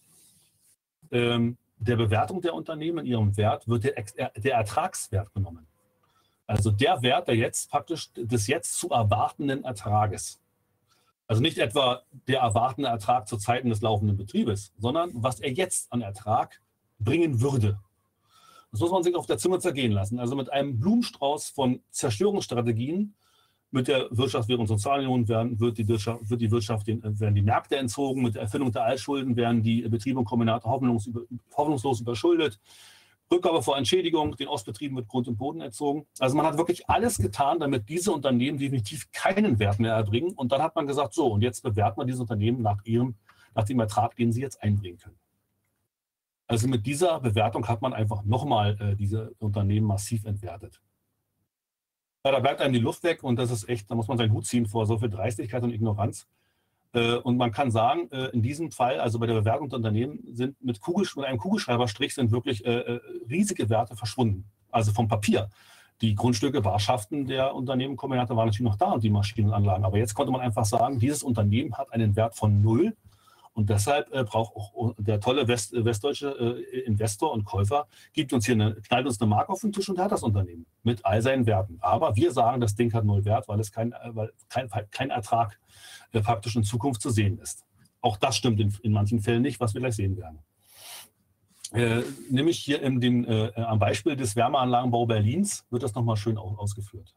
ähm, der Bewertung der Unternehmen in ihrem Wert wird der, der Ertragswert genommen. Also der Wert der jetzt praktisch des jetzt zu erwartenden Ertrages. Also nicht etwa der erwartende Ertrag zu Zeiten des laufenden Betriebes, sondern was er jetzt an Ertrag bringen würde. Das muss man sich auf der Zunge zergehen lassen. Also mit einem Blumenstrauß von Zerstörungsstrategien mit der Wirtschafts-, Währungs- und Sozialunion werden, wird die Wirtschaft, wird die Wirtschaft den, werden die Märkte entzogen. Mit der Erfindung der Altschulden werden die Betriebe und Kombinate hoffnungslos, über, hoffnungslos überschuldet. Rückgabe vor Entschädigung, den Ostbetrieben wird Grund und Boden entzogen. Also man hat wirklich alles getan, damit diese Unternehmen definitiv keinen Wert mehr erbringen. Und dann hat man gesagt, so, und jetzt bewerten wir diese Unternehmen nach, ihrem, nach dem Ertrag, den sie jetzt einbringen können. Also mit dieser Bewertung hat man einfach nochmal äh, diese Unternehmen massiv entwertet. Ja, da bleibt einem die Luft weg und das ist echt, da muss man seinen Hut ziehen vor so viel Dreistigkeit und Ignoranz. Äh, und man kann sagen, äh, in diesem Fall, also bei der Bewertung der Unternehmen, sind mit, Kugel, mit einem Kugelschreiberstrich sind wirklich äh, riesige Werte verschwunden. Also vom Papier. Die Grundstücke, Barschaften der Unternehmen, Kombinate waren natürlich noch da und die Maschinen und Anlagen. Aber jetzt konnte man einfach sagen, dieses Unternehmen hat einen Wert von null. Und deshalb äh, braucht auch der tolle West, westdeutsche äh, Investor und Käufer, gibt uns hier eine, knallt uns eine Mark auf den Tisch und hat das Unternehmen mit all seinen Werten. Aber wir sagen, das Ding hat null Wert, weil es kein, weil kein, kein Ertrag äh, praktisch in Zukunft zu sehen ist. Auch das stimmt in, in manchen Fällen nicht, was wir gleich sehen werden. Äh, nämlich hier in dem, äh, am Beispiel des Wärmeanlagenbau Berlins wird das nochmal schön aus, ausgeführt.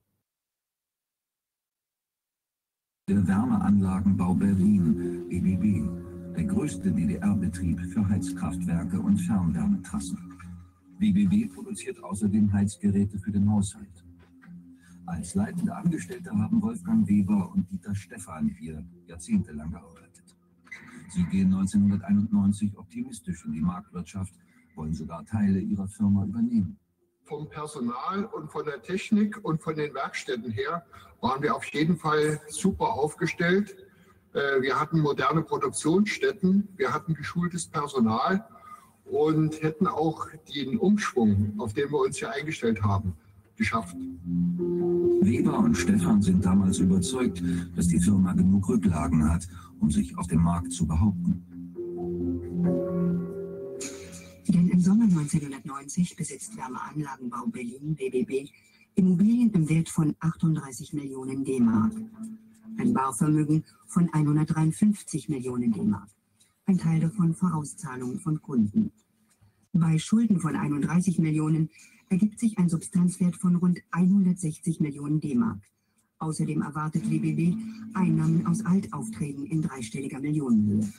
Der Wärmeanlagenbau Berlin, W B B, der größte D D R-Betrieb für Heizkraftwerke und Fernwärmetrassen. W B B produziert außerdem Heizgeräte für den Haushalt. Als leitende Angestellte haben Wolfgang Weber und Dieter Stephan hier jahrzehntelang gearbeitet. Sie gehen neunzehnhunderteinundneunzig optimistisch in die Marktwirtschaft, wollen sogar Teile ihrer Firma übernehmen. Vom Personal und von der Technik und von den Werkstätten her waren wir auf jeden Fall super aufgestellt. Wir hatten moderne Produktionsstätten, wir hatten geschultes Personal und hätten auch den Umschwung, auf den wir uns hier eingestellt haben, geschafft. Weber und Stephan sind damals überzeugt, dass die Firma genug Rücklagen hat, um sich auf dem Markt zu behaupten. Denn im Sommer neunzehnhundertneunzig besitzt Wärmeanlagenbau Berlin W B B Immobilien im Wert von achtunddreißig Millionen D-Mark. Ein Barvermögen von hundertdreiundfünfzig Millionen D-Mark. Ein Teil davon Vorauszahlungen von Kunden. Bei Schulden von einunddreißig Millionen ergibt sich ein Substanzwert von rund hundertsechzig Millionen D-Mark. Außerdem erwartet W B B Einnahmen aus Altaufträgen in dreistelliger Millionenhöhe.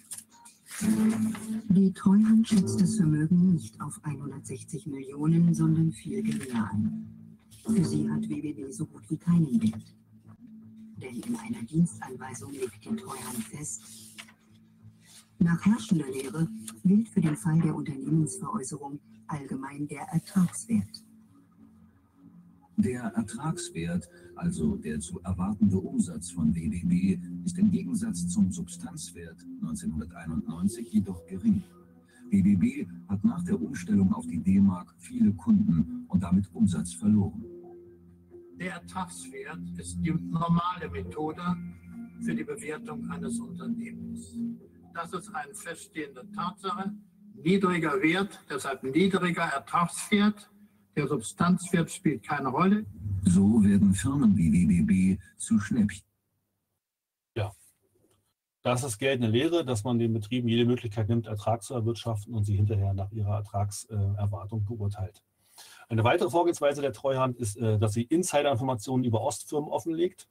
Die Treuhand schätzt das Vermögen nicht auf hundertsechzig Millionen, sondern viel geringer ein. Für sie hat W B B so gut wie keinen Wert. Denn in einer Dienstanweisung legt die Treuhand fest: Nach herrschender Lehre gilt für den Fall der Unternehmensveräußerung allgemein der Ertragswert. Der Ertragswert, also der zu erwartende Umsatz von W B B, ist im Gegensatz zum Substanzwert neunzehnhunderteinundneunzig jedoch gering. W B B hat nach der Umstellung auf die D-Mark viele Kunden und damit Umsatz verloren. Der Ertragswert ist die normale Methode für die Bewertung eines Unternehmens. Das ist eine feststehende Tatsache. Niedriger Wert, deshalb niedriger Ertragswert. Der Substanzwert spielt keine Rolle. So werden Firmen wie W B B zu Schnäppchen. Ja, das ist Geld eine Lehre, dass man den Betrieben jede Möglichkeit nimmt, Ertrag zu erwirtschaften und sie hinterher nach ihrer Ertragserwartung beurteilt. Eine weitere Vorgehensweise der Treuhand ist, dass sie Insiderinformationen über Ostfirmen offenlegt.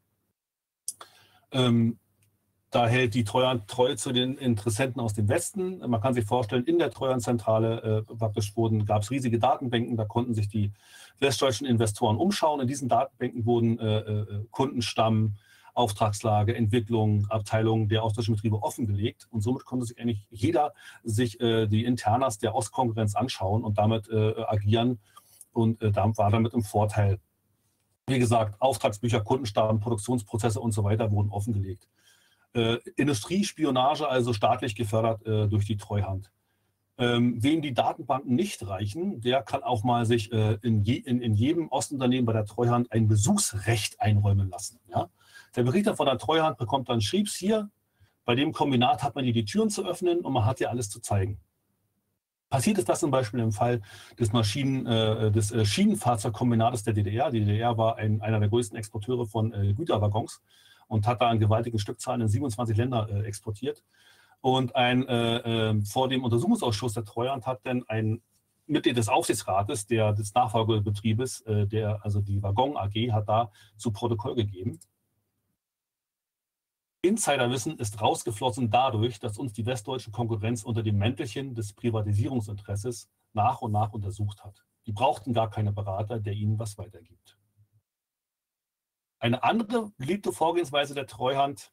Ähm, Da hält die Treuhand treu zu den Interessenten aus dem Westen. Man kann sich vorstellen, in der Treuhandzentrale äh, praktisch wurden, gab es riesige Datenbanken, da konnten sich die westdeutschen Investoren umschauen. In diesen Datenbanken wurden äh, äh, Kundenstamm, Auftragslage, Entwicklung, Abteilungen der ostdeutschen Betriebe offengelegt. Und somit konnte sich eigentlich jeder sich äh, die Internas der Ostkonkurrenz anschauen und damit äh, agieren und äh, war damit im Vorteil. Wie gesagt, Auftragsbücher, Kundenstamm, Produktionsprozesse und so weiter wurden offengelegt. Äh, Industriespionage, also staatlich gefördert äh, durch die Treuhand. Ähm, wem die Datenbanken nicht reichen, der kann auch mal sich äh, in, je, in, in jedem Ostunternehmen bei der Treuhand ein Besuchsrecht einräumen lassen. Ja? Der Berichter von der Treuhand bekommt dann Schriebs hier, bei dem Kombinat hat man hier die Türen zu öffnen und man hat ja alles zu zeigen. Passiert ist das zum Beispiel im Fall des, Maschinen, äh, des äh, Schienenfahrzeugkombinates der D D R. Die D D R war ein, einer der größten Exporteure von äh, Güterwaggons und hat da in gewaltigen Stückzahlen in siebenundzwanzig Länder äh, exportiert. Und ein, äh, äh, vor dem Untersuchungsausschuss der Treuhand hat dann ein Mitglied des Aufsichtsrates, der, des Nachfolgebetriebes, äh, der, also die Waggon A G, hat da zu Protokoll gegeben: Insiderwissen ist rausgeflossen dadurch, dass uns die westdeutsche Konkurrenz unter dem Mäntelchen des Privatisierungsinteresses nach und nach untersucht hat. Die brauchten gar keine Berater, der ihnen was weitergibt. Eine andere beliebte Vorgehensweise der Treuhand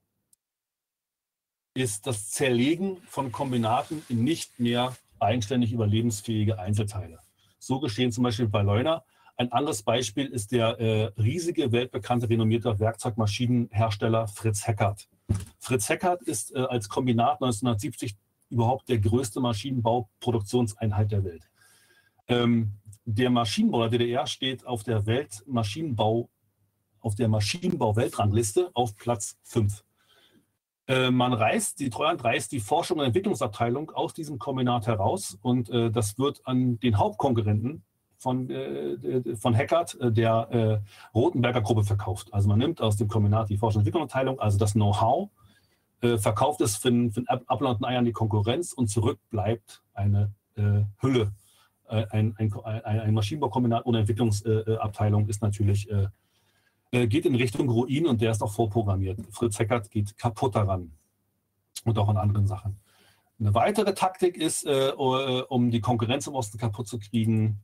ist das Zerlegen von Kombinaten in nicht mehr eigenständig überlebensfähige Einzelteile. So geschehen zum Beispiel bei Leuna. Ein anderes Beispiel ist der äh, riesige, weltbekannte, renommierte Werkzeugmaschinenhersteller Fritz Heckert. Fritz Heckert ist äh, als Kombinat neunzehnhundertsiebzig überhaupt der größte Maschinenbauproduktionseinheit der Welt. Ähm, der Maschinenbau der D D R steht auf der Weltmaschinenbau auf der Maschinenbau-Weltrangliste auf Platz fünf. Äh, man reißt, die Treuhand reißt die Forschung und Entwicklungsabteilung aus diesem Kombinat heraus und äh, das wird an den Hauptkonkurrenten von, äh, von Heckert, äh, der äh, Rotenberger Gruppe, verkauft. Also man nimmt aus dem Kombinat die Forschung und Entwicklungsabteilung, also das Know-how, äh, verkauft es für ein Apfel und ein Ei an die Konkurrenz und zurück bleibt eine äh, Hülle. Äh, ein, ein, ein Maschinenbaukombinat ohne Entwicklungsabteilung ist natürlich äh, geht in Richtung Ruin und der ist auch vorprogrammiert. Fritz Heckert geht kaputt daran und auch an anderen Sachen. Eine weitere Taktik ist, äh, um die Konkurrenz im Osten kaputt zu kriegen,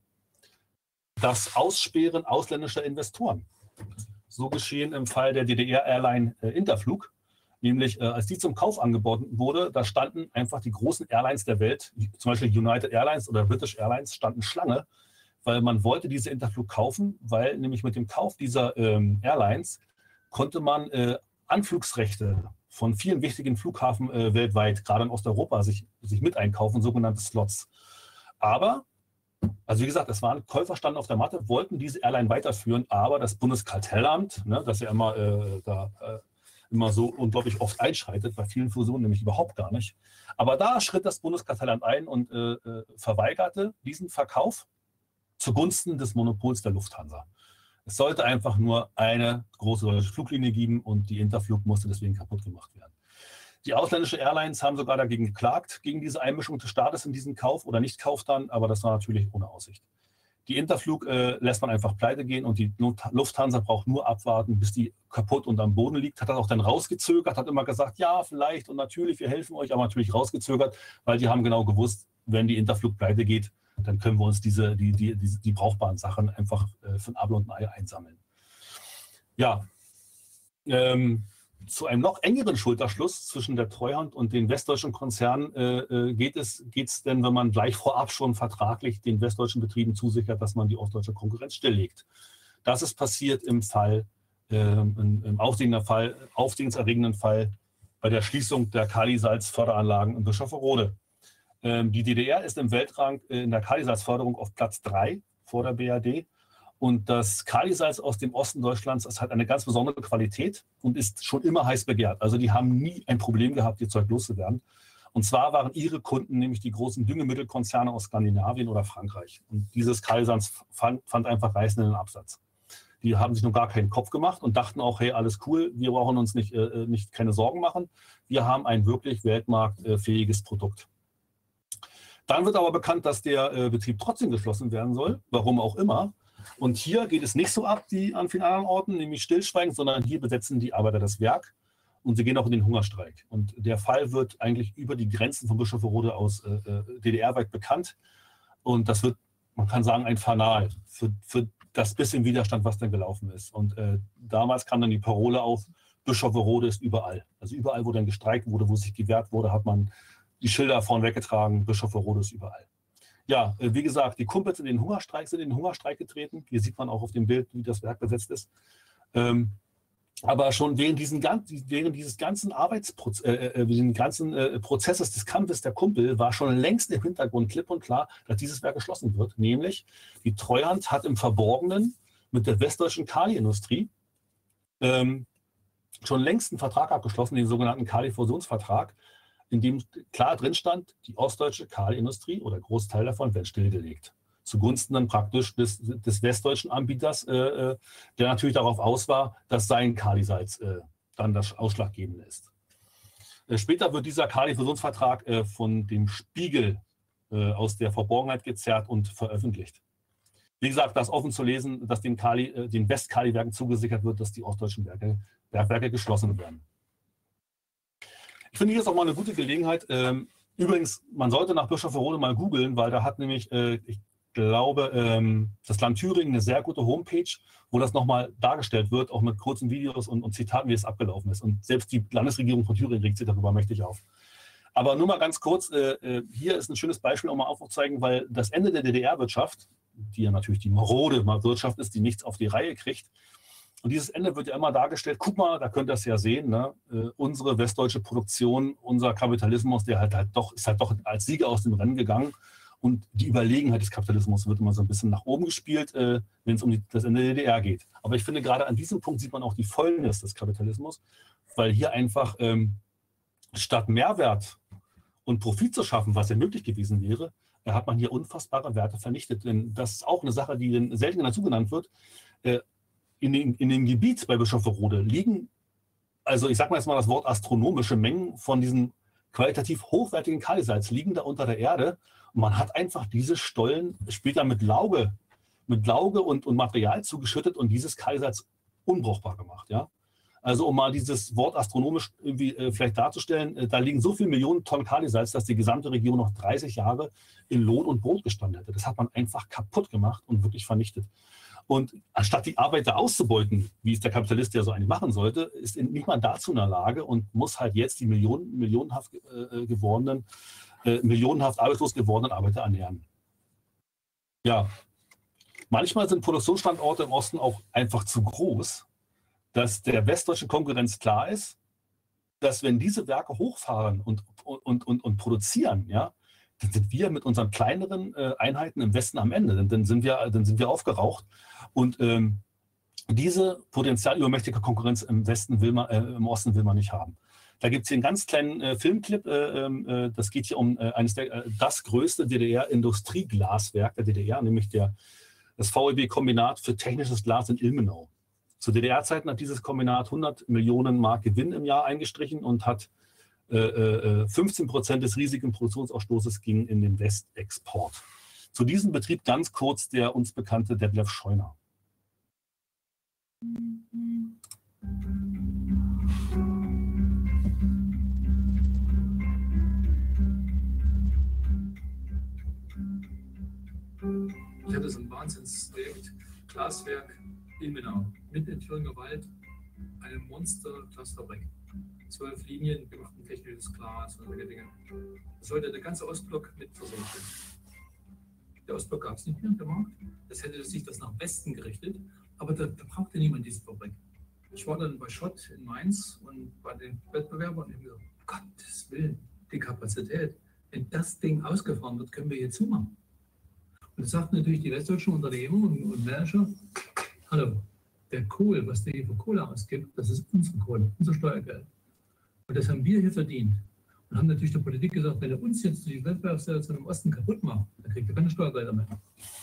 das Aussperren ausländischer Investoren. So geschehen im Fall der D D R-Airline äh, Interflug. Nämlich, äh, als die zum Kauf angeboten wurde, da standen einfach die großen Airlines der Welt, zum Beispiel United Airlines oder British Airlines, standen Schlange, weil man wollte diese Interflug kaufen, weil nämlich mit dem Kauf dieser ähm, Airlines konnte man äh, Anflugsrechte von vielen wichtigen Flughafen äh, weltweit, gerade in Osteuropa, sich, sich mit einkaufen, sogenannte Slots. Aber, also wie gesagt, es waren Käufer standen auf der Matte, wollten diese Airline weiterführen, aber das Bundeskartellamt, ne, das ja immer äh, da äh, immer so unglaublich oft einschreitet, bei vielen Fusionen nämlich überhaupt gar nicht. Aber da schritt das Bundeskartellamt ein und äh, äh, verweigerte diesen Verkauf zugunsten des Monopols der Lufthansa. Es sollte einfach nur eine große deutsche Fluglinie geben und die Interflug musste deswegen kaputt gemacht werden. Die ausländischen Airlines haben sogar dagegen geklagt, gegen diese Einmischung des Staates in diesen Kauf oder Nichtkauf dann, aber das war natürlich ohne Aussicht. Die Interflug äh, lässt man einfach pleite gehen und die Lufthansa braucht nur abwarten, bis die kaputt und am Boden liegt. Hat das auch dann rausgezögert, hat immer gesagt, ja, vielleicht und natürlich, wir helfen euch, aber natürlich rausgezögert, weil die haben genau gewusst, wenn die Interflug pleite geht, dann können wir uns diese, die, die, die, die brauchbaren Sachen einfach äh, von Abel und Ei einsammeln. Ja, ähm, zu einem noch engeren Schulterschluss zwischen der Treuhand und den westdeutschen Konzernen äh, geht es geht's denn, wenn man gleich vorab schon vertraglich den westdeutschen Betrieben zusichert, dass man die ostdeutsche Konkurrenz stilllegt. Das ist passiert im Fall, äh, im, im aufsehener Fall, aufsehenserregenden Fall bei der Schließung der Kalisalz-Förderanlagen in Bischofferode. Ähm, die D D R ist im Weltrang äh, in der Kalisalzförderung auf Platz drei vor der B R D. Und das Kalisalz aus dem Osten Deutschlands, das hat eine ganz besondere Qualität und ist schon immer heiß begehrt. Also die haben nie ein Problem gehabt, ihr Zeug loszuwerden. Und zwar waren ihre Kunden nämlich die großen Düngemittelkonzerne aus Skandinavien oder Frankreich. Und dieses Kalisalz fand, fand einfach reißenden Absatz. Die haben sich noch gar keinen Kopf gemacht und dachten auch, hey, alles cool, wir brauchen uns nicht, äh, nicht keine Sorgen machen. Wir haben ein wirklich weltmarktfähiges Produkt. Dann wird aber bekannt, dass der äh, Betrieb trotzdem geschlossen werden soll, warum auch immer. Und hier geht es nicht so ab wie an vielen anderen Orten, nämlich stillschweigend, sondern hier besetzen die Arbeiter das Werk und sie gehen auch in den Hungerstreik. Und der Fall wird eigentlich über die Grenzen von Bischofferode aus äh, D D R-weit bekannt. Und das wird, man kann sagen, ein Fanal für, für das bisschen Widerstand, was dann gelaufen ist. Und äh, damals kam dann die Parole auf, Bischofferode ist überall. Also überall, wo dann gestreikt wurde, wo sich gewehrt wurde, hat man die Schilder vorn weggetragen, Bischofferode ist überall. Ja, wie gesagt, die Kumpels in den Hungerstreik sind in den Hungerstreik getreten. Hier sieht man auch auf dem Bild, wie das Werk besetzt ist. Ähm, aber schon während, diesen, während dieses ganzen Arbeitsprozesses, äh, äh, ganzen äh, Prozesses des Kampfes der Kumpel war schon längst im Hintergrund klipp und klar, dass dieses Werk geschlossen wird. Nämlich die Treuhand hat im Verborgenen mit der westdeutschen Kaliindustrie ähm, schon längst einen Vertrag abgeschlossen, den sogenannten Kali-Fusionsvertrag, in dem klar drin stand, die ostdeutsche Kaliindustrie oder Großteil davon wird stillgelegt. Zugunsten dann praktisch des, des westdeutschen Anbieters, äh, der natürlich darauf aus war, dass sein Kalisalz äh, dann das Ausschlaggebende ist. Äh, später wird dieser Kali-Fusionsvertrag äh, von dem Spiegel äh, aus der Verborgenheit gezerrt und veröffentlicht. Wie gesagt, da ist offen zu lesen, dass den, Kali, äh, den West-Kali-Werken zugesichert wird, dass die ostdeutschen Werke, Bergwerke geschlossen werden. Ich finde, hier ist auch mal eine gute Gelegenheit. Ähm, übrigens, man sollte nach Bischofferode mal googeln, weil da hat nämlich, äh, ich glaube, ähm, das Land Thüringen eine sehr gute Homepage, wo das nochmal dargestellt wird, auch mit kurzen Videos und, und Zitaten, wie es abgelaufen ist. Und selbst die Landesregierung von Thüringen regt sich darüber mächtig auf. Aber nur mal ganz kurz, äh, hier ist ein schönes Beispiel, um mal aufzuzeigen, weil das Ende der D D R-Wirtschaft, die ja natürlich die marode Wirtschaft ist, die nichts auf die Reihe kriegt, und dieses Ende wird ja immer dargestellt, guck mal, da könnt ihr es ja sehen, ne? äh, unsere westdeutsche Produktion, unser Kapitalismus, der halt, halt doch, ist halt doch als Sieger aus dem Rennen gegangen. Und die Überlegenheit des Kapitalismus wird immer so ein bisschen nach oben gespielt, äh, wenn es um die, das Ende der D D R geht. Aber ich finde, gerade an diesem Punkt sieht man auch die Fäulnis des Kapitalismus, weil hier einfach ähm, statt Mehrwert und Profit zu schaffen, was ja möglich gewesen wäre, äh, hat man hier unfassbare Werte vernichtet. Denn das ist auch eine Sache, die dann selten dazu genannt wird. Äh, In, den, in dem Gebiet bei Bischofferode liegen, also ich sage mal jetzt mal das Wort astronomische Mengen von diesem qualitativ hochwertigen Kalisalz liegen da unter der Erde und man hat einfach diese Stollen später mit Lauge, mit Lauge und, und Material zugeschüttet und dieses Kalisalz unbrauchbar gemacht. Ja? Also um mal dieses Wort astronomisch irgendwie äh, vielleicht darzustellen, äh, da liegen so viele Millionen Tonnen Kalisalz, dass die gesamte Region noch dreißig Jahre in Lohn und Brot gestanden hätte. Das hat man einfach kaputt gemacht und wirklich vernichtet. Und anstatt die Arbeiter auszubeuten, wie es der Kapitalist ja so eigentlich machen sollte, ist nicht mal dazu in der Lage und muss halt jetzt die Millionen, millionenhaft äh, gewordenen, äh, millionenhaft arbeitslos gewordenen Arbeiter ernähren. Ja, manchmal sind Produktionsstandorte im Osten auch einfach zu groß, dass der westdeutschen Konkurrenz klar ist, dass wenn diese Werke hochfahren und, und, und, und produzieren, ja, dann sind wir mit unseren kleineren äh, Einheiten im Westen am Ende. Dann, dann, sind, wir, dann sind wir aufgeraucht. Und ähm, diese potenzialübermächtige Konkurrenz im Westen will man, äh, im Osten will man nicht haben. Da gibt es hier einen ganz kleinen äh, Filmclip. Äh, äh, das geht hier um äh, eines der, äh, das größte D D R-Industrieglaswerk der D D R, nämlich der, das V E B-Kombinat für technisches Glas in Ilmenau. Zu D D R-Zeiten hat dieses Kombinat hundert Millionen Mark Gewinn im Jahr eingestrichen und hat äh, äh, fünfzehn Prozent des riesigen Produktionsausstoßes ging in den Westexport. Zu diesem Betrieb ganz kurz der uns bekannte Detlef Scheuner. Ich hatte so ein Wahnsinnsprojekt, Glaswerk Ilmenau, mitten in Thüringer Wald, eine Monster-Glasfabrik. Zwölf Linien, wir machten technisches Glas und solche Dinge. Das sollte der ganze Ostblock mit versorgt werden. Der Ostblock gab es nicht mehr, der Markt. Das hätte sich das nach Westen gerichtet, aber da, da brauchte niemand diese Fabrik. Ich war dann bei Schott in Mainz und bei den Wettbewerbern und habe gesagt, um Gottes Willen, die Kapazität, wenn das Ding ausgefahren wird, können wir hier zumachen. Und das sagten natürlich die westdeutschen Unternehmer und, und Manager, hallo, der Kohl, was der hier für Kohle ausgibt, das ist unsere Kohle, unser Steuergeld. Und das haben wir hier verdient. Und haben natürlich der Politik gesagt, wenn er uns jetzt die Wettbewerbssituation im Osten kaputt macht, dann kriegt er keine Steuergelder mehr.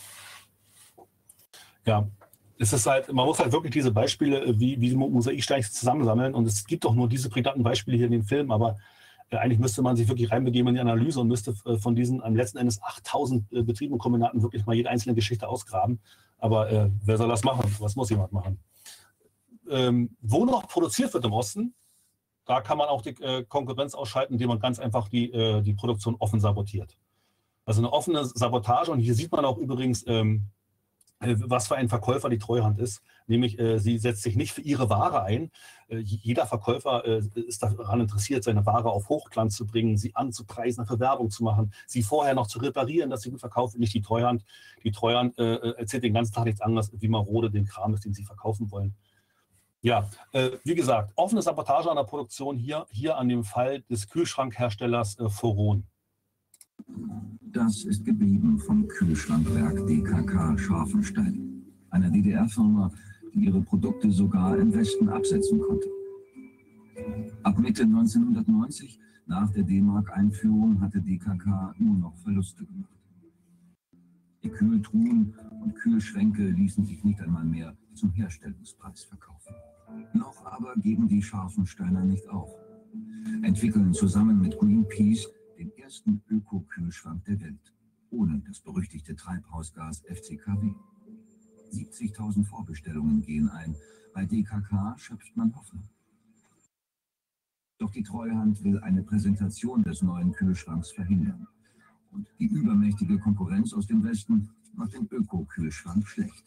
Ja, es ist halt, man muss halt wirklich diese Beispiele wie, wie Mosaiksteine zusammensammeln. Und es gibt doch nur diese prägnanten Beispiele hier in den Filmen, aber äh, eigentlich müsste man sich wirklich reinbegeben in die Analyse und müsste äh, von diesen am letzten Endes achttausend äh, Betrieben und Kombinaten wirklich mal jede einzelne Geschichte ausgraben. Aber äh, wer soll das machen? Was muss jemand machen? Ähm, wo noch produziert wird im Osten, da kann man auch die äh, Konkurrenz ausschalten, indem man ganz einfach die, äh, die Produktion offen sabotiert. Also eine offene Sabotage. Und hier sieht man auch übrigens, ähm, was für ein Verkäufer die Treuhand ist. Nämlich, äh, sie setzt sich nicht für ihre Ware ein. Äh, jeder Verkäufer äh, ist daran interessiert, seine Ware auf Hochglanz zu bringen, sie anzupreisen, für Werbung zu machen, sie vorher noch zu reparieren, dass sie gut verkauft, nicht die Treuhand. Die Treuhand äh, erzählt den ganzen Tag nichts anderes, wie marode den Kram ist, den sie verkaufen wollen. Ja, äh, wie gesagt, offene Sabotage an der Produktion hier, hier an dem Fall des Kühlschrankherstellers äh, Foron. Das ist geblieben vom Kühlschrankwerk D K K Scharfenstein, einer D D R-Firma, die ihre Produkte sogar im Westen absetzen konnte. Ab Mitte neunzehnhundertneunzig, nach der D-Mark-Einführung, hatte D K K nur noch Verluste gemacht. Die Kühltruhen und Kühlschränke ließen sich nicht einmal mehr zum Herstellungspreis verkaufen. Noch aber geben die Scharfensteiner nicht auf. Entwickeln zusammen mit Greenpeace den ersten Öko-Kühlschrank der Welt, ohne das berüchtigte Treibhausgas F C K W. siebzigtausend Vorbestellungen gehen ein. Bei D K K schöpft man Hoffnung. Doch die Treuhand will eine Präsentation des neuen Kühlschranks verhindern. Und die übermächtige Konkurrenz aus dem Westen macht den Öko-Kühlschrank schlecht.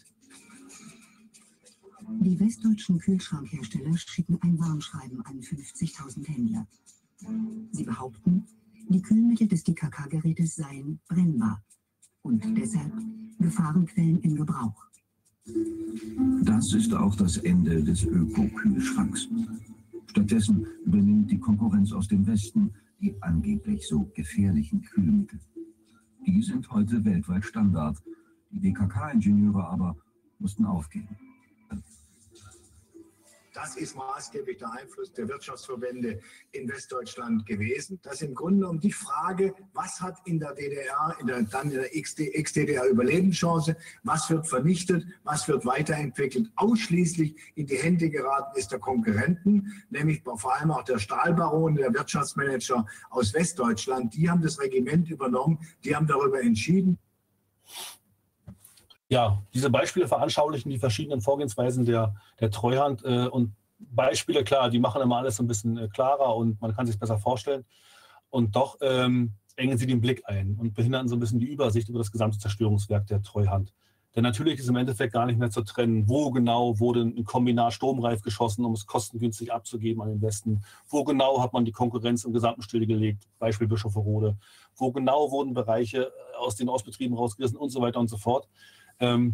Die westdeutschen Kühlschrankhersteller schicken ein Warnschreiben an fünfzigtausend Händler. Sie behaupten, die Kühlmittel des D K K-Gerätes seien brennbar und deshalb Gefahrenquellen im Gebrauch. Das ist auch das Ende des Öko-Kühlschranks. Stattdessen übernimmt die Konkurrenz aus dem Westen die angeblich so gefährlichen Kühlmittel. Die sind heute weltweit Standard. Die D K K-Ingenieure aber mussten aufgeben. Das ist maßgeblich der Einfluss der Wirtschaftsverbände in Westdeutschland gewesen. Das ist im Grunde um die Frage, was hat in der D D R, in der, dann in der Ex-D D R Überlebenschance, was wird vernichtet, was wird weiterentwickelt, ausschließlich in die Hände geraten ist der Konkurrenten, nämlich vor allem auch der Stahlbaron, der Wirtschaftsmanager aus Westdeutschland. Die haben das Regiment übernommen, die haben darüber entschieden. Ja, diese Beispiele veranschaulichen die verschiedenen Vorgehensweisen der, der Treuhand äh, und Beispiele, klar, die machen immer alles so ein bisschen äh, klarer und man kann sich besser vorstellen. Und doch ähm, engen sie den Blick ein und behindern so ein bisschen die Übersicht über das gesamte Zerstörungswerk der Treuhand. Denn natürlich ist im Endeffekt gar nicht mehr zu trennen, wo genau wurde ein Kombinat sturmreif geschossen, um es kostengünstig abzugeben an den Westen. Wo genau hat man die Konkurrenz im Gesamten stillgelegt, Beispiel Bischofferode. Wo genau wurden Bereiche aus den Ausbetrieben rausgerissen und so weiter und so fort. Ähm,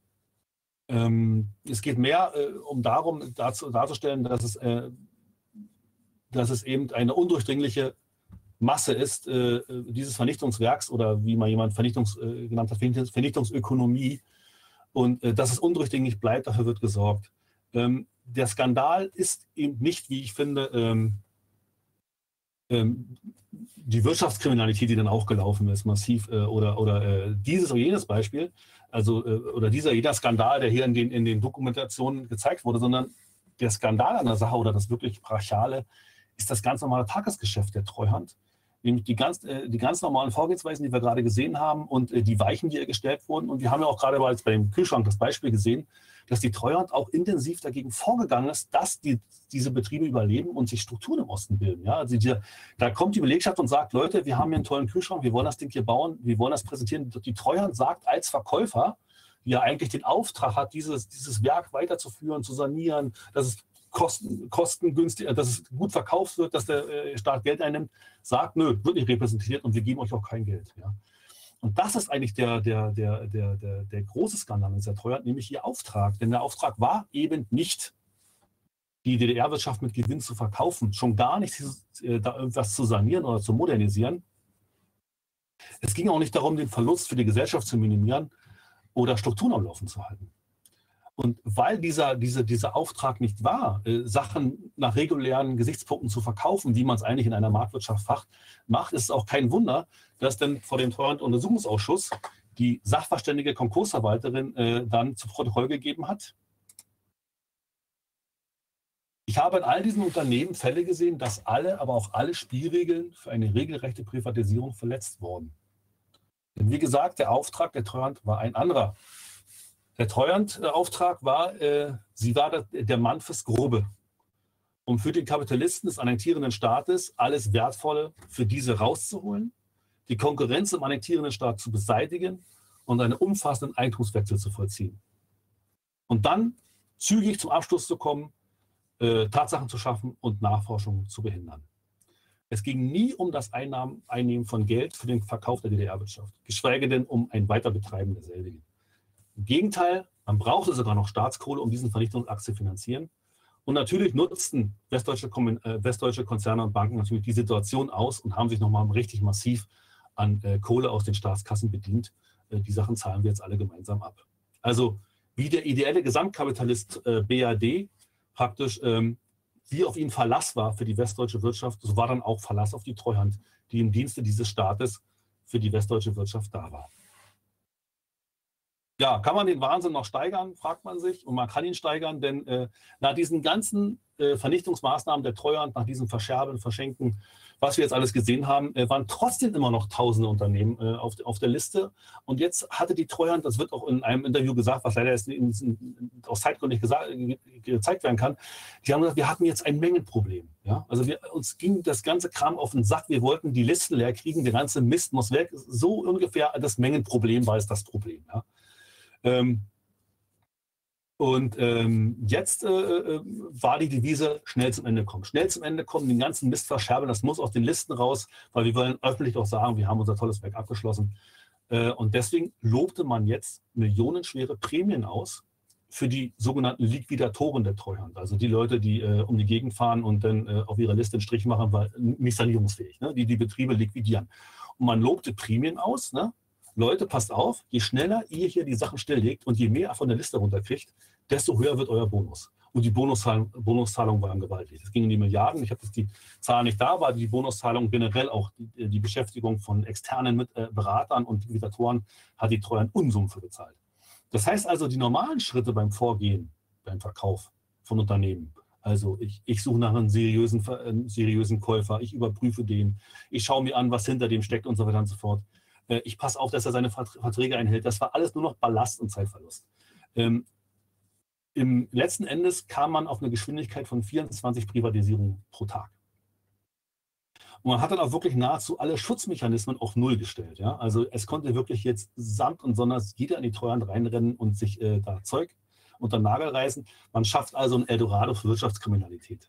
ähm, es geht mehr äh, um darum, dazu, darzustellen, dass es, äh, dass es eben eine undurchdringliche Masse ist, äh, dieses Vernichtungswerks oder wie mal jemand Vernichtungs, äh, genannt hat, Vernichtungsökonomie und äh, dass es undurchdringlich bleibt, dafür wird gesorgt. Ähm, der Skandal ist eben nicht, wie ich finde, ähm, ähm, die Wirtschaftskriminalität, die dann auch gelaufen ist, massiv äh, oder, oder äh, dieses oder jenes Beispiel, also äh, oder dieser jeder Skandal, der hier in den, in den Dokumentationen gezeigt wurde, sondern der Skandal an der Sache oder das wirklich Brachiale ist das ganz normale Tagesgeschäft der Treuhand. Nämlich die ganz, äh, die ganz normalen Vorgehensweisen, die wir gerade gesehen haben und äh, die Weichen, die ihr gestellt wurden. Und wir haben ja auch gerade bei dem Kühlschrank das Beispiel gesehen, dass die Treuhand auch intensiv dagegen vorgegangen ist, dass die, diese Betriebe überleben und sich Strukturen im Osten bilden. Ja, also die, da kommt die Belegschaft und sagt, Leute, wir haben hier einen tollen Kühlschrank, wir wollen das Ding hier bauen, wir wollen das präsentieren. Die Treuhand sagt als Verkäufer, die ja eigentlich den Auftrag hat, dieses, dieses Werk weiterzuführen, zu sanieren, dass es Kosten, kostengünstig, dass es gut verkauft wird, dass der äh, Staat Geld einnimmt, sagt, nö, wird nicht repräsentiert und wir geben euch auch kein Geld. Ja. Und das ist eigentlich der, der, der, der, der, der große Skandal in der Treuhand, nämlich ihr Auftrag. Denn der Auftrag war eben nicht, die D D R-Wirtschaft mit Gewinn zu verkaufen, schon gar nicht äh, da irgendwas zu sanieren oder zu modernisieren. Es ging auch nicht darum, den Verlust für die Gesellschaft zu minimieren oder Strukturen am Laufen zu halten. Und weil dieser, diese, dieser Auftrag nicht war, äh, Sachen nach regulären Gesichtspunkten zu verkaufen, wie man es eigentlich in einer Marktwirtschaft macht, ist es auch kein Wunder, dass dann vor dem Treuhand-Untersuchungsausschuss die sachverständige Konkursverwalterin äh, dann zu Protokoll gegeben hat. Ich habe in all diesen Unternehmen Fälle gesehen, dass alle, aber auch alle Spielregeln für eine regelrechte Privatisierung verletzt wurden. Denn wie gesagt, der Auftrag der Treuhand war ein anderer. Der Treuhandauftrag war, äh, sie war der, der Mann fürs Grobe. Um für den Kapitalisten des annektierenden Staates alles Wertvolle für diese rauszuholen, die Konkurrenz im annektierenden Staat zu beseitigen und einen umfassenden Eigentumswechsel zu vollziehen. Und dann zügig zum Abschluss zu kommen, äh, Tatsachen zu schaffen und Nachforschung zu behindern. Es ging nie um das Einnahmen, Einnehmen von Geld für den Verkauf der D D R-Wirtschaft, geschweige denn um ein Weiterbetreiben derselbigen. Im Gegenteil, man brauchte sogar noch Staatskohle, um diesen Vernichtungsakt zu finanzieren. Und natürlich nutzten westdeutsche, äh, westdeutsche Konzerne und Banken natürlich die Situation aus und haben sich nochmal richtig massiv an äh, Kohle aus den Staatskassen bedient. Äh, die Sachen zahlen wir jetzt alle gemeinsam ab. Also wie der ideelle Gesamtkapitalist äh, B R D praktisch, ähm, wie auf ihn Verlass war für die westdeutsche Wirtschaft, so war dann auch Verlass auf die Treuhand, die im Dienste dieses Staates für die westdeutsche Wirtschaft da war. Ja, kann man den Wahnsinn noch steigern, fragt man sich. Und man kann ihn steigern, denn äh, nach diesen ganzen äh, Vernichtungsmaßnahmen der Treuhand, nach diesem Verscherben, Verschenken, was wir jetzt alles gesehen haben, äh, waren trotzdem immer noch tausende Unternehmen äh, auf, auf der Liste. Und jetzt hatte die Treuhand, das wird auch in einem Interview gesagt, was leider jetzt in, in, aus Zeitgründen nicht gesagt, gezeigt werden kann, die haben gesagt, wir hatten jetzt ein Mengenproblem. Ja? Also wir, uns ging das ganze Kram auf den Sack, wir wollten die Listen leer kriegen, der ganze Mist muss weg. So ungefähr das Mengenproblem war es das Problem. Ja? Ähm, und ähm, jetzt äh, äh, war die Devise, schnell zum Ende kommen. Schnell zum Ende kommen, den ganzen Mist verscherben, das muss aus den Listen raus, weil wir wollen öffentlich auch sagen, wir haben unser tolles Werk abgeschlossen. Äh, und deswegen lobte man jetzt millionenschwere Prämien aus für die sogenannten Liquidatoren der Treuhand. Also die Leute, die äh, um die Gegend fahren und dann äh, auf ihrer Liste einen Strich machen, weil nicht sanierungsfähig, ne? die die Betriebe liquidieren. Und man lobte Prämien aus, ne? Leute, passt auf, je schneller ihr hier die Sachen stilllegt und je mehr von der Liste runterkriegt, desto höher wird euer Bonus. Und die Bonuszahlungen Bonuszahlung waren gewaltig. Es ging in die Milliarden. Ich habe jetzt die Zahlen nicht da, aber die Bonuszahlung generell auch die, die Beschäftigung von externen mit, äh, Beratern und Liquidatoren hat die Treuhand Unsummen für bezahlt. Das heißt also, die normalen Schritte beim Vorgehen, beim Verkauf von Unternehmen, also ich, ich suche nach einem seriösen, äh, seriösen Käufer, ich überprüfe den, ich schaue mir an, was hinter dem steckt und so weiter und so fort. Ich passe auf, dass er seine Verträge einhält. Das war alles nur noch Ballast und Zeitverlust. Ähm, im letzten Endes kam man auf eine Geschwindigkeit von vierundzwanzig Privatisierungen pro Tag. Und man hat dann auch wirklich nahezu alle Schutzmechanismen auf Null gestellt. Ja? Also es konnte wirklich jetzt samt und sonders jeder in die Treuhand reinrennen und sich äh, da Zeug unter den Nagel reißen. Man schafft also ein Eldorado für Wirtschaftskriminalität.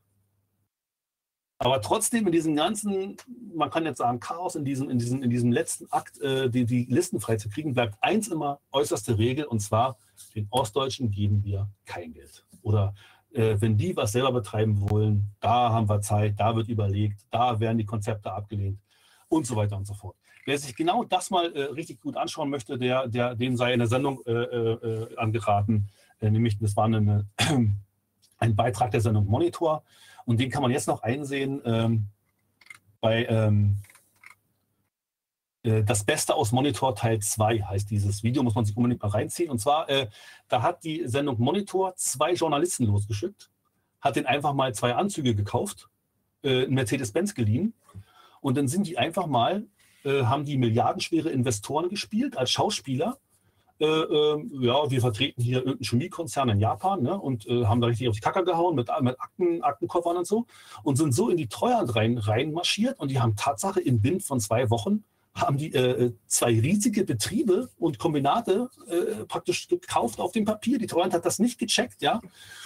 Aber trotzdem in diesem ganzen, man kann jetzt sagen, Chaos, in diesem, in diesem, in diesem letzten Akt, äh, die, die Listen freizukriegen, bleibt eins immer äußerste Regel, und zwar, den Ostdeutschen geben wir kein Geld. Oder äh, wenn die was selber betreiben wollen, da haben wir Zeit, da wird überlegt, da werden die Konzepte abgelehnt und so weiter und so fort. Wer sich genau das mal äh, richtig gut anschauen möchte, der, der, dem sei in der Sendung äh, äh, angeraten, äh, nämlich das war eine, ein Beitrag der Sendung Monitor, und den kann man jetzt noch einsehen ähm, bei ähm, äh, Das Beste aus Monitor Teil zwei heißt dieses Video, muss man sich unbedingt mal reinziehen. Und zwar, äh, da hat die Sendung Monitor zwei Journalisten losgeschickt, hat denen einfach mal zwei Anzüge gekauft, äh, einen Mercedes-Benz geliehen, und dann sind die einfach mal, äh, haben die milliardenschwere Investoren gespielt als Schauspieler. Äh, äh, ja, wir vertreten hier irgendeinen Chemiekonzern in Japan, ne, und äh, haben da richtig auf die Kacke gehauen mit, mit Akten, Aktenkoffern und so, und sind so in die Treuhand rein, rein marschiert, und die haben Tatsache im Bind von zwei Wochen haben die äh, zwei riesige Betriebe und Kombinate äh, praktisch gekauft auf dem Papier. Die Treuhand hat das nicht gecheckt, ja.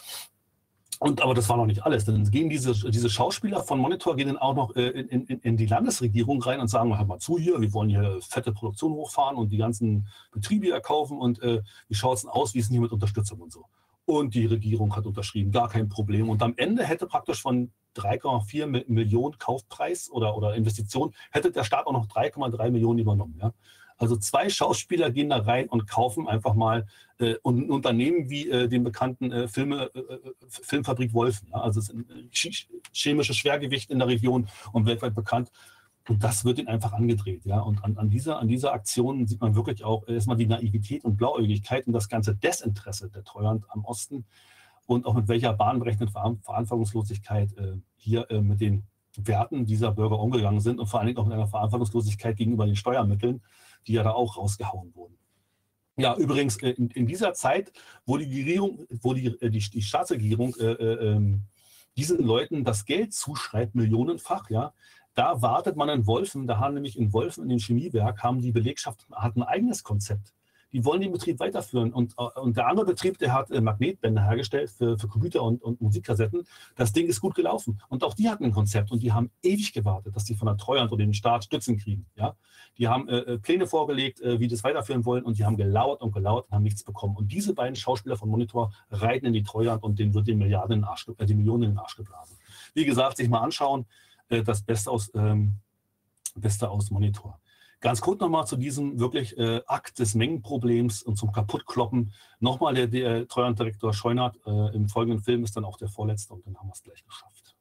Und, aber das war noch nicht alles. Dann gehen diese, diese Schauspieler von Monitor gehen dann auch noch äh, in, in, in die Landesregierung rein und sagen, hört mal zu hier, wir wollen hier fette Produktion hochfahren und die ganzen Betriebe erkaufen, und äh, wie schaut es denn aus, wie ist denn hier mit Unterstützung und so. Und die Regierung hat unterschrieben, gar kein Problem. Und am Ende hätte praktisch von drei Komma vier Millionen Kaufpreis oder, oder Investition, hätte der Staat auch noch drei Komma drei Millionen übernommen. Ja? Also zwei Schauspieler gehen da rein und kaufen einfach mal äh, ein Unternehmen wie äh, den bekannten äh, Filme, äh, Filmfabrik Wolfen. Ja? Also es ist ein chemisches Schwergewicht in der Region und weltweit bekannt. Und das wird ihnen einfach angedreht. Ja? Und an, an, dieser, an dieser Aktion sieht man wirklich auch erstmal die Naivität und Blauäugigkeit und das ganze Desinteresse der Treuhand am Osten und auch mit welcher bahnbrechenden Verantwortungslosigkeit äh, hier äh, mit den Werten dieser Bürger umgegangen sind und vor allen Dingen auch mit einer Verantwortungslosigkeit gegenüber den Steuermitteln, die ja da auch rausgehauen wurden. Ja, übrigens, äh, in, in dieser Zeit, wo die Regierung, wo die, äh, die, die Staatsregierung äh, äh, diesen Leuten das Geld zuschreibt, millionenfach, ja, da wartet man in Wolfen, da haben nämlich in Wolfen in dem Chemiewerk, haben die Belegschaft hat ein eigenes Konzept. Die wollen den Betrieb weiterführen. Und, und der andere Betrieb, der hat Magnetbänder hergestellt für, für Computer und, und Musikkassetten. Das Ding ist gut gelaufen. Und auch die hatten ein Konzept und die haben ewig gewartet, dass die von der Treuhand oder dem Staat Stützen kriegen. Ja? Die haben äh, Pläne vorgelegt, äh, wie die das weiterführen wollen, und die haben gelauert und gelauert und haben nichts bekommen. Und diese beiden Schauspieler von Monitor reiten in die Treuhand und denen wird den Milliarden in den Arsch, äh, die Millionen in den Arsch geblasen. Wie gesagt, sich mal anschauen, äh, das Beste aus, ähm, Beste aus Monitor. Ganz kurz nochmal zu diesem wirklich äh, Akt des Mengenproblems und zum Kaputtkloppen. Nochmal der, der Treuhanddirektor Scheunert. Äh, Im folgenden Film ist dann auch der vorletzte, und dann haben wir es gleich geschafft.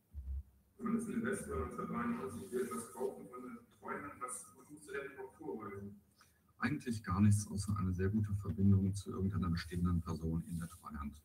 Wenn es Investor dreiundneunzig will, das kaufen von der Treuhand, was tust du denn überhaupt vorholen? Eigentlich gar nichts, außer eine sehr gute Verbindung zu irgendeiner bestehenden Person in der Treuhand.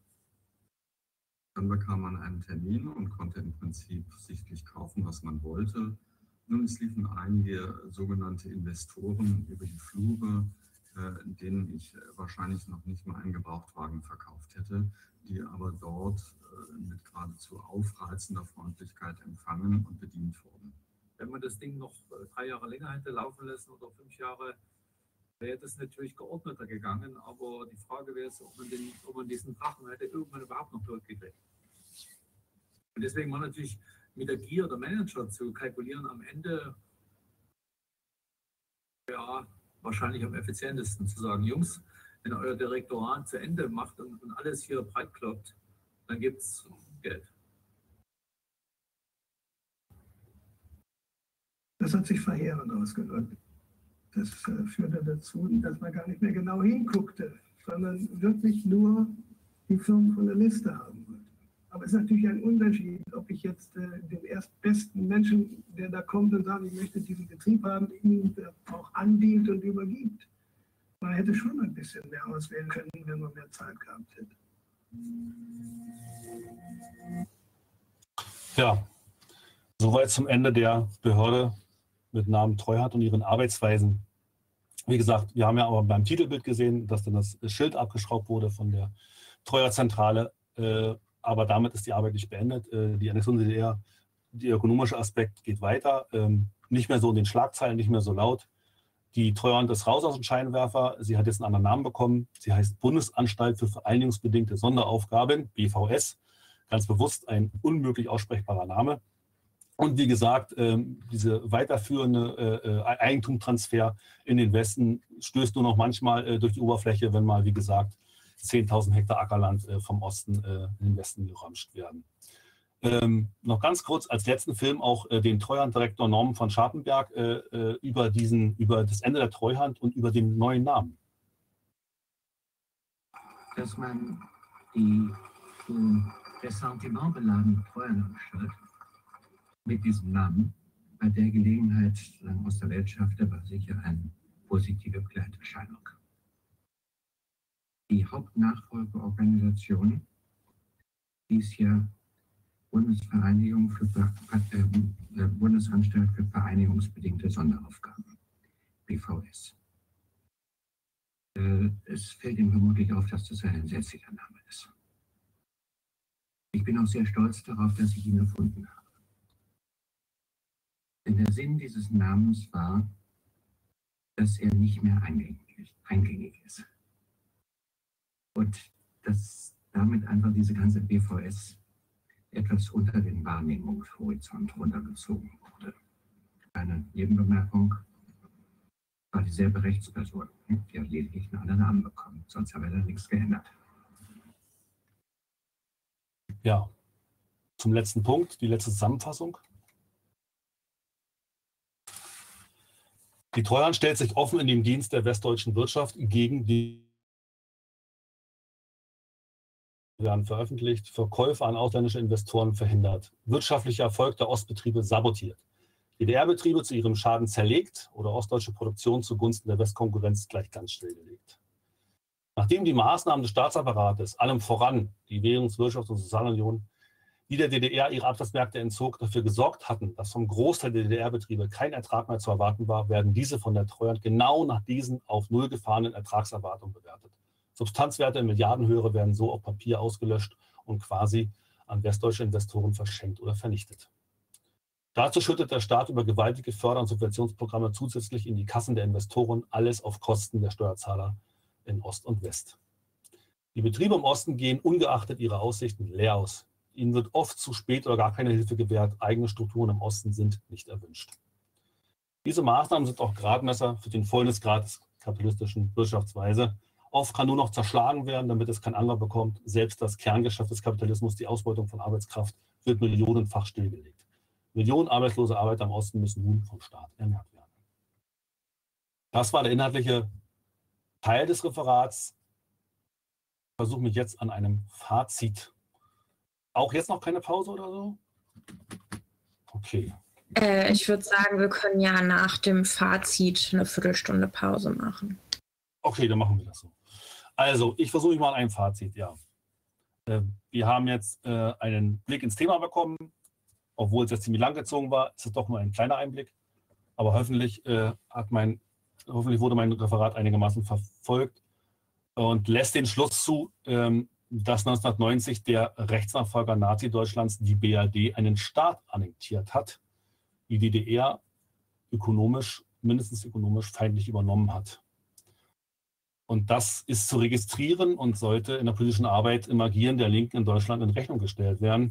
Dann bekam man einen Termin und konnte im Prinzip sichtlich kaufen, was man wollte. Nun, es liefen einige sogenannte Investoren über die Flure, äh, denen ich wahrscheinlich noch nicht mal einen Gebrauchtwagen verkauft hätte, die aber dort äh, mit geradezu aufreizender Freundlichkeit empfangen und bedient wurden. Wenn man das Ding noch drei Jahre länger hätte laufen lassen oder fünf Jahre, wäre das natürlich geordneter gegangen. Aber die Frage wäre es, ob man, den, ob man diesen Drachen hätte irgendwann überhaupt noch durchgekriegt. Und deswegen war natürlich mit der Gier der Manager zu kalkulieren am Ende, ja, wahrscheinlich am effizientesten zu sagen, Jungs, wenn euer Direktorat zu Ende macht und, und alles hier breit kloppt, dann gibt es Geld. Das hat sich verheerend ausgewirkt. Das äh, führte dazu, dass man gar nicht mehr genau hinguckte, sondern wirklich nur die Firmen von der Liste haben wollte. Aber es ist natürlich ein Unterschied, ob ich jetzt äh, den erstbesten Menschen, der da kommt und sagt, ich möchte diesen Betrieb haben, ihn auch andient und übergibt. Man hätte schon ein bisschen mehr auswählen können, wenn man mehr Zeit gehabt hätte. Ja, soweit zum Ende der Behörde mit Namen Treuhand und ihren Arbeitsweisen. Wie gesagt, wir haben ja aber beim Titelbild gesehen, dass dann das Schild abgeschraubt wurde von der Treuhandzentrale, äh, aber damit ist die Arbeit nicht beendet. Äh, die Annexion der D D R, der ökonomische Aspekt geht weiter, ähm, nicht mehr so in den Schlagzeilen, nicht mehr so laut. Die Treuhand ist raus aus dem Scheinwerfer. Sie hat jetzt einen anderen Namen bekommen. Sie heißt Bundesanstalt für vereinigungsbedingte Sonderaufgaben, B V S. Ganz bewusst ein unmöglich aussprechbarer Name. Und wie gesagt, ähm, diese weiterführende äh, Eigentumstransfer in den Westen stößt nur noch manchmal äh, durch die Oberfläche, wenn mal, wie gesagt, zehntausend Hektar Ackerland äh, vom Osten äh, in den Westen geramscht werden. Ähm, noch ganz kurz als letzten Film auch äh, den Treuhanddirektor Norman von Scharpenberg äh, äh, über, diesen, über das Ende der Treuhand und über den neuen Namen. Dass man die äh, ressentimentbeladene Treuhandanstalt mit diesem Namen bei der Gelegenheit lang aus der Welt schaffte, war sicher eine positive Begleiterscheinung. Die Hauptnachfolgeorganisation ist ja Bundesvereinigung für, äh, Bundesanstalt für vereinigungsbedingte Sonderaufgaben, B V S. Äh, es fällt Ihnen vermutlich auf, dass das ein entsetzlicher Name ist. Ich bin auch sehr stolz darauf, dass ich ihn erfunden habe. Denn der Sinn dieses Namens war, dass er nicht mehr eingängig, eingängig ist. Und dass damit einfach diese ganze B V S etwas unter den Wahrnehmungshorizont runtergezogen wurde. Eine Nebenbemerkung: war dieselbe Rechtsperson. Die hat lediglich einen anderen Namen bekommen. Sonst hat er nichts geändert. Ja, zum letzten Punkt, die letzte Zusammenfassung. Die Treuhand stellt sich offen in den Dienst der westdeutschen Wirtschaft gegen die werden veröffentlicht, Verkäufe an ausländische Investoren verhindert, wirtschaftlicher Erfolg der Ostbetriebe sabotiert, D D R-Betriebe zu ihrem Schaden zerlegt oder ostdeutsche Produktion zugunsten der Westkonkurrenz gleich ganz stillgelegt. Nachdem die Maßnahmen des Staatsapparates, allem voran die Währungs-, Wirtschafts- und Sozialunion, die der D D R ihre Absatzmärkte entzog, dafür gesorgt hatten, dass vom Großteil der D D R-Betriebe kein Ertrag mehr zu erwarten war, werden diese von der Treuhand genau nach diesen auf Null gefahrenen Ertragserwartungen bewertet. Substanzwerte in Milliardenhöhe werden so auf Papier ausgelöscht und quasi an westdeutsche Investoren verschenkt oder vernichtet. Dazu schüttet der Staat über gewaltige Förder- und Subventionsprogramme zusätzlich in die Kassen der Investoren, alles auf Kosten der Steuerzahler in Ost und West. Die Betriebe im Osten gehen ungeachtet ihrer Aussichten leer aus. Ihnen wird oft zu spät oder gar keine Hilfe gewährt. Eigene Strukturen im Osten sind nicht erwünscht. Diese Maßnahmen sind auch Gradmesser für den Fäulnisgrad des kapitalistischen Wirtschaftsweise. Oft kann nur noch zerschlagen werden, damit es kein anderer bekommt. Selbst das Kerngeschäft des Kapitalismus, die Ausbeutung von Arbeitskraft, wird millionenfach stillgelegt. Millionen arbeitslose Arbeiter im Osten müssen nun vom Staat ernährt werden. Das war der inhaltliche Teil des Referats. Ich versuche mich jetzt an einem Fazit. Auch jetzt noch keine Pause oder so? Okay. Äh, ich würde sagen, wir können ja nach dem Fazit eine Viertelstunde Pause machen. Okay, dann machen wir das so. Also, ich versuche mich mal an einem Fazit, ja. Äh, wir haben jetzt äh, einen Blick ins Thema bekommen. Obwohl es jetzt ziemlich lang gezogen war, ist es doch nur ein kleiner Einblick. Aber hoffentlich, äh, hat mein, hoffentlich wurde mein Referat einigermaßen verfolgt und lässt den Schluss zu, ähm, dass neunzehnhundertneunzig der Rechtsnachfolger Nazi-Deutschlands, die B R D, einen Staat annektiert hat, die D D R ökonomisch, mindestens ökonomisch feindlich übernommen hat. Und das ist zu registrieren und sollte in der politischen Arbeit im Agieren der Linken in Deutschland in Rechnung gestellt werden.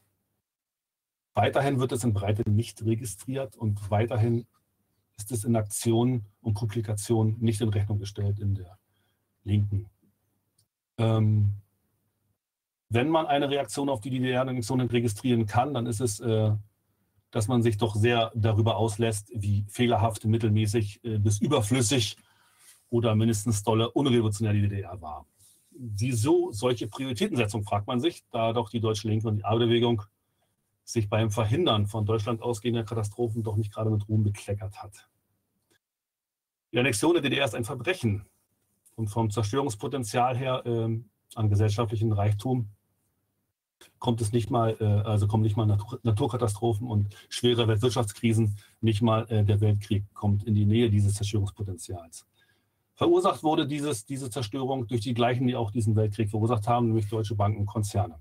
Weiterhin wird es in Breite nicht registriert und weiterhin ist es in Aktionen und Publikationen nicht in Rechnung gestellt in der Linken. Ähm, wenn man eine Reaktion auf die D D R-Annexionen registrieren kann, dann ist es, äh, dass man sich doch sehr darüber auslässt, wie fehlerhaft, mittelmäßig äh, bis überflüssig oder mindestens dolle unrevolutionär die D D R war. Wieso solche Prioritätensetzung, fragt man sich, da doch die deutsche Linke und die Arbeiterbewegung sich beim Verhindern von Deutschland ausgehender Katastrophen doch nicht gerade mit Ruhm bekleckert hat. Die Annexion der D D R ist ein Verbrechen und vom Zerstörungspotenzial her äh, an gesellschaftlichen Reichtum kommt es nicht mal, äh, also kommen nicht mal Natur Naturkatastrophen und schwere Weltwirtschaftskrisen, nicht mal äh, der Weltkrieg kommt in die Nähe dieses Zerstörungspotenzials. Verursacht wurde dieses, diese Zerstörung durch die gleichen, die auch diesen Weltkrieg verursacht haben, nämlich deutsche Banken und Konzerne.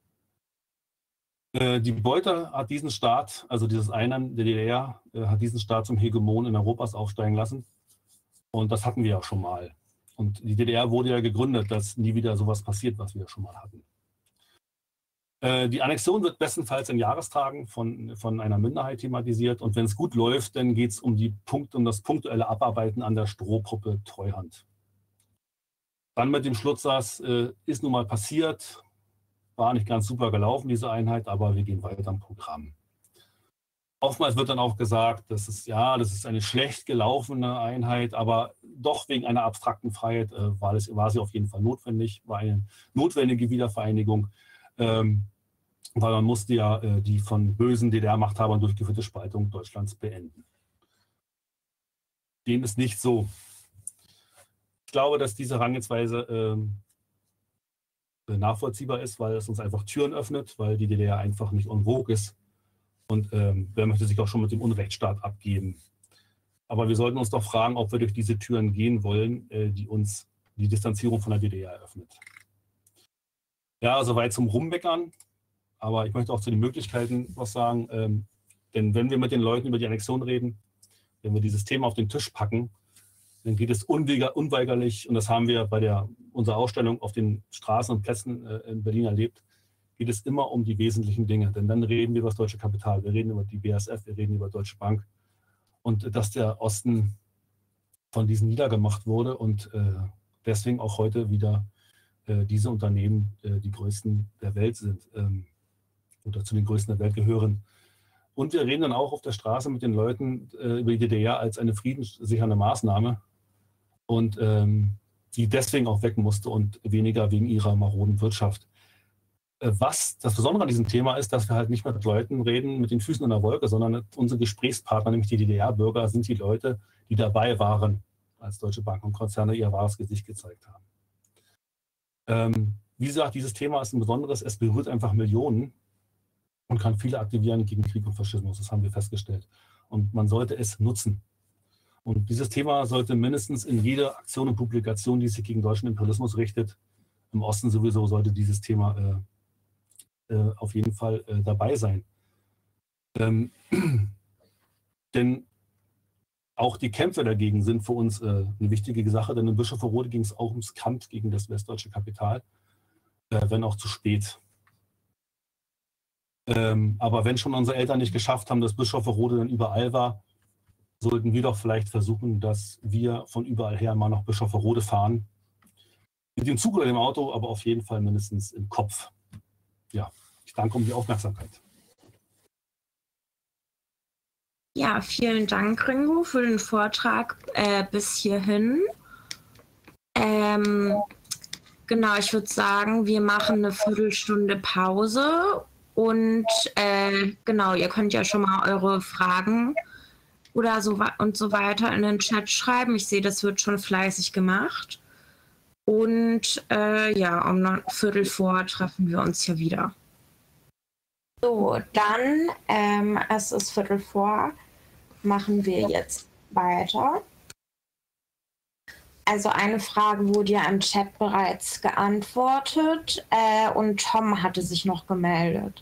Äh, die Beute hat diesen Staat, also dieses Einheim der D D R, äh, hat diesen Staat zum Hegemon in Europas aufsteigen lassen. Und das hatten wir ja schon mal. Und die D D R wurde ja gegründet, dass nie wieder sowas passiert, was wir schon mal hatten. Äh, die Annexion wird bestenfalls in Jahrestagen von, von einer Minderheit thematisiert. Und wenn es gut läuft, dann geht es um, die Punkt, um das punktuelle Abarbeiten an der Strohpuppe Treuhand. Dann mit dem Schlutzsaß äh, ist nun mal passiert. War nicht ganz super gelaufen, diese Einheit, aber wir gehen weiter am Programm. Oftmals wird dann auch gesagt, das ist, ja, das ist eine schlecht gelaufene Einheit, aber doch wegen einer abstrakten Freiheit äh, war, es, war sie auf jeden Fall notwendig, war eine notwendige Wiedervereinigung, ähm, weil man musste ja äh, die von bösen D D R-Machthabern durchgeführte Spaltung Deutschlands beenden. Dem ist nicht so. Ich glaube, dass diese Herangehensweise ähm, nachvollziehbar ist, weil es uns einfach Türen öffnet, weil die D D R einfach nicht en vogue ist. Und ähm, wer möchte sich auch schon mit dem Unrechtsstaat abgeben. Aber wir sollten uns doch fragen, ob wir durch diese Türen gehen wollen, äh, die uns die Distanzierung von der D D R eröffnet. Ja, soweit zum Rummeckern. Aber ich möchte auch zu den Möglichkeiten was sagen. Ähm, denn wenn wir mit den Leuten über die Annexion reden, wenn wir dieses Thema auf den Tisch packen, dann geht es unweigerlich, und das haben wir bei der, unserer Ausstellung auf den Straßen und Plätzen äh, in Berlin erlebt, geht es immer um die wesentlichen Dinge. Denn dann reden wir über das deutsche Kapital, wir reden über die B A S F, wir reden über Deutsche Bank. Und dass der Osten von diesen niedergemacht wurde und äh, deswegen auch heute wieder äh, diese Unternehmen äh, die größten der Welt sind ähm, oder zu den größten der Welt gehören. Und wir reden dann auch auf der Straße mit den Leuten äh, über die D D R als eine friedenssichernde Maßnahme und ähm, die deswegen auch weg musste und weniger wegen ihrer maroden Wirtschaft. Äh, was das Besondere an diesem Thema ist, dass wir halt nicht mehr mit Leuten reden mit den Füßen in der Wolke, sondern unsere Gesprächspartner, nämlich die D D R-Bürger, sind die Leute, die dabei waren, als Deutsche Banken und Konzerne ihr wahres Gesicht gezeigt haben. Ähm, wie gesagt, dieses Thema ist ein besonderes, es berührt einfach Millionen und kann viele aktivieren gegen Krieg und Faschismus. Das haben wir festgestellt. Und man sollte es nutzen. Und dieses Thema sollte mindestens in jeder Aktion und Publikation, die sich gegen deutschen Imperialismus richtet, im Osten sowieso, sollte dieses Thema äh, äh, auf jeden Fall äh, dabei sein. Ähm, denn auch die Kämpfe dagegen sind für uns äh, eine wichtige Sache, denn in Bischofferode ging es auch ums Kampf gegen das westdeutsche Kapital, äh, wenn auch zu spät. Ähm, aber wenn schon unsere Eltern nicht geschafft haben, dass Bischofferode dann überall war, sollten wir doch vielleicht versuchen, dass wir von überall her mal nach Bischofferode fahren. Mit dem Zug oder dem Auto, aber auf jeden Fall mindestens im Kopf. Ja, ich danke um die Aufmerksamkeit. Ja, vielen Dank, Ringo, für den Vortrag äh, bis hierhin. Ähm, genau, ich würde sagen, wir machen eine Viertelstunde Pause. Und äh, genau, ihr könnt ja schon mal eure Fragen oder so und so weiter in den Chat schreiben. Ich sehe, das wird schon fleißig gemacht. Und äh, ja, um ein Viertel vor treffen wir uns hier wieder. So, dann, ähm, es ist Viertel vor, machen wir jetzt weiter. Also eine Frage wurde ja im Chat bereits geantwortet äh, und Tom hatte sich noch gemeldet.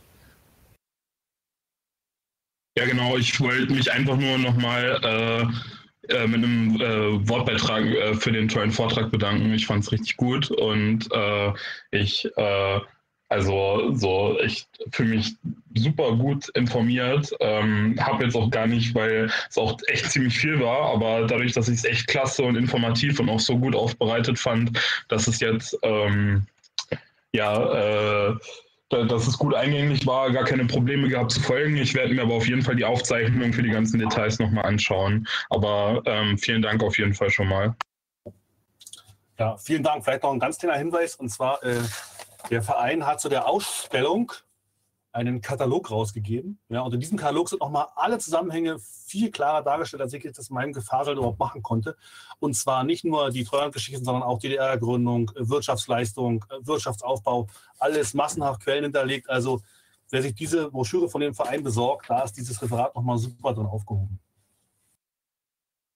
Ja genau, ich wollte mich einfach nur nochmal äh, äh, mit einem äh, Wortbeitrag äh, für den tollen Vortrag bedanken. Ich fand es richtig gut und äh, ich, äh, also so, ich fühle mich super gut informiert. Ähm, habe jetzt auch gar nicht, weil es auch echt ziemlich viel war, aber dadurch, dass ich es echt klasse und informativ und auch so gut aufbereitet fand, dass es jetzt ähm, ja äh, dass es gut eingängig war, gar keine Probleme gehabt zu folgen. Ich werde mir aber auf jeden Fall die Aufzeichnung für die ganzen Details nochmal anschauen. Aber ähm, vielen Dank auf jeden Fall schon mal. Ja, vielen Dank. Vielleicht noch ein ganz kleiner Hinweis. Und zwar, äh, der Verein hat zu der Ausstellung einen Katalog rausgegeben. Ja, und in diesem Katalog sind nochmal alle Zusammenhänge viel klarer dargestellt, als ich das in meinem Gefahrel überhaupt machen konnte. Und zwar nicht nur die Treuhandgeschichten, sondern auch D D R-Gründung, Wirtschaftsleistung, Wirtschaftsaufbau, alles massenhaft Quellen hinterlegt. Also wer sich diese Broschüre von dem Verein besorgt, da ist dieses Referat nochmal super drin aufgehoben.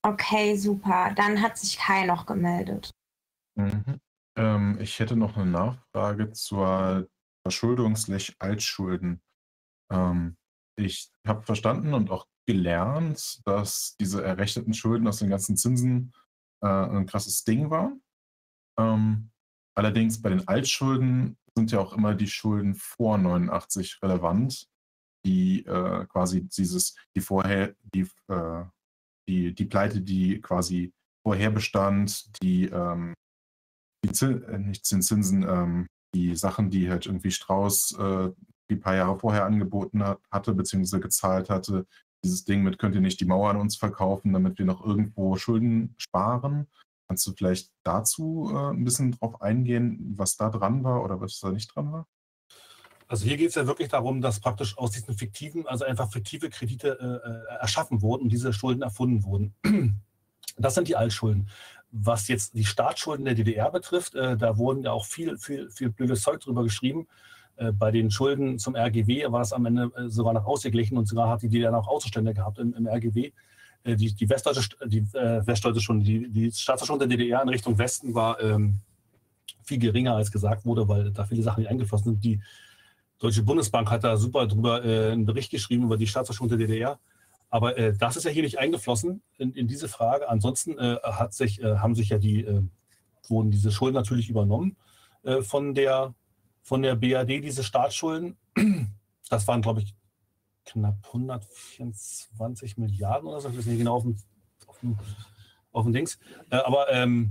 Okay, super. Dann hat sich Kai noch gemeldet. Mhm. Ähm, ich hätte noch eine Nachfrage zur Verschuldungs-Altschulden. Ähm, ich habe verstanden und auch gelernt, dass diese errechneten Schulden aus den ganzen Zinsen äh, ein krasses Ding waren. Ähm, allerdings bei den Altschulden sind ja auch immer die Schulden vor neunundachtzig relevant, die äh, quasi dieses, die vorher, die, äh, die, die Pleite, die quasi vorher bestand, die, ähm, die Zin, äh, nicht den Zinsen, ähm, die Sachen, die halt irgendwie Strauß äh, die paar Jahre vorher angeboten hat, hatte, beziehungsweise gezahlt hatte. Dieses Ding mit, könnt ihr nicht die Mauer an uns verkaufen, damit wir noch irgendwo Schulden sparen. Kannst du vielleicht dazu äh, ein bisschen drauf eingehen, was da dran war oder was da nicht dran war? Also hier geht es ja wirklich darum, dass praktisch aus diesen fiktiven, also einfach fiktive Kredite äh, erschaffen wurden und diese Schulden erfunden wurden. Das sind die Altschulden. Was jetzt die Staatsschulden der D D R betrifft, äh, da wurden ja auch viel, viel, viel blödes Zeug drüber geschrieben. Äh, bei den Schulden zum R G W war das am Ende äh, sogar noch ausgeglichen und sogar hat die D D R noch Außenstände gehabt im, im R G W. Äh, die, die westdeutsche, die, äh, westdeutsche schon, die, die Staatsschuld der D D R in Richtung Westen war ähm, viel geringer, als gesagt wurde, weil da viele Sachen nicht eingeflossen sind. Die Deutsche Bundesbank hat da super drüber äh, einen Bericht geschrieben über die Staatsschuld der D D R. Aber äh, das ist ja hier nicht eingeflossen in, in diese Frage. Ansonsten äh, hat sich, äh, haben sich ja die, äh, wurden diese Schulden natürlich übernommen äh, von, der, von der B R D, diese Staatsschulden. Das waren, glaube ich, knapp hundertvierundzwanzig Milliarden oder so. Ich weiß nicht genau auf dem, auf dem, auf dem Dings. Äh, aber ähm,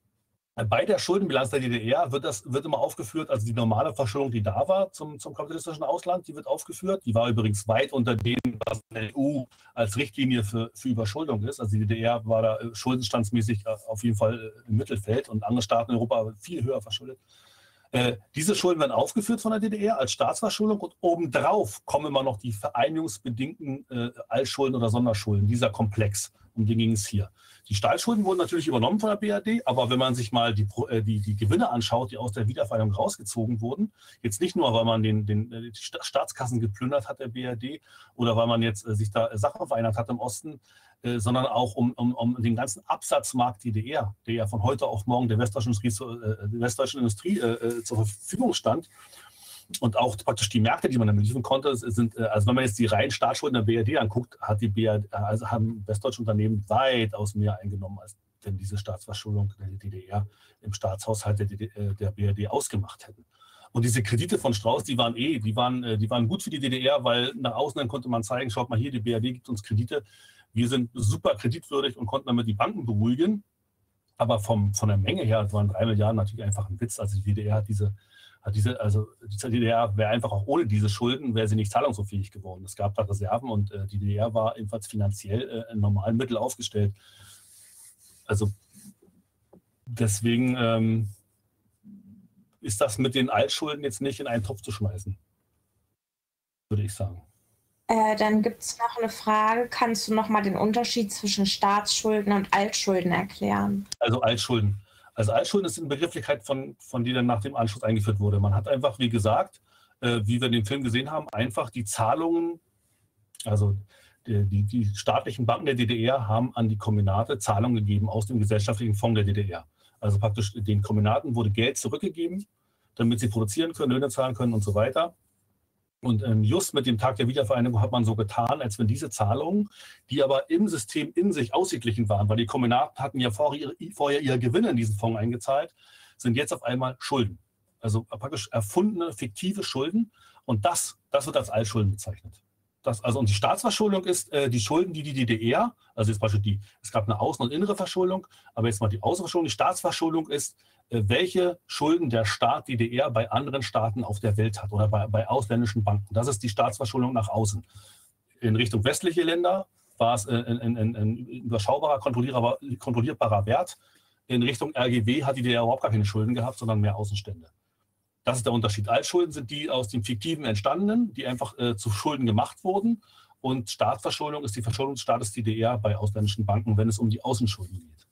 bei der Schuldenbilanz der D D R wird, das, wird immer aufgeführt, also die normale Verschuldung, die da war zum, zum kapitalistischen Ausland, die wird aufgeführt. Die war übrigens weit unter dem, was in der E U als Richtlinie für, für Überschuldung ist. Also die D D R war da schuldenstandsmäßig auf jeden Fall im Mittelfeld und andere Staaten in Europa viel höher verschuldet. Äh, diese Schulden werden aufgeführt von der D D R als Staatsverschuldung und obendrauf kommen immer noch die vereinigungsbedingten äh, Altschulden oder Sonderschulden, dieser Komplex. Um den ging es hier. Die Staatsschulden wurden natürlich übernommen von der B R D, aber wenn man sich mal die, äh, die, die Gewinne anschaut, die aus der Wiedervereinigung rausgezogen wurden, jetzt nicht nur, weil man den, den, die Staatskassen geplündert hat, der B R D, oder weil man jetzt äh, sich da Sachen verändert hat im Osten, äh, sondern auch um, um, um den ganzen Absatzmarkt D D R, der ja von heute auf morgen der westdeutschen Industrie, zu, äh, der westdeutschen Industrie äh, zur Verfügung stand. Und auch praktisch die Märkte, die man damit liefern konnte, sind, also wenn man jetzt die reinen Staatsschulden der B R D anguckt, hat die B R D, also haben westdeutsche Unternehmen weitaus mehr eingenommen, als denn diese Staatsverschuldung der D D R im Staatshaushalt der, D D R, der B R D ausgemacht hätten. Und diese Kredite von Strauß, die waren eh, die waren, die waren gut für die D D R, weil nach außen dann konnte man zeigen, schaut mal hier, die B R D gibt uns Kredite, wir sind super kreditwürdig und konnten damit die Banken beruhigen. Aber vom, von der Menge her waren drei Milliarden natürlich einfach ein Witz. Also die D D R hat diese Diese, also die D D R wäre einfach auch ohne diese Schulden, wäre sie nicht zahlungsunfähig geworden. Es gab da Reserven und äh, die D D R war ebenfalls finanziell äh, in normalen Mitteln aufgestellt. Also deswegen ähm, ist das mit den Altschulden jetzt nicht in einen Topf zu schmeißen, würde ich sagen. Äh, dann gibt es noch eine Frage. Kannst du noch mal den Unterschied zwischen Staatsschulden und Altschulden erklären? Also Altschulden. Also Altschulden ist eine Begrifflichkeit, von, von die dann nach dem Anschluss eingeführt wurde. Man hat einfach, wie gesagt, äh, wie wir den Film gesehen haben, einfach die Zahlungen, also die, die, die staatlichen Banken der D D R haben an die Kombinate Zahlungen gegeben aus dem gesellschaftlichen Fonds der D D R. Also praktisch den Kombinaten wurde Geld zurückgegeben, damit sie produzieren können, Löhne zahlen können und so weiter. Und ähm, just mit dem Tag der Wiedervereinigung hat man so getan, als wenn diese Zahlungen, die aber im System in sich ausgeglichen waren, weil die Kombinaten hatten ja vorher, vorher ihre Gewinne in diesen Fonds eingezahlt, sind jetzt auf einmal Schulden. Also praktisch erfundene, fiktive Schulden. Und das, das wird als Altschulden bezeichnet. Das, also, und die Staatsverschuldung ist äh, die Schulden, die die D D R, also jetzt beispielsweise die, es gab eine Außen- und innere Verschuldung, aber jetzt mal die Außenverschuldung, die Staatsverschuldung ist, äh, welche Schulden der Staat D D R bei anderen Staaten auf der Welt hat oder bei, bei ausländischen Banken. Das ist die Staatsverschuldung nach außen. In Richtung westliche Länder war es ein, ein, ein, ein überschaubarer, kontrollierbarer, kontrollierbarer Wert. In Richtung R G W hat die D D R überhaupt gar keine Schulden gehabt, sondern mehr Außenstände. Das ist der Unterschied. Altschulden sind die aus dem Fiktiven entstandenen, die einfach äh, zu Schulden gemacht wurden. Und Staatsverschuldung ist die Verschuldung des Staates D D R bei ausländischen Banken, wenn es um die Außenschulden geht.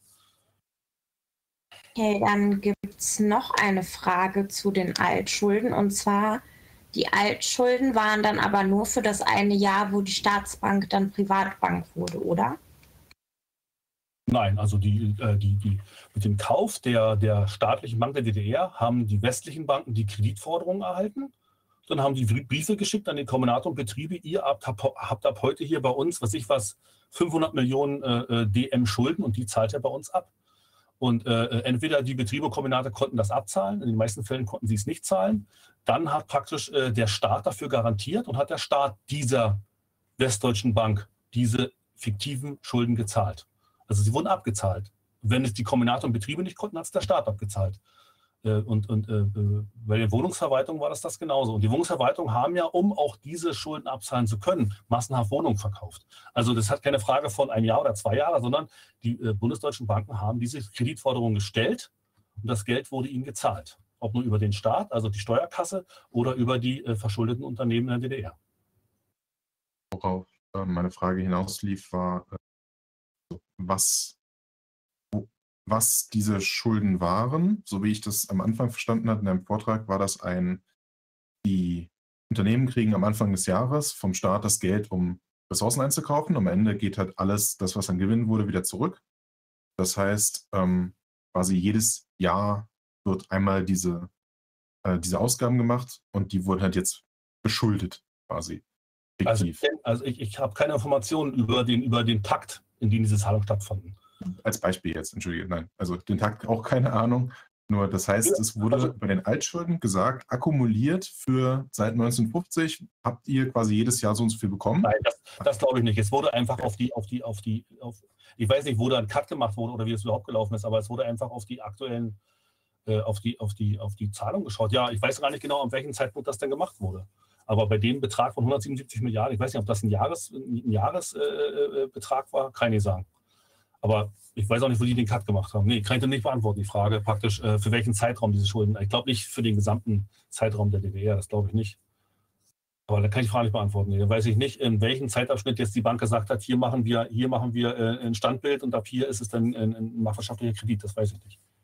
Okay, dann gibt es noch eine Frage zu den Altschulden. Und zwar, die Altschulden waren dann aber nur für das eine Jahr, wo die Staatsbank dann Privatbank wurde, oder? Nein, also die, äh, die, die, mit dem Kauf der, der staatlichen Bank der D D R haben die westlichen Banken die Kreditforderungen erhalten. Dann haben die Briefe geschickt an den Kombinate und Betriebe, ihr habt, habt ab heute hier bei uns, was ich was, fünfhundert Millionen äh, D M Schulden und die zahlt er bei uns ab. Und äh, entweder die Betriebe und Kombinate konnten das abzahlen, in den meisten Fällen konnten sie es nicht zahlen. Dann hat praktisch äh, der Staat dafür garantiert und hat der Staat dieser Westdeutschen Bank diese fiktiven Schulden gezahlt. Also sie wurden abgezahlt. Wenn es die Kombinate und Betriebe nicht konnten, hat es der Staat abgezahlt. Äh, und und äh, bei der Wohnungsverwaltung war das das genauso. Und die Wohnungsverwaltung haben ja, um auch diese Schulden abzahlen zu können, massenhaft Wohnungen verkauft. Also das hat keine Frage von ein Jahr oder zwei Jahre, sondern die äh, bundesdeutschen Banken haben diese Kreditforderungen gestellt und das Geld wurde ihnen gezahlt. Ob nur über den Staat, also die Steuerkasse, oder über die äh, verschuldeten Unternehmen in der D D R. Worauf äh, meine Frage hinauslief, war, äh, was, wo, was diese Schulden waren. So wie ich das am Anfang verstanden habe in einem Vortrag, war das ein, die Unternehmen kriegen am Anfang des Jahres vom Staat das Geld, um Ressourcen einzukaufen. Am Ende geht halt alles, das was an Gewinn wurde, wieder zurück. Das heißt, ähm, quasi jedes Jahr wird einmal diese, äh, diese Ausgaben gemacht und die wurden halt jetzt beschuldet quasi. Also, ich, also ich, ich habe keine Informationen über den, über den Takt, in dem diese Zahlungen stattfanden. Als Beispiel jetzt, entschuldige, nein. Also den Takt auch keine Ahnung. Nur das heißt, es wurde also, bei den Altschulden gesagt, akkumuliert für seit neunzehnhundertfünfzig habt ihr quasi jedes Jahr so und so viel bekommen. Nein, das, das glaube ich nicht. Es wurde einfach auf die, auf die, auf die, auf, ich weiß nicht, wo da ein Cut gemacht wurde oder wie es überhaupt gelaufen ist, aber es wurde einfach auf die aktuellen, äh, auf die, auf die, auf die Zahlung geschaut. Ja, ich weiß gar nicht genau, an welchem Zeitpunkt das denn gemacht wurde. Aber bei dem Betrag von hundertsiebenundsiebzig Milliarden, ich weiß nicht, ob das ein Jahresbetrag ein Jahres, äh, Betrag war, kann ich nicht sagen. Aber ich weiß auch nicht, wo die den Cut gemacht haben. Nee, kann ich dir nicht beantworten, die Frage praktisch, äh, für welchen Zeitraum diese Schulden. Ich glaube nicht für den gesamten Zeitraum der D D R, das glaube ich nicht. Aber da kann ich die Frage nicht beantworten. Nee, da weiß ich nicht, in welchem Zeitabschnitt jetzt die Bank gesagt hat, hier machen wir, hier machen wir äh, ein Standbild und ab hier ist es dann ein, ein marktwirtschaftlicher Kredit, das weiß ich nicht.